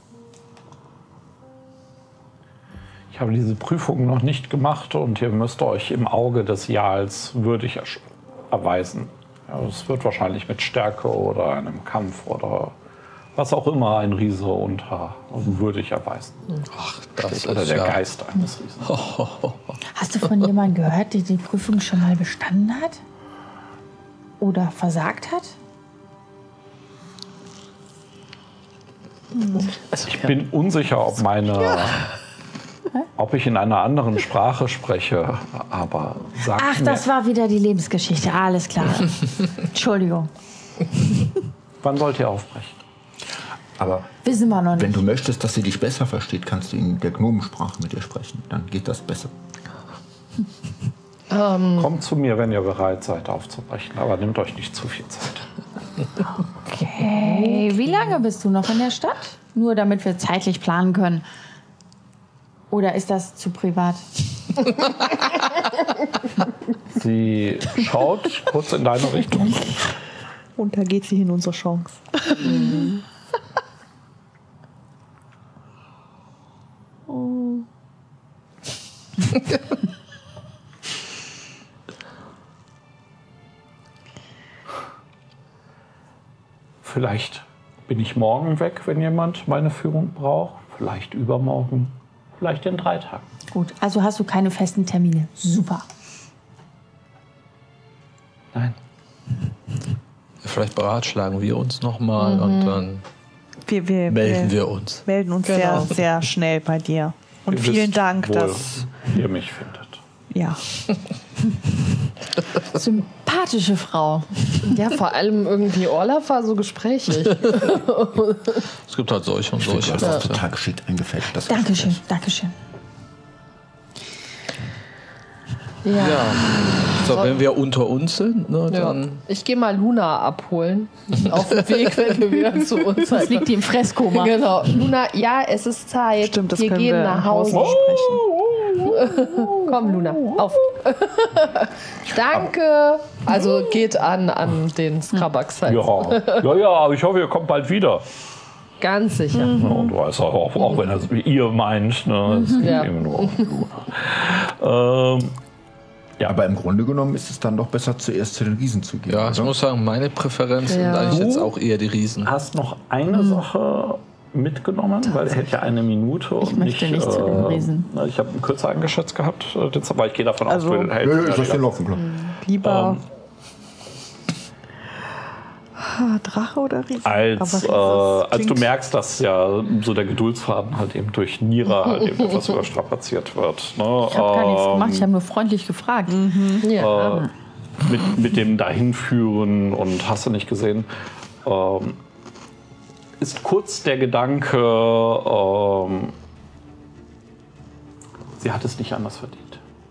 Ich habe diese Prüfung noch nicht gemacht und ihr müsst euch im Auge des Jarls würdig erweisen. Ja, es wird wahrscheinlich mit Stärke oder einem Kampf oder was auch immer ein Riese würdig erweisen. Ach, das Oder ist der ja... Geist eines Riesen. Hast du von jemandem gehört, der die Prüfung schon mal bestanden hat? Oder versagt hat? Ich bin unsicher, ob ich in einer anderen Sprache spreche, aber sagt Ach, mir, das war wieder die Lebensgeschichte. Alles klar. Entschuldigung. wann wollt ihr aufbrechen? Aber Wissen wir noch wenn nicht. du möchtest, dass sie dich besser versteht, kannst du in der Gnomensprache mit ihr sprechen. Dann geht das besser. Kommt zu mir, wenn ihr bereit seid aufzubrechen, aber nehmt euch nicht zu viel Zeit. Okay. Wie lange bist du noch in der Stadt? Nur damit wir zeitlich planen können. Oder ist das zu privat? Sie schaut kurz in deine Richtung. Und da geht sie hin, unsere Chance. Vielleicht bin ich morgen weg, wenn jemand meine Führung braucht. Vielleicht übermorgen. Vielleicht in 3 Tagen. Gut, also hast du keine festen Termine. Super. Nein. Vielleicht beratschlagen wir uns nochmal und dann Wir melden wir uns. melden uns sehr, sehr schnell bei dir. Und Ihr vielen wisst Dank, wohl, dass. wie ihr mich findet. Ja. Sympathische Frau. Ja, vor allem irgendwie Orlaf war so gesprächig. Es gibt halt solche und Ich finde, du solche. hast das total geschickt eingefällt. Das Dankeschön, Dankeschön. Ja. So, wenn wir unter uns sind, ne, Ja. dann... Ich gehe mal Luna abholen. Auf dem Weg, wenn wir wieder zu uns Jetzt liegt die im Fresskoma. Genau. Luna, ja, es ist Zeit. Stimmt, das wir können gehen wir nach im Haus Hause. besprechen. Komm, Luna, auf. Danke. Also geht an den Scrubbax halt. Ja, aber ich hoffe, ihr kommt bald wieder. Ganz sicher. Ja, und du weißt auch wenn das wie ihr meint, ne, es geht Ja. eben nur um Luna. Ja, aber im Grunde genommen ist es dann doch besser, zuerst zu den Riesen zu gehen. Ja, ich oder? muss sagen, meine Präferenz sind Ja. eigentlich jetzt auch eher die Riesen. Hast noch eine Sache mitgenommen, weil er hätte ja eine Minute und Ich möchte nicht zu den Riesen. Ich habe einen kürzer eingeschätzt gehabt, aber ich gehe davon Also- aus, hält Nö, ich lass den laufen, klar. Lieber Drache oder Riese? als Aber du klingt- merkst, dass ja so der Geduldsfaden halt eben durch Nira halt eben etwas überstrapaziert wird. Ne? Ich habe gar nichts gemacht, ich habe nur freundlich gefragt. Ja. Mit dem Dahinführen und hast du nicht gesehen, ist kurz der Gedanke, sie hat es nicht anders verdient.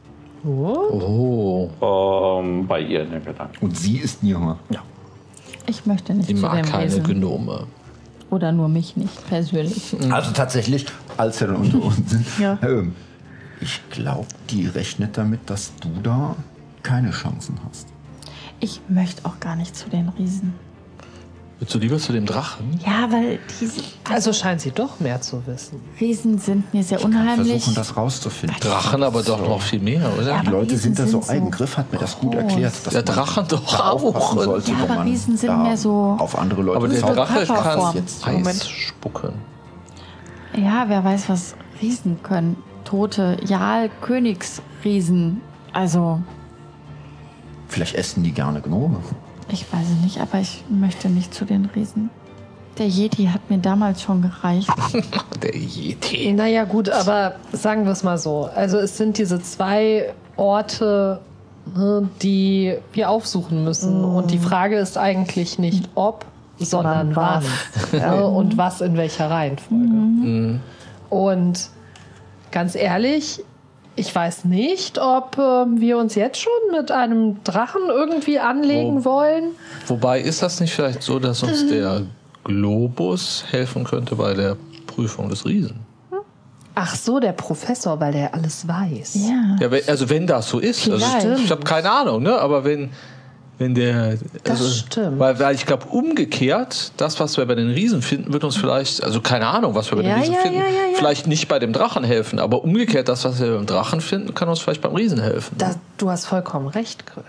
Oh, Bei ihr in den Gedanken. Und sie ist Nira. Ich möchte nicht die zu mag dem keine Wesen. Gnome. Oder nur mich nicht persönlich. Also tatsächlich, als wir dann unter uns sind. Ja. Ich glaube, die rechnet damit, dass du da keine Chancen hast. Ich möchte auch gar nicht zu den Riesen. Willst du lieber zu dem Drachen? Ja, weil diese Also scheint sie doch mehr zu wissen. Riesen sind mir sehr unheimlich. Versuchen, das rauszufinden. Drachen aber doch noch viel mehr, oder? Ja, Die Leute Riesen sind da so sind so eigen. Griff hat mir das gut groß. erklärt. Dass Der man Drachen doch da aufpassen auch. sollte, Ja, wenn aber man Riesen sind da mehr so- auf andere Leute Aber der schaut. Drache kann Körperform. Jetzt Eis Moment. spucken. Ja, wer weiß, was Riesen können. Tote Königsriesen. Also, Vielleicht essen die gerne Gnome. ich weiß es nicht, aber ich möchte nicht zu den Riesen. Der Yeti hat mir damals schon gereicht. Der Yeti. Naja gut, aber sagen wir es mal so. Also es sind diese 2 Orte, ne, die wir aufsuchen müssen. Und die Frage ist eigentlich nicht ob, sondern wann. Ne, und was in welcher Reihenfolge. Und ganz ehrlich, ich weiß nicht, ob wir uns jetzt schon mit einem Drachen irgendwie anlegen wollen. Wobei, ist das nicht vielleicht so, dass uns der Globus helfen könnte bei der Prüfung des Riesen? Ach so, der Professor, weil der alles weiß. Ja. Ja, also wenn das so ist. Also Vielleicht. ich habe keine Ahnung, ne? Aber wenn der... Das stimmt. Weil ich glaube, umgekehrt, das, was wir bei den Riesen finden, wird uns vielleicht... Also keine Ahnung, was wir bei den Ja, Riesen ja, finden. ja, ja, ja. Vielleicht nicht bei dem Drachen helfen, aber umgekehrt, das, was wir beim Drachen finden, kann uns vielleicht beim Riesen helfen. Du hast vollkommen recht, Griff.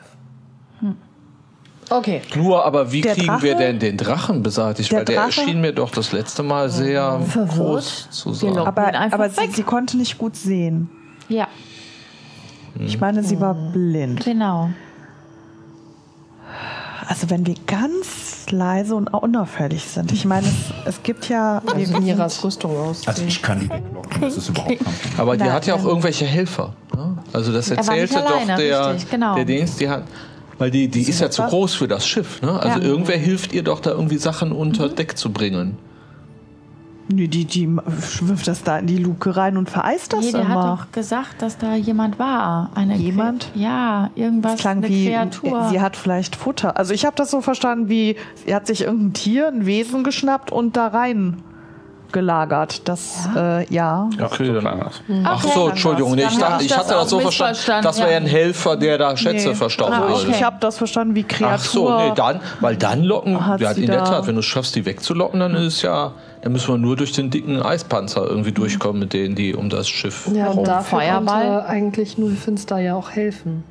Okay. Nur, aber wie Der kriegen wir Drache? denn den Drachen beseitigt? Der Weil der Drache? erschien mir doch das letzte Mal sehr Verwirrt. groß zu sein. Wir locken ihn einfach Aber weg. sie konnte nicht gut sehen. Ja, Ich meine, sie war blind. genau. Also wenn wir ganz leise und unauffällig sind. Ich meine, es gibt ja... Also wir Miras sind- Rüstung aus. Also ich kann die weglocken, das ist überhaupt kein Problem. Aber die Nein, hat ja auch nein. irgendwelche Helfer. Ne? Also das war nicht erzählte doch alleine, der, richtig, genau. der Dings, die hat... Weil die ist ja zu groß für das Schiff. Ne? Also Ja. irgendwer hilft ihr doch da irgendwie Sachen unter Deck zu bringen. Nee, die wirft das da in die Luke rein und vereist das Nee, der immer. hat doch gesagt, dass da jemand war. Jemand? Ja, irgendwas, Das klang eine wie, Kreatur. sie hat vielleicht Futter. Also ich habe das so verstanden, wie sie hat sich irgendein Tier, ein Wesen geschnappt und da rein gelagert. Das, ja. Okay, dann. anders. Ach so, Entschuldigung. Nee, Dann ich, hab dachte, ich ich das hatte das auch so verstanden. missverstanden, Das wäre ja. ein Helfer, der da Schätze Nee. verstauen Ah, würde. okay. Ich habe das verstanden wie Kreatur. Ach so, nee, dann, weil dann locken, Hat ja, sie in der da- Tat, wenn du es schaffst, die wegzulocken, dann ist es ja, dann müssen wir nur durch den dicken Eispanzer irgendwie durchkommen, mit denen die um das Schiff Ja, rum. und dafür Feuerball? konnte eigentlich nur Finster ja auch helfen.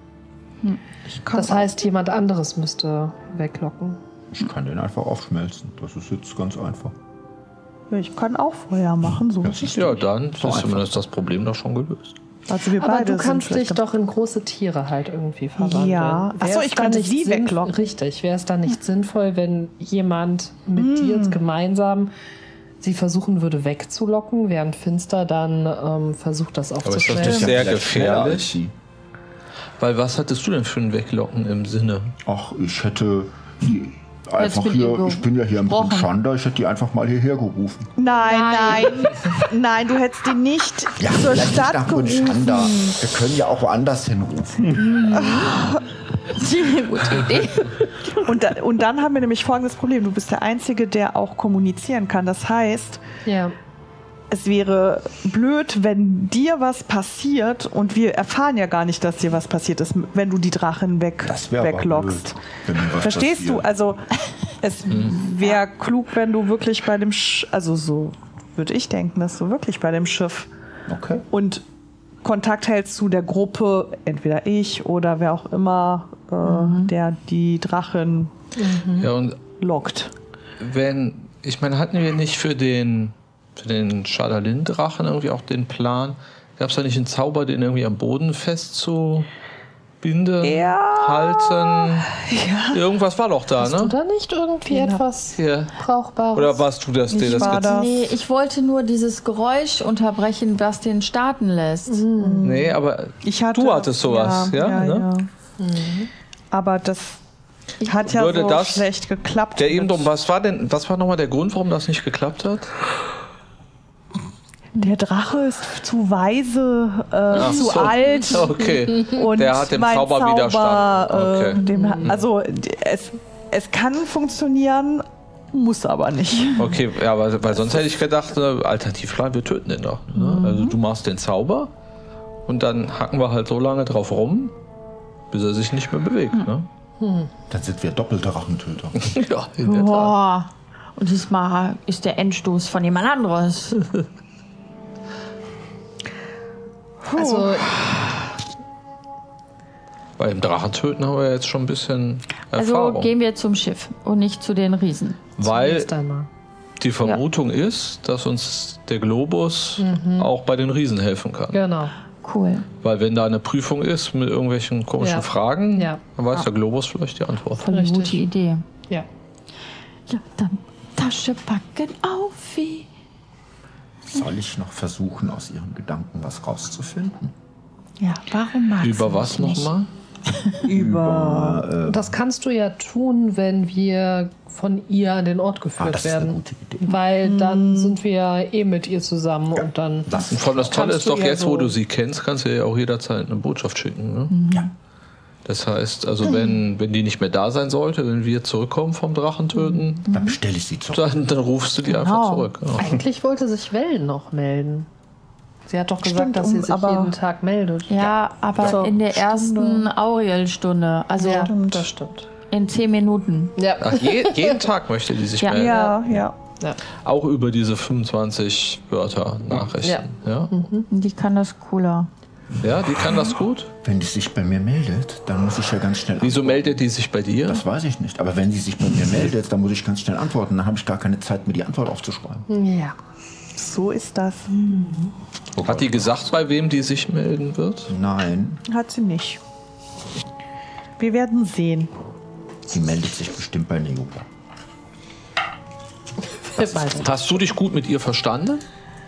Das heißt, jemand anderes müsste weglocken. Ich kann den einfach aufschmelzen. Das ist jetzt ganz einfach. Ich kann auch Feuer machen. So. Ja, dann ist zumindest das Problem doch schon gelöst. Also wir Aber beide du kannst sind dich vielleicht doch in große Tiere halt irgendwie verwandeln. Ja. Ach so, Wär's ich da könnte nicht sie weglocken. Richtig. Wäre es dann nicht sinnvoll, wenn jemand mit dir gemeinsam sie versuchen würde wegzulocken, während Finster dann versucht, das ist das aufzuschneiden? nicht sehr Vielleicht schneller gefährlich? als sie. Weil was hattest du denn für ein Weglocken im Sinne? Ach, ich hätte die einfach mit ihr hier, ich bin ja hier im gesprochen. Schanda, ich hätte die einfach mal hierher gerufen. Nein, du hättest die nicht Ja, zur vielleicht nicht Stadt nach gerufen. Brunschanda. Wir können ja auch woanders hinrufen. Gute Idee. Und dann haben wir nämlich folgendes Problem. Du bist der Einzige, der auch kommunizieren kann. Das heißt, Ja. es wäre blöd, wenn dir was passiert und wir erfahren ja gar nicht, dass dir was passiert ist, wenn du die Drachen Das wäre aber weglockst. blöd, wenn mir was Verstehst du? passiert. Also es wäre klug, wenn du wirklich bei dem also so würde ich denken, dass du wirklich bei dem Schiff Okay. und Kontakt hältst zu der Gruppe, entweder ich oder wer auch immer, der die Drachen Ja, und lockt. ich meine, hatten wir nicht für den Shadalin-Drachen irgendwie auch den Plan? Gab es da nicht einen Zauber, den irgendwie am Boden festzubinden, halten? Irgendwas war doch da, Hast du ne? da nicht irgendwie etwas Ja. Brauchbares? Oder warst du das, der Ich das war da. Nee, ich wollte nur dieses Geräusch unterbrechen, was den starten lässt. Nee, aber du hattest sowas, ja? ne? Aber das hat ja Würde so das- schlecht geklappt. Der eben mit- drum, was war nochmal der Grund, warum das nicht geklappt hat? Der Drache ist zu weise, Ach zu so. alt. Okay. Und Der hat dem mein Zauber widerstanden. Okay. also es kann funktionieren, Muss aber nicht. Okay, ja, weil sonst hätte ich gedacht, Alternativplan, wir töten den doch. Ne? Also du machst den Zauber und dann hacken wir halt so lange drauf rum, bis er sich nicht mehr bewegt. Ne? Dann sind wir doppelte Drachentöter. Ja, in der Tat. Boah. Und diesmal ist der Endstoß von jemand anderes. Also, Beim Drachentöten haben wir jetzt schon ein bisschen Also Erfahrung. gehen wir zum Schiff und nicht zu den Riesen. Weil zunächst einmal. die Vermutung ist, dass uns der Globus auch bei den Riesen helfen kann. Genau. Cool. Weil wenn da eine Prüfung ist mit irgendwelchen komischen Ja. Fragen, Ja. dann weiß der Globus vielleicht die Antwort. Voll eine Richtig. gute Idee. Ja. Ja, dann Tasche packen auf wie. Soll ich noch versuchen, aus ihren Gedanken was rauszufinden? Ja, warum magst Über du was mich nicht? nochmal? Das kannst du ja tun, wenn wir von ihr an den Ort geführt das ist eine werden. gute Idee. Weil dann sind wir eh mit ihr zusammen und dann. Und vor allem das Tolle Kannst ist du doch ja jetzt, wo so- du sie kennst, kannst du ihr auch jederzeit eine Botschaft schicken. Ne? Ja. Das heißt, also wenn die nicht mehr da sein sollte, wenn wir zurückkommen vom Drachentöten, Dann bestelle ich sie zurück. dann rufst du die einfach Genau. zurück. Ja. Eigentlich wollte sich Wellen noch melden. Sie hat doch gesagt, Stimmt, dass sie sich aber- jeden Tag meldet. Ja, aber So, in der Stunde. ersten Auriel-Stunde, also Ja, das stimmt. in 10 Minuten. Ja. Ach, jeden Tag möchte die sich Ja. melden. Ja, ja. Ja. Auch über diese 25 Wörter Nachrichten. Ja. Die kann das cooler. Ja, die kann das gut. Wenn die sich bei mir meldet, dann muss ich ja ganz schnell Wieso antworten. meldet die sich bei dir? Das weiß ich nicht. Aber wenn sie sich bei mir meldet, dann muss ich ganz schnell antworten. Dann habe ich gar keine Zeit, mir die Antwort aufzuschreiben. Ja. So ist das. Hat die gesagt, bei wem die sich melden wird? Nein, Hat sie nicht. Wir werden sehen. sie meldet sich bestimmt bei Neopa. Ich weiß nicht. Hast du dich gut mit ihr verstanden?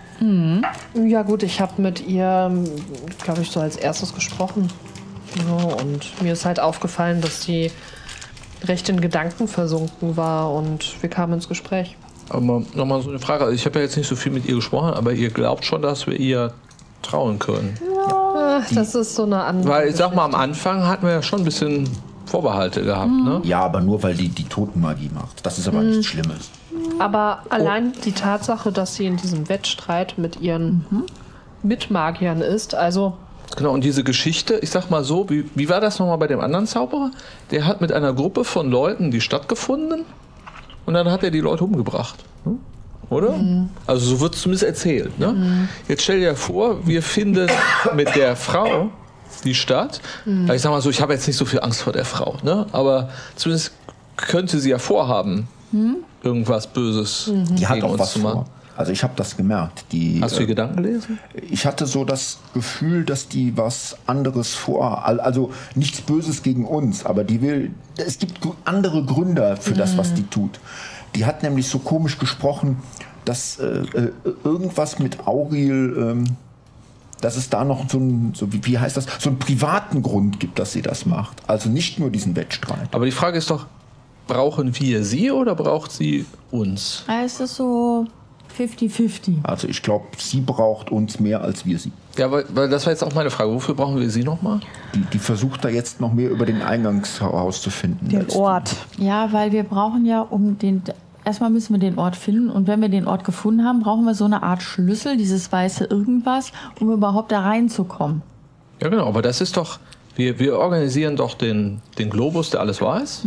Ja gut, ich habe mit ihr, glaube ich, so als erstes gesprochen. Ja, und mir ist halt aufgefallen, dass sie recht in Gedanken versunken war und wir kamen ins Gespräch. Aber nochmal so eine Frage. Also ich habe ja jetzt nicht so viel mit ihr gesprochen, aber ihr glaubt schon, dass wir ihr trauen können. Das ist so eine andere Weil ich sag mal, am Geschichte. Anfang hatten wir ja schon ein bisschen Vorbehalte gehabt. Ne? Ja, aber nur, weil die Totenmagie macht. Das ist aber nichts Schlimmes. Aber allein die Tatsache, dass sie in diesem Wettstreit mit ihren Mitmagiern ist, also Genau, und diese Geschichte, ich sag mal so, wie war das nochmal bei dem anderen Zauberer? Der hat mit einer Gruppe von Leuten die Stadt gefunden und dann hat er die Leute umgebracht. Ne? Oder? Also so wird es zumindest erzählt. Ne? Jetzt stell dir vor, wir finden mit der Frau die Stadt. Also ich sag mal so, ich habe jetzt nicht so viel Angst vor der Frau, ne? Aber zumindest könnte sie ja vorhaben, irgendwas Böses Die hat gegen auch uns was zu machen. vor. Also ich habe das gemerkt. Hast du die Gedanken gelesen? Ich hatte so das Gefühl, dass die was anderes vor, also nichts Böses gegen uns, aber die will, es gibt andere Gründe für das, was die tut. Die hat nämlich so komisch gesprochen, dass irgendwas mit Auriel, dass es da noch wie heißt das, so einen privaten Grund gibt, dass sie das macht. Also nicht nur diesen Wettstreit. Aber die Frage ist doch, brauchen wir sie oder braucht sie uns? Es ist so 50-50. Also ich glaube, sie braucht uns mehr als wir sie. Ja, weil das war jetzt auch meine Frage. Wofür brauchen wir sie nochmal? Die versucht da jetzt noch mehr über den Eingang herauszufinden. Den als Ort. Ja, weil wir brauchen ja erstmal müssen wir den Ort finden und wenn wir den Ort gefunden haben, brauchen wir so eine Art Schlüssel, dieses weiße irgendwas, um überhaupt da reinzukommen. Ja, genau. Aber das ist doch, wir organisieren doch den Globus, der alles weiß.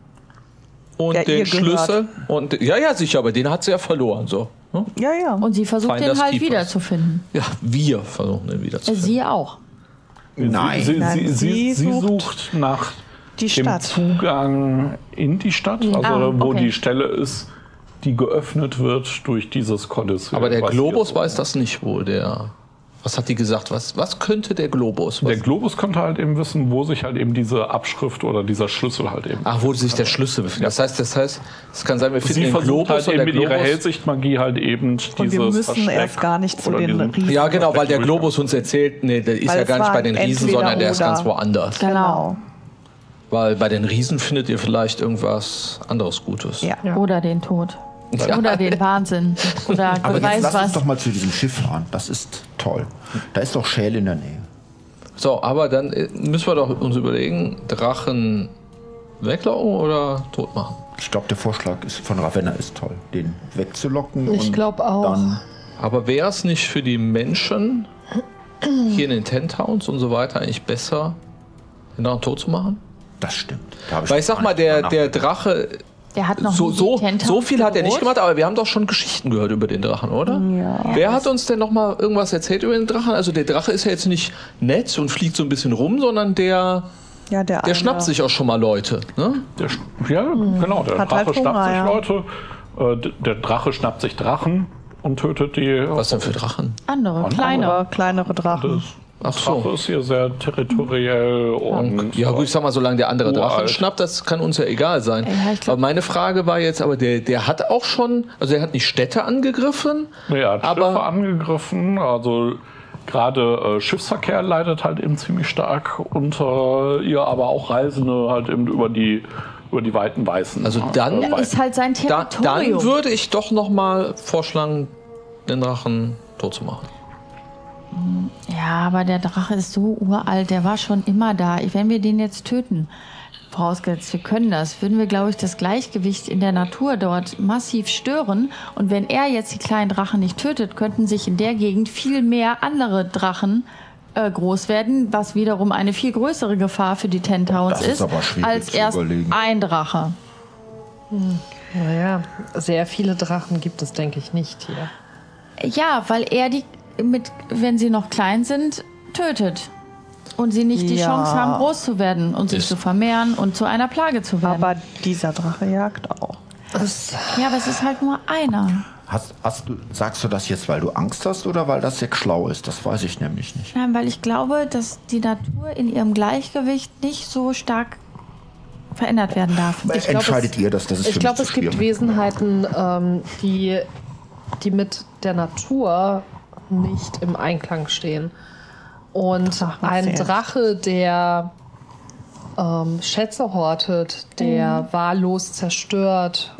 Und Der den ihr Schlüssel. Und, ja, sicher, aber den hat sie ja verloren. So. Ne? Ja, ja. Und sie versucht Finders den halt keepers. wiederzufinden. Ja, wir versuchen den wieder zu finden. Sie auch. Nein. Sie sie sucht nach die dem Stadt. Zugang in die Stadt, also wo okay. die Stelle ist, die geöffnet wird durch dieses Kodysseum. Aber der was Globus hier so- weiß das nicht, wo der... Was hat die gesagt? Was könnte der Globus? Der Globus könnte halt eben wissen, wo sich halt eben diese Abschrift oder dieser Schlüssel halt eben. Ach, wo sich der Schlüssel befindet. Das heißt, es kann sein, wir finden Sie den versucht Globus halt und eben der mit ihrer Globus... Hellsichtmagie halt eben Und wir dieses müssen Versteck erst gar nicht zu oder den diesen- Riesen. Ja, genau, weil der Globus uns erzählt, nee, der ist Weil ja es gar nicht war bei den Riesen, entweder sondern der ist oder. ganz woanders. Genau. Weil bei den Riesen findet ihr vielleicht irgendwas anderes Gutes. Ja. Oder den Tod. Oder den Wahnsinn. Oder Aber wer jetzt weiß lass uns was. doch mal zu diesem Schiff fahren. Das ist toll. Da ist doch Schäl in der Nähe. So, aber dann müssen wir doch uns überlegen, Drachen Weglocken oder tot machen? Ich glaube, der Vorschlag von Ravenna ist toll, den wegzulocken. Ich glaube auch. Dann Aber wäre es nicht für die Menschen hier in den Tentowns und so weiter eigentlich besser, den Drachen tot zu machen? das stimmt. Da hab Weil ich sag mal, der Drache, Der hat noch so viel hat er nicht bedroht. gemacht, aber wir haben doch schon Geschichten gehört über den Drachen, oder? Ja. Wer hat uns denn noch mal irgendwas erzählt über den Drachen? Also der Drache ist ja jetzt nicht nett und fliegt so ein bisschen rum, sondern der schnappt sich auch schon mal Leute. Ne? Genau, der Hat Drache halt schnappt Hunger, sich ja. Leute. Der Drache schnappt sich Drachen und tötet die. Was denn für Drachen? Andere, kleine. Aber kleinere Drachen. Der Drache ist hier sehr territoriell und Ja gut, ich sag mal, solange der andere Drachen uralt. schnappt, das kann uns ja egal sein. Ja, ich glaub- Aber meine Frage war jetzt, aber der hat auch schon, also er hat nicht Städte angegriffen, Er hat aber Schiffe angegriffen, also gerade Schiffsverkehr leidet halt eben ziemlich stark unter ihr, aber auch Reisende halt eben über die weiten Weißen. Also dann- Ja, ist halt sein dann Territorium. würde ich doch noch mal vorschlagen, den Drachen tot zu machen. Ja, aber der Drache ist so uralt, der war schon immer da. Wenn wir den jetzt töten, vorausgesetzt wir können das, würden wir, glaube ich, das Gleichgewicht in der Natur dort massiv stören. Und wenn er jetzt die kleinen Drachen nicht tötet, könnten sich in der Gegend viel mehr andere Drachen groß werden, was wiederum eine viel größere Gefahr für die Tentowns Das ist aber schwierig als zu erst überlegen. ein Drache. Naja, sehr viele Drachen gibt es, denke ich, nicht hier. Ja, weil er die, wenn sie noch klein sind, tötet. Und sie nicht die Ja. Chance haben, groß zu werden und sich zu vermehren und zu einer Plage zu werden. Aber dieser Drache jagt auch. Ja, aber es ist halt nur einer. Sagst du das jetzt, weil du Angst hast oder weil das jetzt schlau ist? Das weiß ich nämlich nicht. Nein, weil ich glaube, dass die Natur in ihrem Gleichgewicht nicht so stark verändert werden darf. Entscheidet ihr das? Das ist Ich für glaube, mich es zu gibt schwierig. Wesenheiten, die mit der Natur nicht im Einklang stehen. Und ein sehr. Drache, der Schätze hortet, der wahllos zerstört,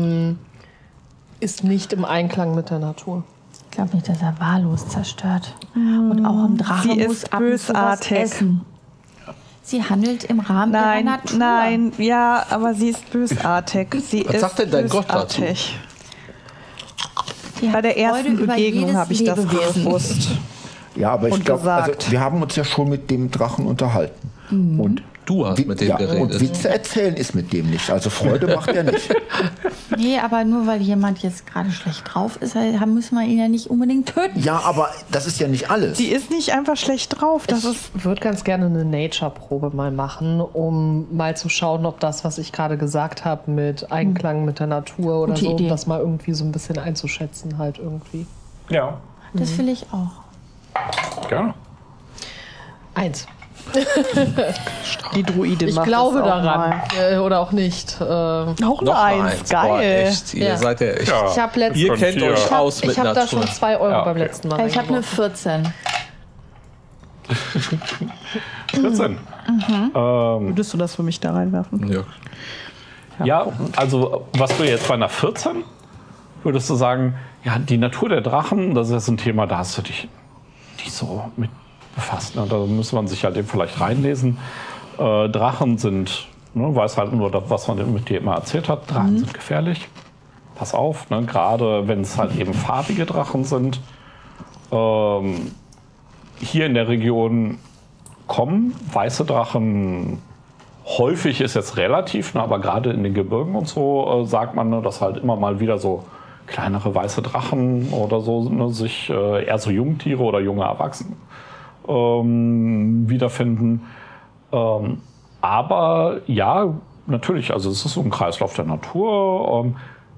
ist nicht im Einklang mit der Natur. Ich glaube nicht, dass er wahllos zerstört. Und auch ein Drache Sie muss ist ab und zu was bösartig. essen. Sie handelt im Rahmen ihrer Natur. Nein, ja, aber sie ist bösartig. Sie Was ist sagt denn dein Gott dazu? bösartig. Die Bei hat der Freude ersten über Begegnung jedes habe ich das Lebewesen. gewusst. Ja, aber ich Und glaube, also, gesagt. wir haben uns ja schon mit dem Drachen unterhalten. Und Du hast mit dem und geredet. Witze erzählen ist mit dem nicht. Also Freude macht er nicht. Nee, aber nur weil jemand jetzt gerade schlecht drauf ist, müssen wir ihn ja nicht unbedingt töten. Ja, aber das ist ja nicht alles. Die ist nicht einfach schlecht drauf. Das ist Ich würde ganz gerne eine Nature-Probe mal machen, um mal zu schauen, ob das, was ich gerade gesagt habe, mit Einklang mit der Natur oder Gute so, Idee. das mal irgendwie so ein bisschen einzuschätzen halt irgendwie. ja, Das will ich auch. gerne. 1. die Druidin Ich macht glaube das auch daran. mal. Oder auch nicht. Auch Noch eine mal Eins, eins. Boah, geil. echt, ihr Ja. seid ja echt. Ja. Ich habe Ihr kennt Hier. euch aus mit ich hab da Natur. schon 2 Euro Ja, beim okay. letzten Mal. Ich habe eine reingeworfen. 14. 14. Würdest du das für mich da reinwerfen? Ja. Ja, also was du jetzt bei einer 14 würdest du sagen, ja, die Natur der Drachen, das ist jetzt ein Thema, da hast du dich nicht so mit befasst. Ne? Da müsste man sich halt eben vielleicht reinlesen. Drachen sind, ne, weiß halt nur das, was man mit dir immer erzählt hat, Drachen sind gefährlich. Pass auf, ne? Gerade wenn es halt eben farbige Drachen sind. Hier in der Region kommen weiße Drachen. Häufig ist jetzt relativ, ne, aber gerade in den Gebirgen und so sagt man, ne, dass halt immer mal wieder so kleinere weiße Drachen oder so ne, sich eher so Jungtiere oder junge Erwachsene wiederfinden. Aber ja, natürlich, also es ist so ein Kreislauf der Natur.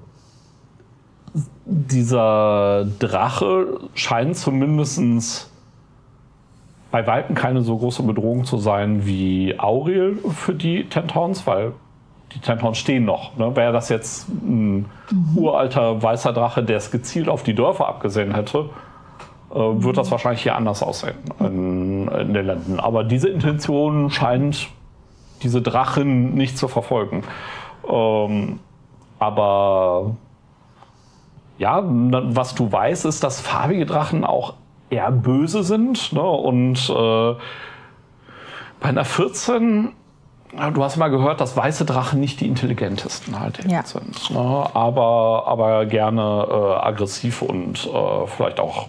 Dieser Drache scheint zumindest bei Weitem keine so große Bedrohung zu sein wie Auriel für die Tentowns, weil die Tentowns stehen noch. Ne? Wäre das jetzt ein uralter weißer Drache, der es gezielt auf die Dörfer abgesehen hätte, wird das wahrscheinlich hier anders aussehen in den Ländern. Aber diese Intention scheint diese Drachen nicht zu verfolgen. Aber ja, was du weißt, ist, dass farbige Drachen auch eher böse sind. Ne? Und bei einer 14 Du hast mal gehört, dass weiße Drachen nicht die intelligentesten halt eben Ja. sind. Ne? Aber gerne aggressiv und vielleicht auch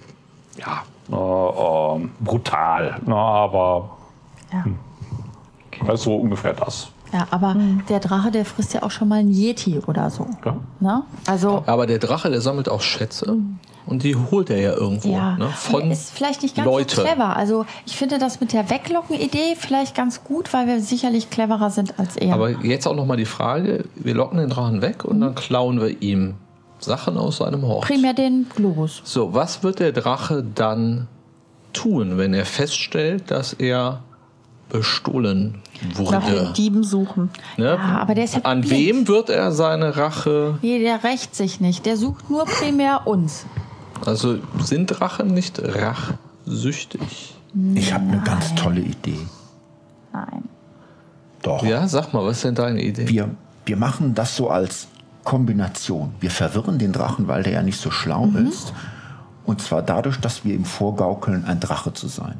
brutal. Ne? Aber Ja. das ist so ungefähr das. Ja, aber der Drache, der frisst ja auch schon mal einen Yeti oder so. Ja. Ne? Also, Aber der Drache, der sammelt auch Schätze und die holt er ja irgendwo. ja, Ne? Von ist vielleicht nicht ganz Leute. so clever. Also ich finde das mit der Weglocken-Idee vielleicht ganz gut, weil wir sicherlich cleverer sind als er. Aber jetzt auch noch mal die Frage, wir locken den Drachen weg und dann klauen wir ihm Sachen aus seinem Hort. Primär den Globus. So, was wird der Drache dann tun, wenn er feststellt, dass er bestohlen Nach den wurde? Dieben suchen. Ne? Ja, aber der ist ja An blind. wem wird er seine Rache? Nee, der rächt sich nicht. Der sucht nur primär uns. Also sind Drachen nicht rachsüchtig? Ich habe eine ganz tolle Idee. Nein. Doch. Ja, sag mal, was ist denn deine Idee? Wir machen das so als Kombination. Wir verwirren den Drachen, weil der ja nicht so schlau ist. Und zwar dadurch, dass wir ihm vorgaukeln, ein Drache zu sein.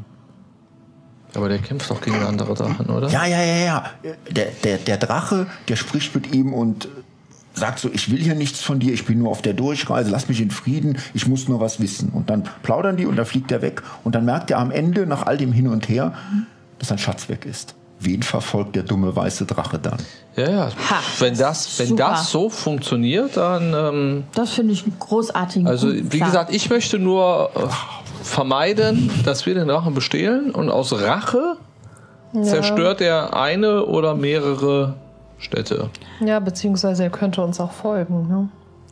Aber der kämpft doch gegen andere Drachen, oder? Ja. Der Drache, der spricht mit ihm und sagt so, ich will hier nichts von dir, ich bin nur auf der Durchreise, lass mich in Frieden, ich muss nur was wissen. Und dann plaudern die und dann fliegt er weg. Und dann merkt er am Ende, nach all dem Hin und Her, dass sein Schatz weg ist. Wen verfolgt der dumme weiße Drache dann? Ja. Wenn super. das so funktioniert, dann... Das finde ich einen großartigen Also, guten wie Plan. gesagt, ich möchte nur vermeiden, dass wir den Drachen bestehlen und aus Rache zerstört er eine oder mehrere Städte. Ja, beziehungsweise er könnte uns auch folgen. Ne?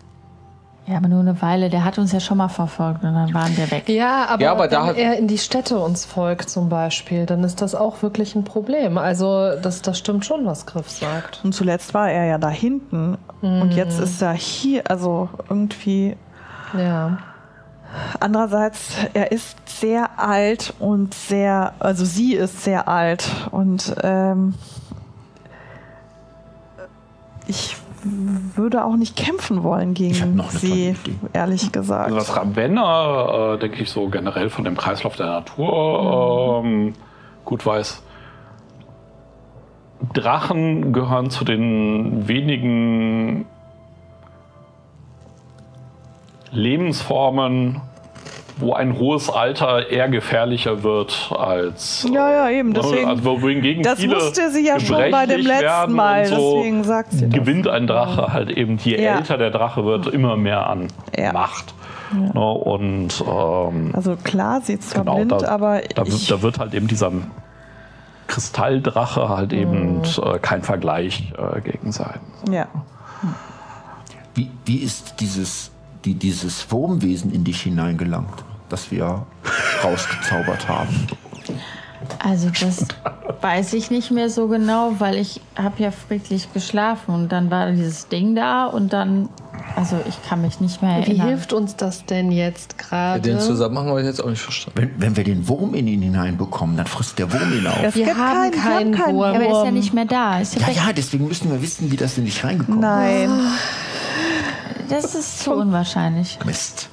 Ja, aber nur eine Weile. Der hat uns ja schon mal verfolgt und dann waren wir weg. Ja, aber, Ja, aber da wenn hat- er in die Städte uns folgt zum Beispiel, dann ist das auch wirklich ein Problem. Also das stimmt schon, was Griff sagt. Und zuletzt war er ja da hinten. Und jetzt ist er hier, also irgendwie. Ja. Andererseits, er ist sehr alt und also sie ist sehr alt. Und ich würde auch nicht kämpfen wollen Ich hab gegen noch eine tolle sie, Idee. ehrlich gesagt. Also was Ravenna, denke ich, so generell von dem Kreislauf der Natur gut weiß. Drachen gehören zu den wenigen Lebensformen, wo ein hohes Alter eher gefährlicher wird als... Ja, eben, deswegen. also wohingegen Das viele wusste sie ja schon bei dem gebrechlich letzten werden Mal, und so, deswegen sagt sie das. gewinnt ein Drache halt eben, je Ja. älter der Drache wird, immer mehr an Ja. Macht. Ne, und Also klar, sie ist zwar genau, blind, da, aber da wird halt eben dieser Kristalldrache halt eben kein Vergleich gegen sein. ja. Wie ist dieses Wurmwesen in dich hineingelangt, das wir rausgezaubert haben? Also das weiß ich nicht mehr so genau, weil ich habe ja friedlich geschlafen und dann war dieses Ding da und dann, also ich kann mich nicht mehr Wie erinnern. hilft uns das denn jetzt gerade? Den Zusammenhang habe ich jetzt auch nicht verstanden. Wenn wir den Wurm in ihn hineinbekommen, dann frisst der Wurm ihn auf. Es Wir gibt haben keinen keinen Wurm. Ja, aber der ist ja nicht mehr da. Ist ja Ja, weg. ja, deswegen müssen wir wissen, wie das in dich reingekommen Nein. Das ist zu unwahrscheinlich. ist. Mist.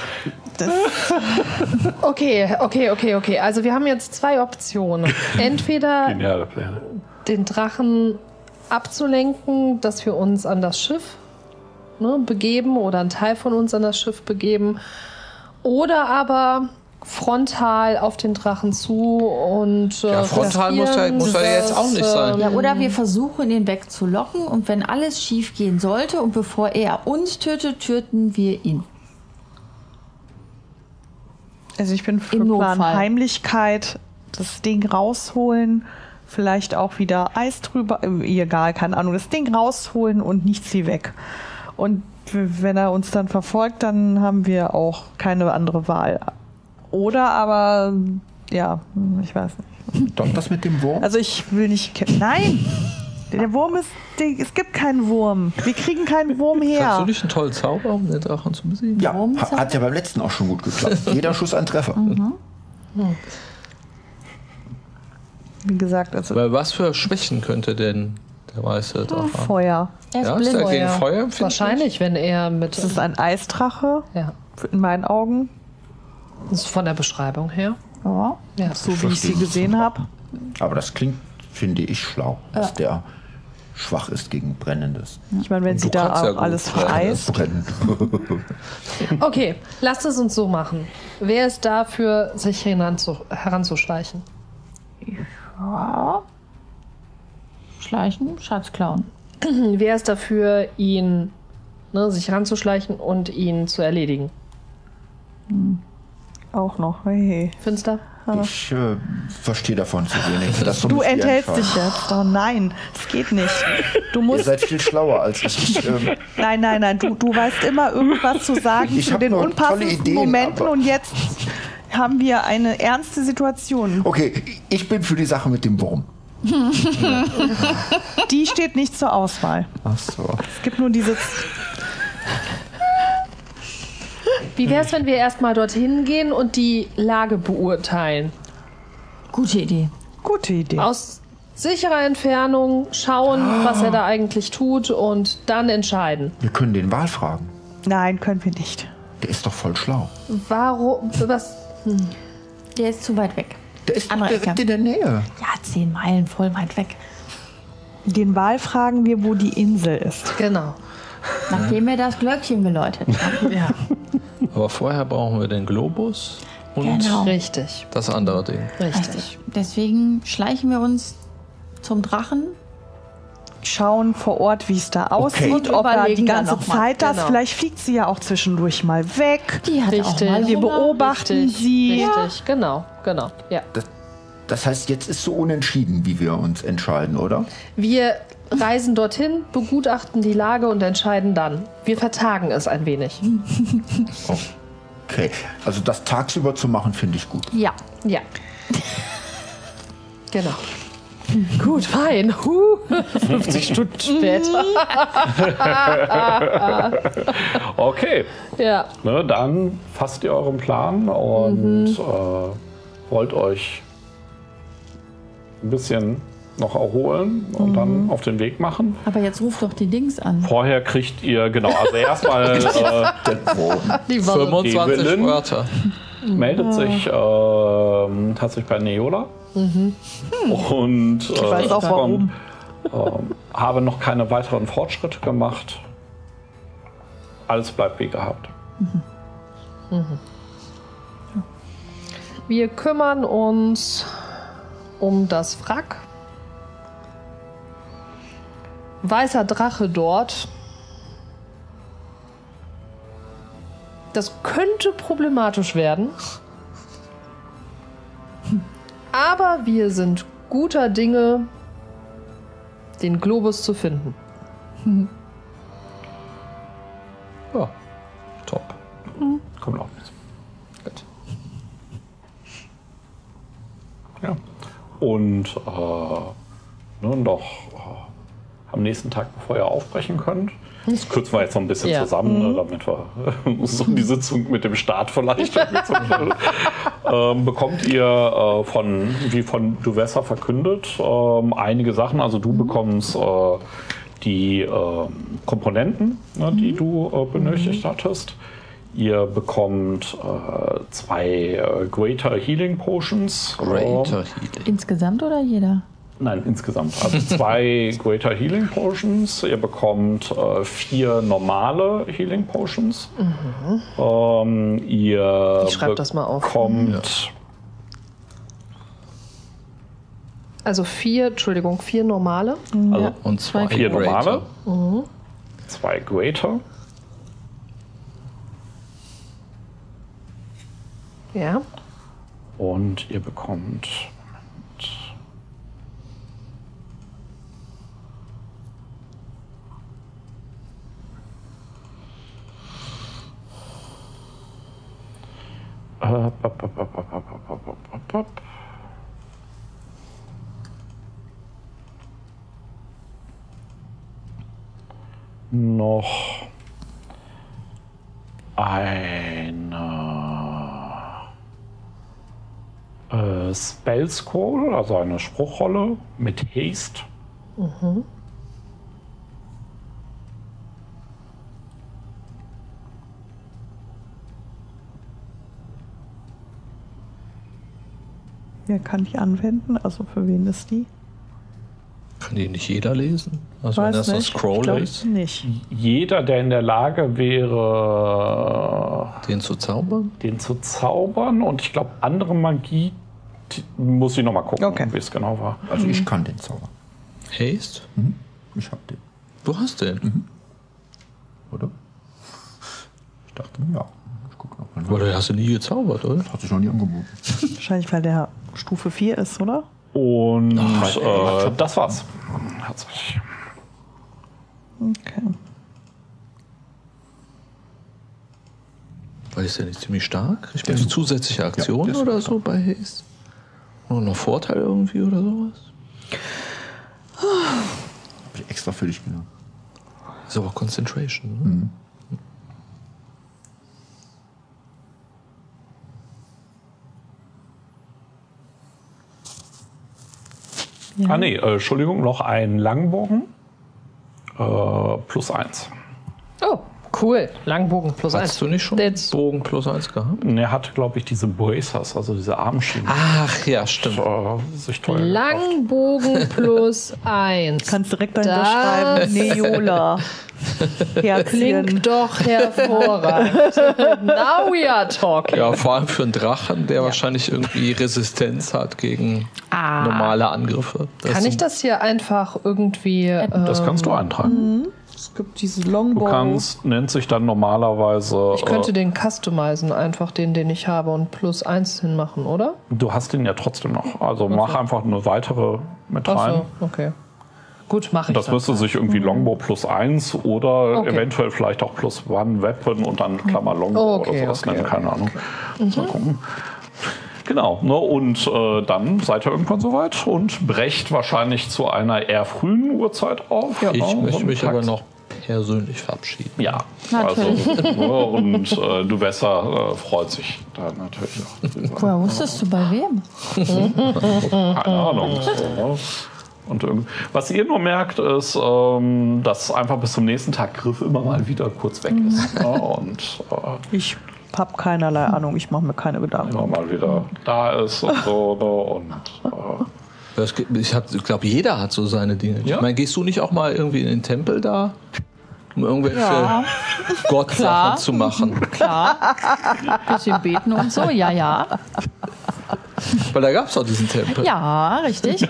Okay. Also wir haben jetzt zwei Optionen. Entweder Geniale Pläne. den Drachen abzulenken, dass wir uns an das Schiff begeben oder einen Teil von uns an das Schiff begeben. Oder aber frontal auf den Drachen zu und Ja, frontal muss er jetzt auch nicht sein. Ja, oder wir versuchen ihn wegzulocken und wenn alles schief gehen sollte und bevor er uns tötet, töten wir ihn. Also ich bin für Im Plan Notfall. Heimlichkeit, das Ding rausholen, vielleicht auch wieder Eis drüber, egal, keine Ahnung, das Ding rausholen und nicht sie weg. Und wenn er uns dann verfolgt, dann haben wir auch keine andere Wahl. Oder aber, ja, ich weiß nicht. Doch das mit dem Wurm? Also ich will nicht Nein! Der Wurm ist, es gibt keinen Wurm. Wir kriegen keinen Wurm Kannst her. du nicht einen tollen Zauber, um den Drachen zu besiegen? Ja, hat ja beim letzten auch schon gut geklappt. Jeder Schuss ein Treffer. Wie gesagt, also Weil was für Schwächen könnte denn der weiße Drache haben? Feuer. Er ist Ja, ist blind. er gegen Feuer empfindlich? wahrscheinlich, wenn er mit... Das ist ein Eisdrache, Ja, in meinen Augen, das ist von der Beschreibung her. Ja. Ja. so wie ich sie gesehen habe. Aber das klingt finde ich schlau, dass der schwach ist gegen Brennendes. Ich meine, wenn sie da auch alles vereist. Okay, lasst es uns so machen. Wer ist dafür, sich heranzuschleichen? Ja. Schleichen, Schatz klauen. Wer ist dafür, ihn, sich ranzuschleichen und ihn zu erledigen? Auch noch. Hey. Finster? Ich verstehe davon zu wenig. Das Du müsst ihr enthältst entscheiden. dich jetzt. Oh nein, das geht nicht. Du Ihr musst. seid viel schlauer als ich. Nein. Du weißt immer irgendwas zu sagen Ich zu hab den nur tolle unpassendsten Ideen, Momenten aber- und jetzt haben wir eine ernste Situation. Okay, ich bin für die Sache mit dem Wurm. Die steht nicht zur Auswahl. Ach so. Es gibt nur diese. Wie wäre es, wenn wir erstmal dorthin gehen und die Lage beurteilen? Gute Idee. Gute Idee. Aus sicherer Entfernung schauen, was er da eigentlich tut und dann entscheiden. Wir können den Wal fragen. Nein, können wir nicht. Der ist doch voll schlau. Warum? Was? Der ist zu weit weg. Der ist Andere direkt Ecke. in der Nähe. Ja, 10 Meilen, voll weit weg. Den Wal fragen wir, wo die Insel ist. Genau. Nachdem wir das Glöckchen geläutet haben. Ja, Aber vorher brauchen wir den Globus und Genau. richtig. das andere Ding. Richtig. Deswegen schleichen wir uns zum Drachen. Schauen vor Ort, wie es da aussieht, Und ob er die überlegen dann ganze noch mal. Zeit das. Genau. Vielleicht fliegt sie ja auch zwischendurch mal weg. Die hat Richtig. auch mal Wir Hunger. beobachten Richtig, sie. richtig. Genau. Ja. Das heißt, jetzt ist so unentschieden, wie wir uns entscheiden, oder? Wir reisen dorthin, begutachten die Lage und entscheiden dann. Wir vertagen es ein wenig. Okay. Also das tagsüber zu machen, finde ich gut. Ja. Ja. Genau. Gut, fein. 50 Stunden später. Okay, Ja. dann fasst ihr euren Plan und wollt euch ein bisschen noch erholen und dann auf den Weg machen. Aber jetzt ruft doch die Dings an. Vorher kriegt ihr, also erstmal Der Wurm. Die Wolle. 25 Evelyn? Wörter. meldet sich tatsächlich bei Neola. Und Ich weiß auch warum. habe noch keine weiteren Fortschritte gemacht. Alles bleibt wie gehabt. Wir kümmern uns um das Wrack. Weißer Drache dort. Das könnte problematisch werden. Aber wir sind guter Dinge, den Globus zu finden. Ja, top. Kommt auch mit. Gut. Ja. Und noch am nächsten Tag, bevor ihr aufbrechen könnt, das kürzen wir jetzt noch ein bisschen Ja. zusammen, damit wir so die Sitzung mit dem Start vielleicht bekommt ihr wie von Duvessa verkündet, einige Sachen. Also du bekommst die Komponenten, die du benötigt hattest. Ihr bekommt 2 Greater Healing Potions. Greater Healing. Insgesamt oder jeder? Nein, insgesamt. Also 2 Greater Healing Potions. Ihr bekommt 4 normale Healing Potions. Ihr Ich schreib das mal auf. bekommt Also 4 normale. also Und 2 4 Greater. normale, 2 Greater. Ja. Und ihr bekommt noch eine Spell Scroll, also eine Spruchrolle mit Haste. Wer kann die anwenden? Also für wen ist die? Kann die nicht jeder lesen? Also Weiß wenn das ein nicht. Scroll Ich glaub ist, nicht. Jeder, der in der Lage wäre, den zu zaubern? den zu zaubern, und ich glaube, andere Magie muss ich noch mal gucken, Okay. wie es genau war. Also ich kann den Zauber. Haste? Ich hab den, Du hast den. oder? Ich dachte, ja. Ich guck noch mal. Aber du hast du nie gezaubert, oder? Hat sich noch nie angeboten. Wahrscheinlich, weil der Stufe 4 ist, oder? Und das war's. Tatsächlich. Okay. Weil ist der nicht ziemlich stark? Kriegt man zusätzliche Aktionen der ist oder so bei Haste? Oder noch Vorteil irgendwie oder sowas? Hab ich extra für dich genommen. Ist aber Concentration. Ne? Ah nee, Entschuldigung, noch ein Langbogen. +1. Oh, cool. Langbogen +1. Hast du nicht schon Jetzt- Bogen +1 gehabt? Und er hat, glaube ich, diese Bracers, also diese Armschienen. Ach ja, stimmt. Sich teuer gekauft. Langbogen +1. Kannst direkt dahinter Das- schreiben, Neola. Herzchen. Klingt doch hervorragend. Now we are talking. Ja, vor allem für einen Drachen, der wahrscheinlich irgendwie Resistenz hat gegen normale Angriffe. Kann ich das hier einfach irgendwie... Das kannst du eintragen. Es gibt diese Du Longbow. kannst, nennt sich dann normalerweise. ich könnte den customizen, einfach den ich habe, und +1 hinmachen, oder? Du hast den ja trotzdem noch. Also mach einfach eine weitere mit Ach rein. so, okay. Gut, mache ich Das müsste sich irgendwie Longbow +1 oder Okay. eventuell vielleicht auch +1 Weapon und dann Klammer Longbow Okay, oder sowas okay, nennen, keine Ahnung. Mal gucken. Genau, ne, und dann seid ihr irgendwann soweit und brecht wahrscheinlich zu einer eher frühen Uhrzeit auf. Ich ne, möchte und mich packt- aber noch persönlich verabschieden. Ja, Natürlich. Also, ne, und du besser freut sich da natürlich auch. Woher wusstest du bei wem? Keine Ahnung. So, ne? Und was ihr nur merkt, ist, dass einfach bis zum nächsten Tag Griff immer mal wieder kurz weg ist. Ne? Und Ich habe keinerlei Ahnung, ich mache mir keine Gedanken. immer mal wieder da ist und so. Ne? Und Ich glaube, jeder hat so seine Dinge. Ja? Ich meine, gehst du nicht auch mal irgendwie in den Tempel da, um irgendwelche Ja. Gottsachen Klar. zu machen? Klar. Bisschen beten und so, ja. Weil da gab es auch diesen Tempel. Ja, richtig.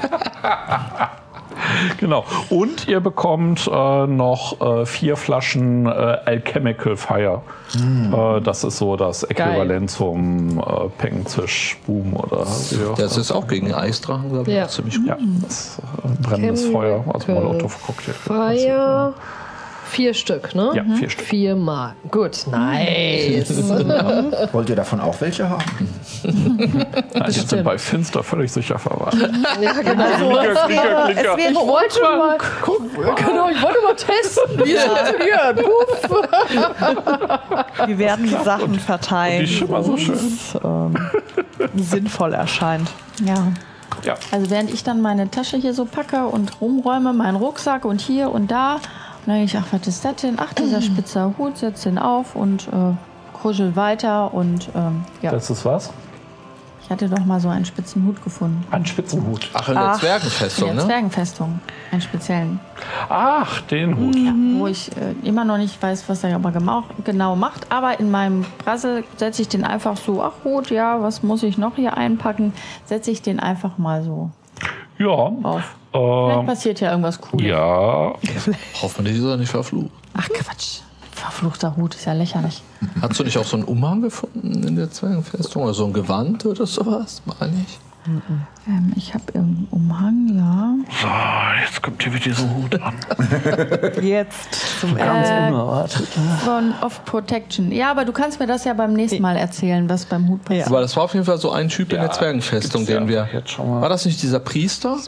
Genau. Und ihr bekommt noch 4 Flaschen Alchemical Fire. Das ist so das Äquivalent zum Pengzisch-Boom oder wie auch Das ist auch gegen Eisdrachen, glaube ich, Ja. auch ziemlich gut. ja, das brennendes Feuer, also Molotov-Cocktail. Fire. 4 Stück, ne? Ja, 4 Stück. 4 Mal. Gut, nice. Wollt ihr davon auch welche haben? Nein, die sind bei Finster völlig sicher verwahrt. Ja, genau. Klicker. Ich wollte mal gucken. Genau, ich wollte mal testen, wie es funktioniert. Puff. Wir werden die Sachen Die verteilen, schimmern so schön. es sinnvoll erscheint. Ja. Ja. Also während ich dann meine Tasche hier so packe und rumräume, meinen Rucksack und hier und da, und dann denke ich, ach, was ist das denn? Ach, dieser spitzer Hut, setz den auf und kruschel weiter und ja. Das ist was? Ich hatte doch mal so einen spitzen Hut gefunden. Ein Spitzenhut. Ach, in der In Zwergenfestung, der ne? Zwergenfestung. Einen speziellen. Ach, den Hut. Ja, wo ich immer noch nicht weiß, was er aber genau macht. Aber in meinem Brassel setze ich den einfach so, ach gut, ja, was muss ich noch hier einpacken? Setze ich den einfach mal so Ja. auf. Vielleicht passiert ja irgendwas Cooles. Ja. Hoffentlich ist er nicht verflucht. Ach Quatsch. Verfluchter Hut, ist ja lächerlich. Hast du nicht auch so einen Umhang gefunden in der Zwergenfestung? Oder so ein Gewand oder sowas? Meine ich. Ich habe irgendeinen Umhang, ja. So, jetzt kommt hier wieder dieser Hut an. Jetzt zum Ganz unerwartet. Von of Protection. Ja, aber du kannst mir das ja beim nächsten Mal erzählen, was beim Hut passiert. Aber das war auf jeden Fall so ein Typ in der Zwergenfestung, gibt's ja den wir. einfach jetzt schon mal. War das nicht dieser Priester?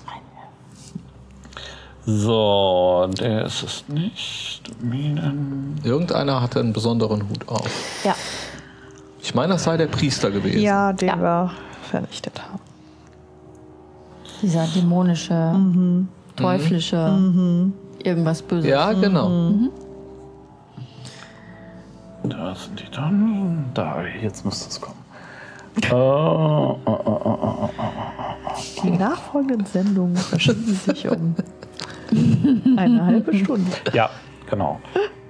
So, der ist es nicht. Minen. Irgendeiner hatte einen besonderen Hut auf. Ja. Ich meine, das sei der Priester gewesen. Ja, den Ja. wir vernichtet haben. Dieser dämonische, teuflische, irgendwas Böses. Ja, genau. Da sind die dann. Da, jetzt müsste es kommen. Die nachfolgenden Sendungen verschieben sich um eine halbe Stunde. Ja, genau.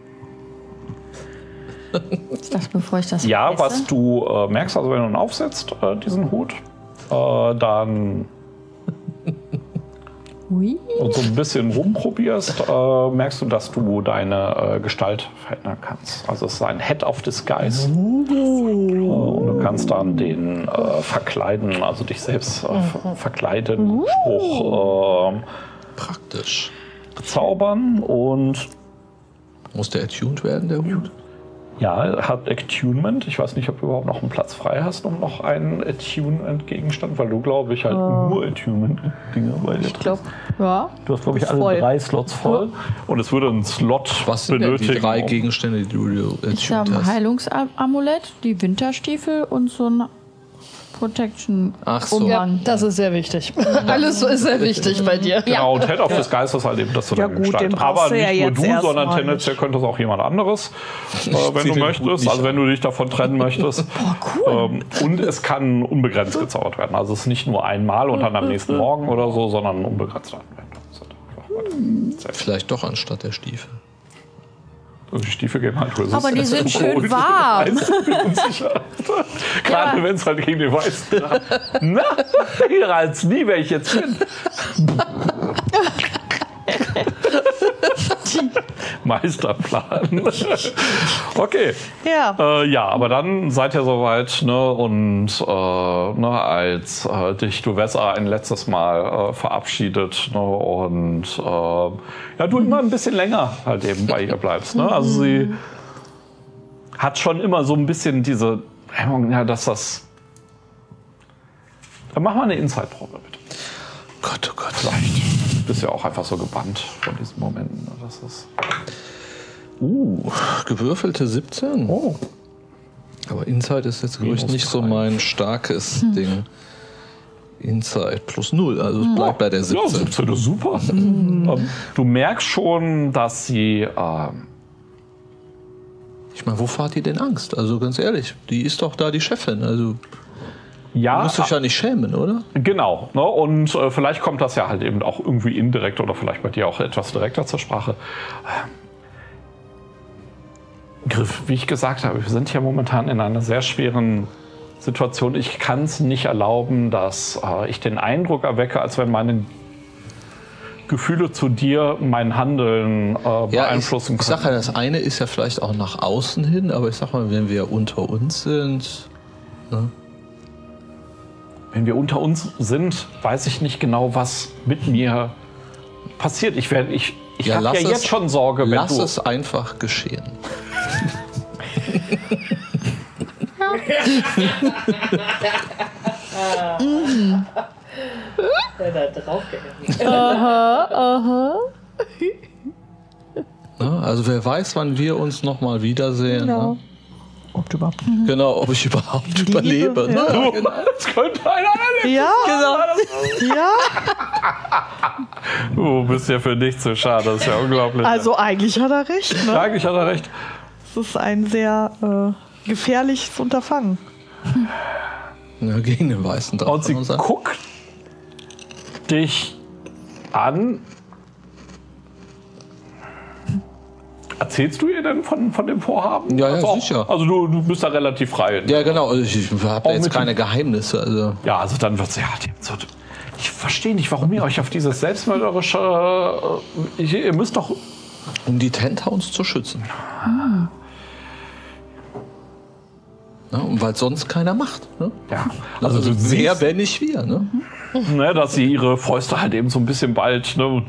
Ich dachte, bevor ich das Ja, vergesse. was du merkst, also wenn du ihn aufsetzt, diesen Hut, dann Ui. und so ein bisschen rumprobierst, merkst du, dass du deine Gestalt verändern kannst. Also es ist ein Head of Disguise. Und du kannst dann den verkleiden, also dich selbst verkleiden, Spruch Praktisch. zaubern und Muss der attuned werden, der Hut? ja, er hat Attunement. Ich weiß nicht, ob du überhaupt noch einen Platz frei hast, um noch einen Attunement-Gegenstand, weil du, glaube ich, halt nur Attunement-Dinge bei dir Ich glaube, Ja. Du hast, glaube ich, ist alle voll. 3 Slots voll. Und es würde einen Slot Was sind denn benötigen. die 3 um- Gegenstände, die du Ich habe attuned ein hast? Heilungsamulett, die Winterstiefel und so ein Protection. Ach so. Umhang. Das ist sehr wichtig. Alles ist sehr wichtig bei dir. Genau, und Head of Disguise ist halt eben, dass du Ja deine gut, Gestalt. den brauchst Aber du ja nicht nur jetzt du, erst sondern mal tendenziell könnte es auch jemand anderes, wenn zieh du den Hut möchtest. nicht Also wenn du dich davon trennen möchtest. Cool. Und es kann unbegrenzt gezaubert werden. Also es ist nicht nur einmal und dann am nächsten Morgen oder so, sondern unbegrenzt Anwendung. Vielleicht doch anstatt der Stiefel. Und die Stiefel gehen halt Aber die sind schön warm. Gerade wenn es halt gegen den Weißen na, hier als nie, wer ich jetzt bin. Meisterplan. Okay. ja. Ja, aber dann seid ihr soweit, ne, und als dich Duvessa ein letztes Mal verabschiedet, ne, und ja, du immer ein bisschen länger halt eben bei ihr bleibst. Ne? Also sie hat schon immer so ein bisschen diese Hemmung, ja, dass das... Dann mach mal eine Inside-Probe, bitte. Gott, oh Gott. Vielleicht bist du ja auch einfach so gebannt von diesen Momenten. Ne? Das ist Gewürfelte 17. oh. Aber Inside ist jetzt, glaube ich, Minus nicht so 3. mein starkes Ding. Inside plus 0, also es bleibt bei der Ja, 17. 17 ist super. Du merkst schon, dass sie... Ich meine, wovor hat die denn Angst? Also ganz ehrlich, die ist doch da die Chefin. Also ja, du musst dich ja nicht schämen, oder? genau. Ne? Und vielleicht kommt das ja halt eben auch irgendwie indirekt oder vielleicht bei dir auch etwas direkter zur Sprache. Griff, wie ich gesagt habe, wir sind hier momentan in einer sehr schweren Situation. Ich kann es nicht erlauben, dass ich den Eindruck erwecke, als wenn meine Gefühle zu dir mein Handeln beeinflussen ich können. sag ja, das eine ist ja vielleicht auch nach außen hin, aber ich sag mal, wenn wir unter uns sind... Ne? Wenn wir unter uns sind, weiß ich nicht genau, was mit mir passiert. Ich habe ja lass jetzt schon Sorge, wenn Lass du... es einfach geschehen. Ne? Also wer weiß, wann wir uns noch mal wiedersehen. Genau. Ne? Ob du überhaupt. Genau, ob ich überhaupt überlebe. Ne? ja. Ja, genau. Das könnte einer erleben. Ja, Genau. ja. Du bist ja für nichts so schade, das ist ja unglaublich. Also eigentlich hat er recht. Ne? Eigentlich hat er recht. Es ist ein sehr gefährliches Unterfangen. Ja, gegen den weißen Und sie Drachen. guckt dich an. Erzählst du ihr denn von dem Vorhaben? Ja, ja, also auch, sicher. Also du bist da relativ frei. Ja, genau. Also ich habe Auch da jetzt mit keine Geheimnisse. Also. Ja, also dann wird sie, ja, ich verstehe nicht, warum ihr euch auf dieses selbstmörderische, ihr müsst doch... Um die Tentowns zu schützen. Ja, und weil sonst keiner macht. Ne? Ja, Also, du wer, siehst, wenn nicht wir. Ne? ne, dass sie ihre Fäuste halt eben so ein bisschen bald... Ne,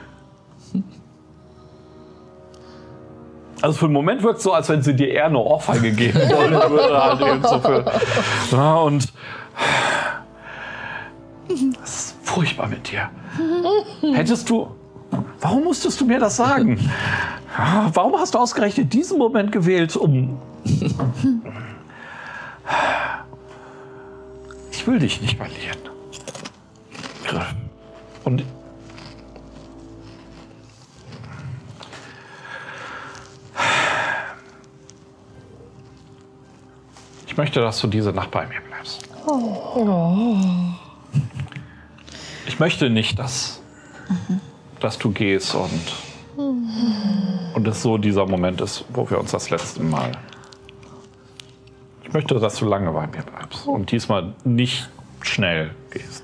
also für einen Moment wirkt es so, als wenn sie dir eher eine Ohrfeige geben wollen würde. Halt eben so für, ja, und das ist furchtbar mit dir. Hättest du... Warum musstest du mir das sagen? Warum hast du ausgerechnet diesen Moment gewählt, um... Ich will dich nicht verlieren. Und ich möchte, dass du diese Nacht bei mir bleibst. ich möchte nicht, dass du gehst und es so dieser Moment ist, wo wir uns das letzte Mal... Ich möchte, dass du lange bei mir bleibst und diesmal nicht schnell gehst.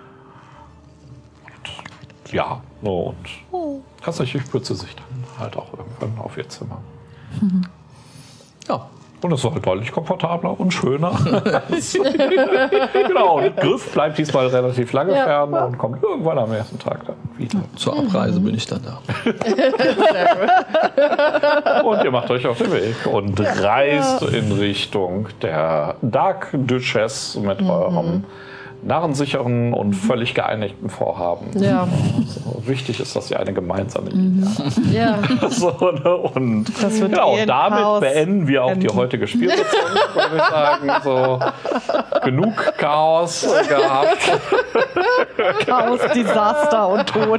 Und ja, und tatsächlich spürte sich dann halt auch irgendwann auf ihr Zimmer. Ja. Und es war halt deutlich komfortabler und schöner. Genau, und Griff bleibt diesmal relativ lange fern und kommt irgendwann am ersten Tag dann wieder. Zur Abreise bin ich dann da. Und ihr macht euch auf den Weg und reist in Richtung der Dark Duchess mit eurem narrensicheren und völlig geeinigten Vorhaben. Ja. So, wichtig ist, dass ihr eine gemeinsame Linie habt. Ja. So, ne? Und Das wird genau, eh damit Chaos beenden wir auch die heutige Spielsitzung, würde ich sagen. So, genug Chaos gehabt. Chaos, Desaster und Tod.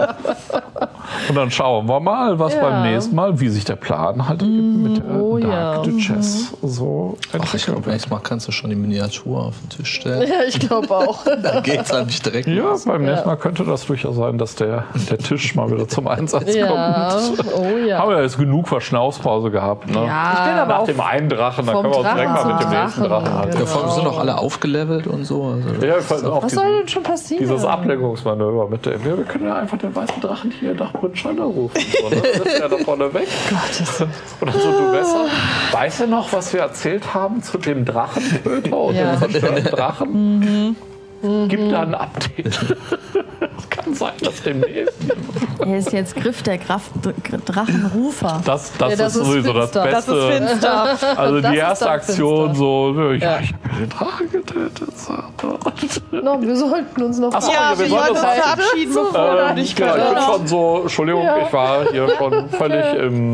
Und dann schauen wir mal, was beim nächsten Mal, wie sich der Plan halt eben mit der Dark Duchess so Ach, ich entwickelt glaube, wird. nächstes Mal kannst du schon die Miniatur auf den Tisch stellen. Ja, ich glaube auch. Dann geht's nämlich direkt Ja, los. beim nächsten Mal könnte das durchaus sein, dass der Tisch mal wieder zum Einsatz Ja, kommt. oh ja. Haben wir jetzt genug Verschnaufpause gehabt, ne? Ja, Nach dem einen Drachen, dann vom können wir uns direkt mal Drachen mit dem zum nächsten Drachen Drachen, halten. Ja, vor allem sind auch alle aufgelevelt und so. Also Ja, auch Was soll denn schon passieren? dieses Ablenkungsmanöver mit dem. Wir können ja einfach den weißen Drachen hier nach Brünschanda rufen. So, ne? Das ist ja da vorne weg. Oder so, du besser. Weißt du noch, was wir erzählt haben zu dem Drachentöter und Ja. dem verstörten Drachen? Gibt da ein Update. Es kann sein, dass demnächst. Er ist jetzt Griff der Drachenrufer. Das das ist ist sowieso das finster. Das Beste. ist finster. Also Das die ist erste dann Aktion finster. so, ich Ja. habe den Drachen getötet. So. No, wir sollten uns noch Ach so, Ja, wir wir sollen sollten uns uns verabschieden, bevor du nicht Genau, ich bin kannst. schon so, Entschuldigung, ich war hier schon völlig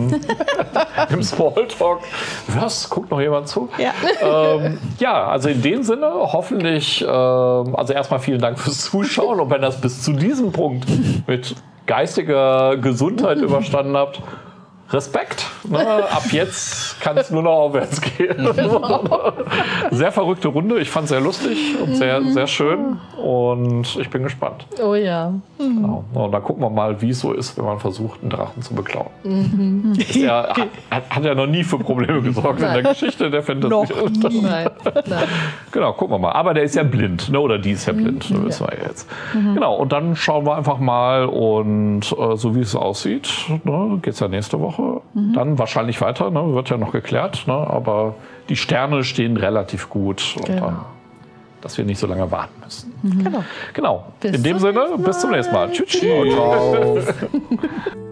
im Smalltalk. Was? Guckt noch jemand zu? Ja. Ja, also in dem Sinne hoffentlich, also erstmal vielen Dank fürs Zuschauen und wenn das bis zu diesem Punkt mit geistiger Gesundheit überstanden habt, Respekt. Ne? Ab jetzt kann es nur noch aufwärts gehen. Sehr verrückte Runde. Ich fand es sehr lustig und sehr, sehr schön. Und ich bin gespannt. Oh ja. Genau. Und dann gucken wir mal, wie es so ist, wenn man versucht, einen Drachen zu beklauen. Ist ja, hat ja noch nie für Probleme gesorgt in der Geschichte der Fantasy. Noch Nein. Nein. Genau, gucken wir mal. Aber der ist ja blind, ne? Oder die ist ja blind, das wissen wir ja jetzt. Genau, und dann schauen wir einfach mal und so wie es aussieht, ne, geht es ja nächste Woche. Dann wahrscheinlich weiter, ne? Wird ja noch geklärt, ne? Aber die Sterne stehen relativ gut. Und dann, dass wir nicht so lange warten müssen. Genau. Bis In dem zum Sinne, nächsten bis zum nächsten Mal. Tschüss. Ciao.